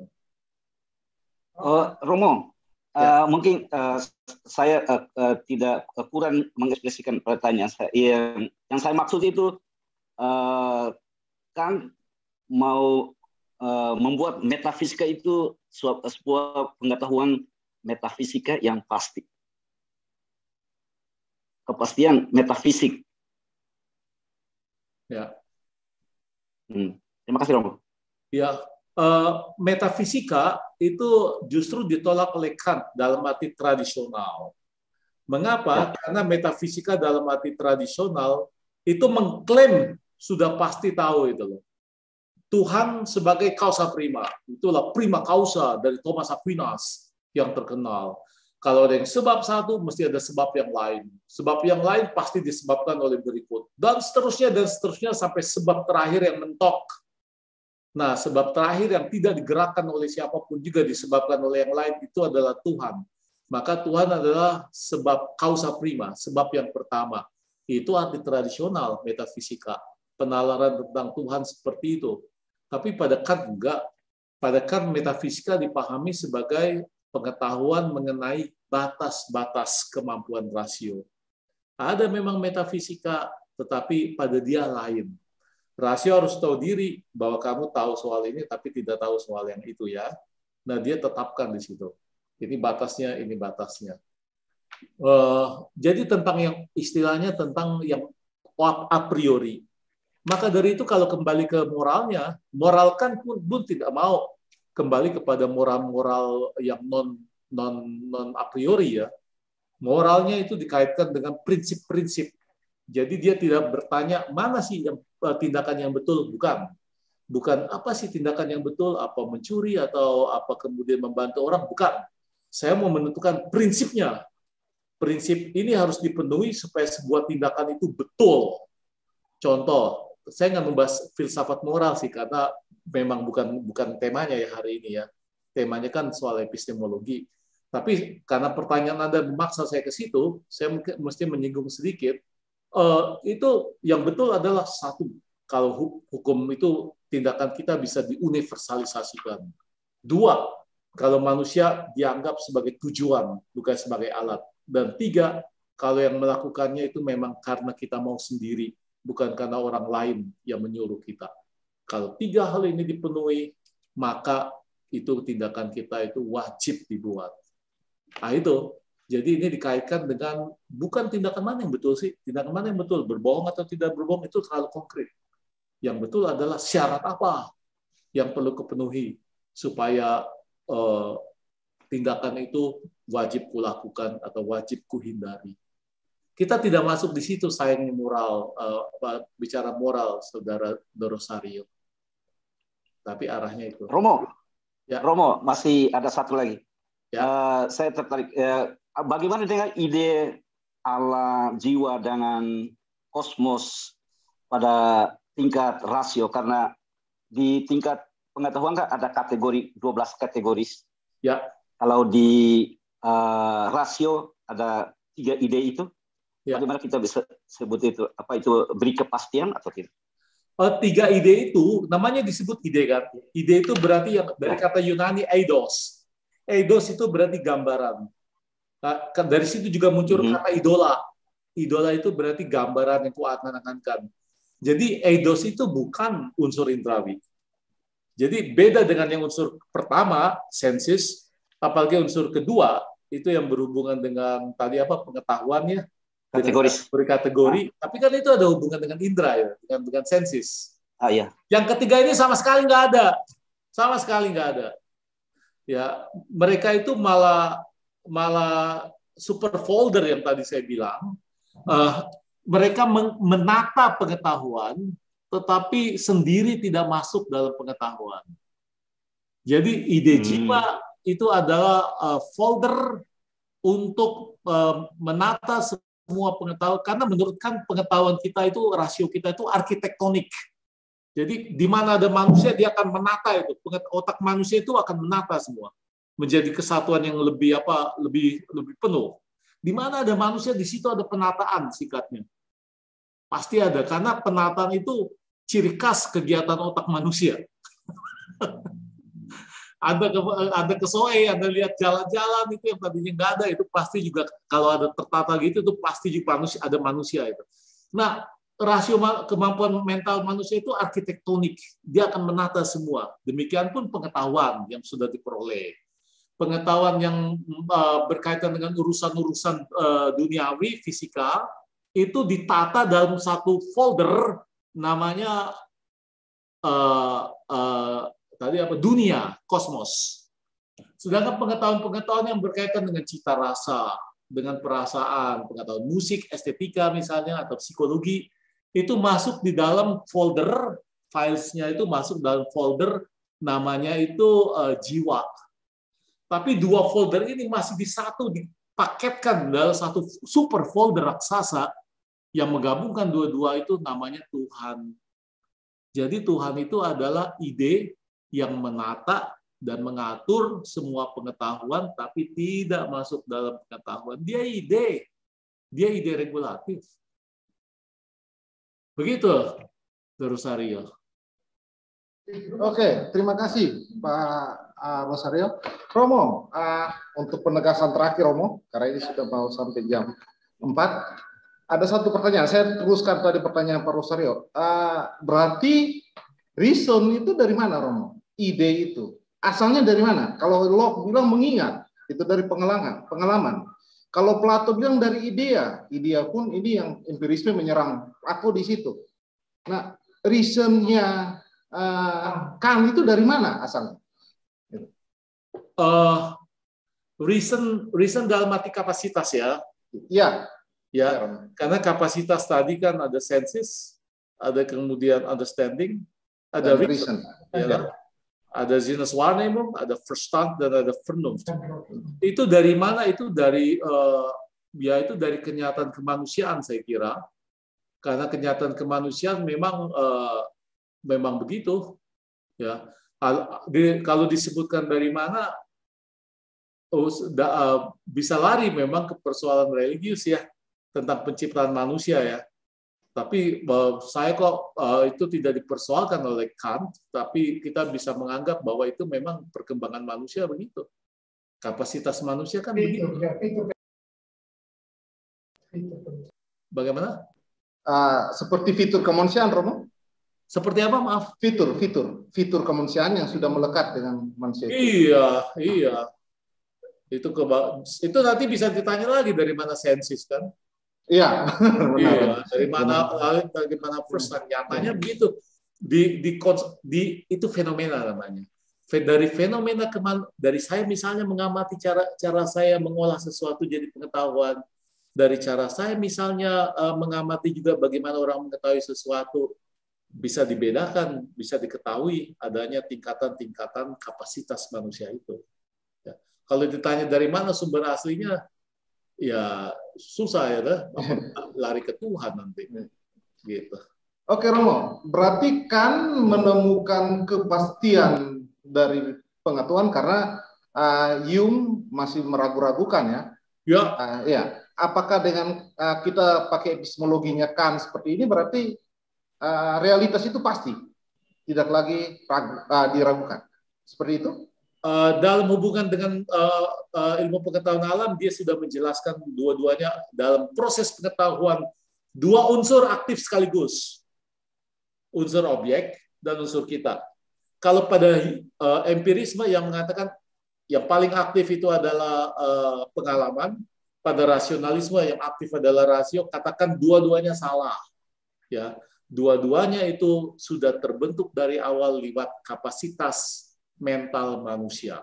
Romo, mungkin saya tidak kurang mengekspresikan pertanyaan saya. Yang saya maksud itu Kant mau membuat metafisika itu sebuah pengetahuan metafisika yang pasti. Kepastian metafisik. Ya. Terima kasih, Romo. Ya, metafisika itu justru ditolak oleh Kant dalam arti tradisional. Mengapa? Karena metafisika dalam arti tradisional itu mengklaim sudah pasti tahu itu loh. Tuhan sebagai causa prima, itulah prima causa dari Thomas Aquinas yang terkenal. Kalau ada yang sebab satu, mesti ada sebab yang lain. Sebab yang lain pasti disebabkan oleh berikut. Dan seterusnya sampai sebab terakhir yang mentok. Nah, sebab terakhir yang tidak digerakkan oleh siapapun juga disebabkan oleh yang lain, itu adalah Tuhan. Maka Tuhan adalah sebab causa prima, sebab yang pertama. Itu arti tradisional metafisika. Penalaran tentang Tuhan seperti itu. Tapi pada Kant enggak. Pada Kant metafisika dipahami sebagai pengetahuan mengenai batas-batas kemampuan rasio. Ada memang metafisika, tetapi pada dia lain. Rasio harus tahu diri bahwa kamu tahu soal ini, tapi tidak tahu soal yang itu ya. Nah, dia tetapkan di situ. Ini batasnya, ini batasnya. Jadi tentang yang istilahnya tentang yang a priori. Maka dari itu kalau kembali ke moralnya, moral kan pun tidak mau kembali kepada moral-moral yang non a priori ya. Moralnya itu dikaitkan dengan prinsip-prinsip. Jadi dia tidak bertanya mana sih yang tindakan yang betul, bukan apa sih tindakan yang betul, apa mencuri atau apa kemudian membantu orang, bukan. Saya mau menentukan prinsipnya. Prinsip ini harus dipenuhi supaya sebuah tindakan itu betul. Contoh, saya nggak membahas filsafat moral sih karena memang bukan temanya ya hari ini ya. Temanya kan soal epistemologi. Tapi karena pertanyaan Anda memaksa saya ke situ, saya mesti menyinggung sedikit. Itu yang betul adalah satu, kalau hukum itu tindakan kita bisa diuniversalisasikan. Dua, kalau manusia dianggap sebagai tujuan, bukan sebagai alat. Dan tiga, kalau yang melakukannya itu memang karena kita mau sendiri, bukan karena orang lain yang menyuruh kita. Kalau tiga hal ini dipenuhi, maka itu tindakan kita itu wajib dibuat. Nah itu, jadi ini dikaitkan dengan bukan tindakan mana yang betul sih, tindakan mana yang betul, berbohong atau tidak berbohong itu terlalu konkret. Yang betul adalah syarat apa yang perlu kepenuhi supaya tindakan itu wajib kulakukan atau wajib kuhindari. Kita tidak masuk di situ sayangnya moral, bicara moral, Saudara Do Rosario. Tapi arahnya itu. Romo, ya. Romo masih ada satu lagi. Ya. Saya tertarik. Bagaimana dengan ide ala jiwa dengan kosmos pada tingkat rasio? Karena di tingkat pengetahuan kan ada kategori 12 kategoris. Ya. Kalau di rasio ada 3 ide itu. Ya. Bagaimana kita bisa sebut itu? Apa itu beri kepastian atau tidak? 3 ide itu namanya disebut ide kan. Ide itu berarti yang dari kata Yunani eidos. Eidos itu berarti gambaran. Nah, dari situ juga muncul kata idola. Idola itu berarti gambaran yang kuakan-akankan. Jadi eidos itu bukan unsur indrawi. Jadi beda dengan yang unsur pertama, sensus, apalagi unsur kedua itu yang berhubungan dengan tadi apa pengetahuannya. Kategoris. Berkategori, tapi kan itu ada hubungan dengan indera ya, dengan sensis. Iya. Yang ketiga ini sama sekali nggak ada, sama sekali nggak ada. Ya, mereka itu malah super folder yang tadi saya bilang. Mereka menata pengetahuan, tetapi sendiri tidak masuk dalam pengetahuan. Jadi ide jiwa itu adalah folder untuk menata semua pengetahuan, karena menurut kan pengetahuan kita itu, rasio kita itu arsitektonik. Jadi di mana ada manusia dia akan menata itu, otak manusia itu akan menata semua. menjadi kesatuan yang lebih lebih penuh. Di mana ada manusia, di situ ada penataan sikatnya. Pasti ada, karena penataan itu ciri khas kegiatan otak manusia. ada kesoe, ada lihat jalan-jalan itu yang tadinya nggak ada, itu pasti juga kalau ada tertata gitu itu pasti juga ada manusia itu. Nah, rasio kemampuan mental manusia itu arsitektonik, dia akan menata semua. Demikian pun pengetahuan yang sudah diperoleh. Pengetahuan yang berkaitan dengan urusan-urusan duniawi, fisika, itu ditata dalam satu folder namanya dunia, kosmos. Sedangkan pengetahuan-pengetahuan yang berkaitan dengan cita rasa, dengan perasaan, pengetahuan musik, estetika misalnya, atau psikologi, itu masuk di dalam folder, filesnya itu masuk dalam folder namanya itu jiwa. Tapi dua folder ini masih dipaketkan dalam satu super folder raksasa yang menggabungkan dua-dua itu namanya Tuhan. Jadi Tuhan itu adalah ide yang menata dan mengatur semua pengetahuan, tapi tidak masuk dalam pengetahuan. Dia ide regulatif. Begitu, Rosario. Oke, terima kasih Pak Rosario. Romo, untuk penegasan terakhir Romo, karena ini sudah mau sampai jam 4, ada satu pertanyaan. Saya teruskan tadi pertanyaan Pak Rosario. Berarti reason itu dari mana Romo? Ide itu asalnya dari mana? Kalau Locke bilang mengingat, itu dari pengalaman. Kalau Plato bilang dari idea pun ini yang empirisme menyerang Plato di situ. Nah, reasonnya Kant itu dari mana asalnya? Reason dalam arti kapasitas ya. Iya. Ya, karena kapasitas tadi kan ada senses, ada kemudian understanding, ada reason. Ya, ada Sinneswahrnehmung, ada Verstand, dan ada Vernunft. Itu dari mana? Itu dari itu dari kenyataan kemanusiaan saya kira. Karena kenyataan kemanusiaan memang begitu. Ya, kalau disebutkan dari mana, bisa lari memang ke persoalan religius ya, tentang penciptaan manusia ya. Tapi saya kok itu tidak dipersoalkan oleh Kant, tapi kita bisa menganggap bahwa itu memang perkembangan manusia begitu. Kapasitas manusia kan begitu. Bagaimana? Seperti fitur kemanusiaan, Romo? Seperti apa, maaf? Fitur kemanusiaan yang sudah melekat dengan manusia. Iya. Itu nanti bisa ditanya lagi dari mana sensis kan? Iya, benar. Dari mana bagaimana Verstand, nyatanya begitu. Itu fenomena namanya. Dari fenomena dari saya misalnya mengamati cara saya mengolah sesuatu jadi pengetahuan, dari cara saya misalnya mengamati juga bagaimana orang mengetahui sesuatu, bisa dibedakan, bisa diketahui adanya tingkatan-tingkatan kapasitas manusia itu. Ya. Kalau ditanya dari mana sumber aslinya, ya susah ya, lari ke Tuhan nanti. Gitu. Oke Romo, berarti kan menemukan kepastian dari pengetahuan karena Hume masih meragu-ragukan ya. Ya. Ya. Apakah dengan kita pakai epistemologinya Kant seperti ini berarti realitas itu pasti tidak lagi diragukan. Seperti itu? Dalam hubungan dengan ilmu pengetahuan alam, dia sudah menjelaskan dua-duanya dalam proses pengetahuan, dua unsur aktif sekaligus, unsur objek dan unsur kita. Kalau pada empirisme yang mengatakan yang paling aktif itu adalah pengalaman, pada rasionalisme yang aktif adalah rasio, katakan dua-duanya salah. Ya, dua-duanya itu sudah terbentuk dari awal lewat kapasitas mental manusia.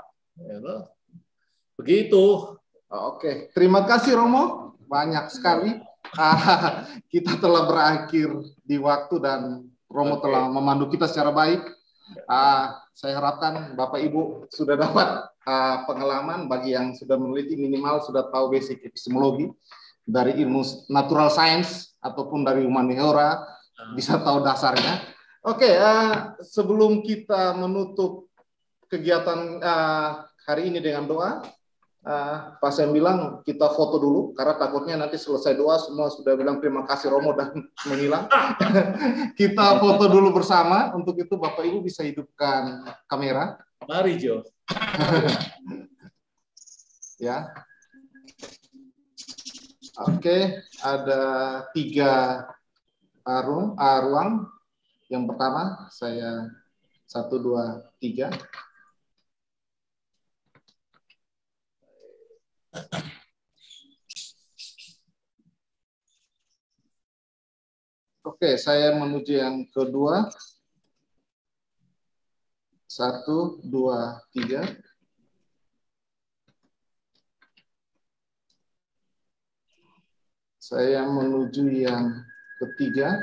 Begitu. Oke, terima kasih Romo. Banyak sekali. Kita telah berakhir di waktu dan Romo telah memandu kita secara baik. Saya harapkan Bapak Ibu sudah dapat pengalaman, bagi yang sudah meneliti minimal sudah tahu basic epistemologi dari ilmu natural science ataupun dari humaniora, bisa tahu dasarnya. Oke, sebelum kita menutup kegiatan hari ini dengan doa. Pak Sam bilang kita foto dulu karena takutnya nanti selesai doa semua sudah bilang terima kasih Romo dan menghilang. Kita foto dulu bersama. Untuk itu Bapak Ibu bisa hidupkan kamera. Mari Jo. Ya. Oke, ada 3 ruang. Yang pertama saya 1, 2, 3. Oke, saya menuju yang kedua. 1, 2, 3. Saya menuju yang ketiga.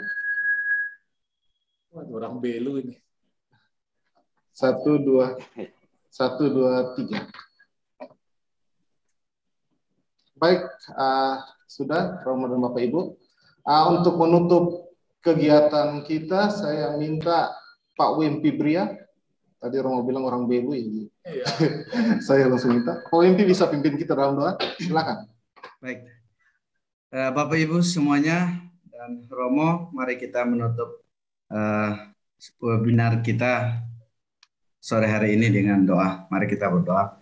Orang belu ini. 1, 2, 3. Baik, sudah Romo dan Bapak Ibu. Untuk menutup kegiatan kita, saya minta Pak Wempi Bria. Tadi Romo bilang orang belu ini. Iya. Saya langsung minta. Pak Wempi bisa pimpin kita dalam doa. Silakan. Baik. Bapak Ibu semuanya dan Romo, mari kita menutup webinar kita sore hari ini dengan doa. Mari kita berdoa.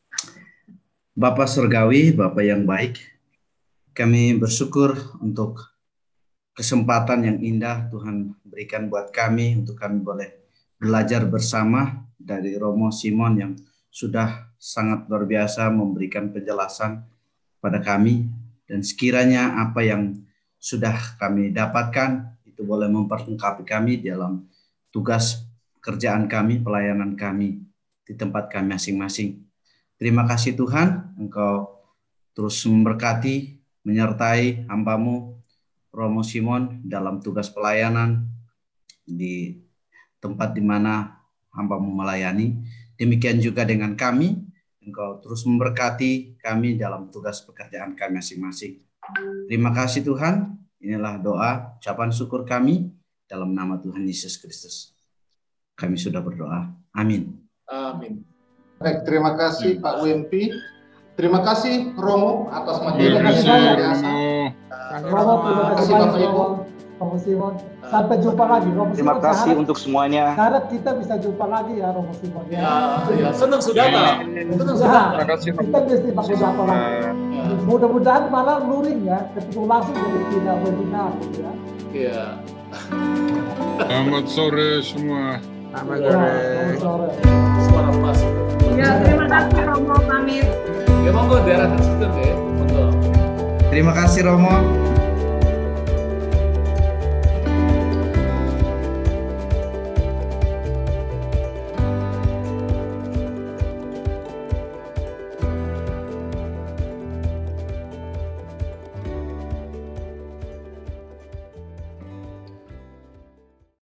Bapa Surgawi, Bapa yang baik, kami bersyukur untuk kesempatan yang indah Tuhan berikan buat kami, untuk kami boleh belajar bersama dari Romo Simon yang sudah sangat luar biasa memberikan penjelasan pada kami, dan sekiranya apa yang sudah kami dapatkan itu boleh memperlengkapi kami dalam tugas kerjaan kami, pelayanan kami di tempat kami masing-masing. Terima kasih Tuhan, Engkau terus memberkati, menyertai hamba-Mu Romo Simon dalam tugas pelayanan di tempat di mana hamba-Mu melayani. Demikian juga dengan kami, Engkau terus memberkati kami dalam tugas pekerjaan kami masing-masing. Terima kasih Tuhan, inilah doa, ucapan syukur kami dalam nama Tuhan Yesus Kristus. Kami sudah berdoa. Amin. Amin. Baik, terima kasih Pak Wempi. Terima kasih Romo atas materi yang luar biasa. Romo, terima kasih Bapak Ibu. Romo Simon. Sampai jumpa lagi Romo Simon. Terima kasih untuk semuanya. Harap kita bisa jumpa lagi ya Romo Simon. Ya, senang sudah Pak. Senang sudah. Terima kasih. Kita mesti pakai data lagi. Mudah-mudahan malah luring ya, ketemu langsung jadi tidak webinar ya. Iya. Selamat sore semua. Selamat sore. Suara pas. Ya, terima kasih Romo pamit. Ya monggo daerah tersebut deh. Monggo. Terima kasih Romo.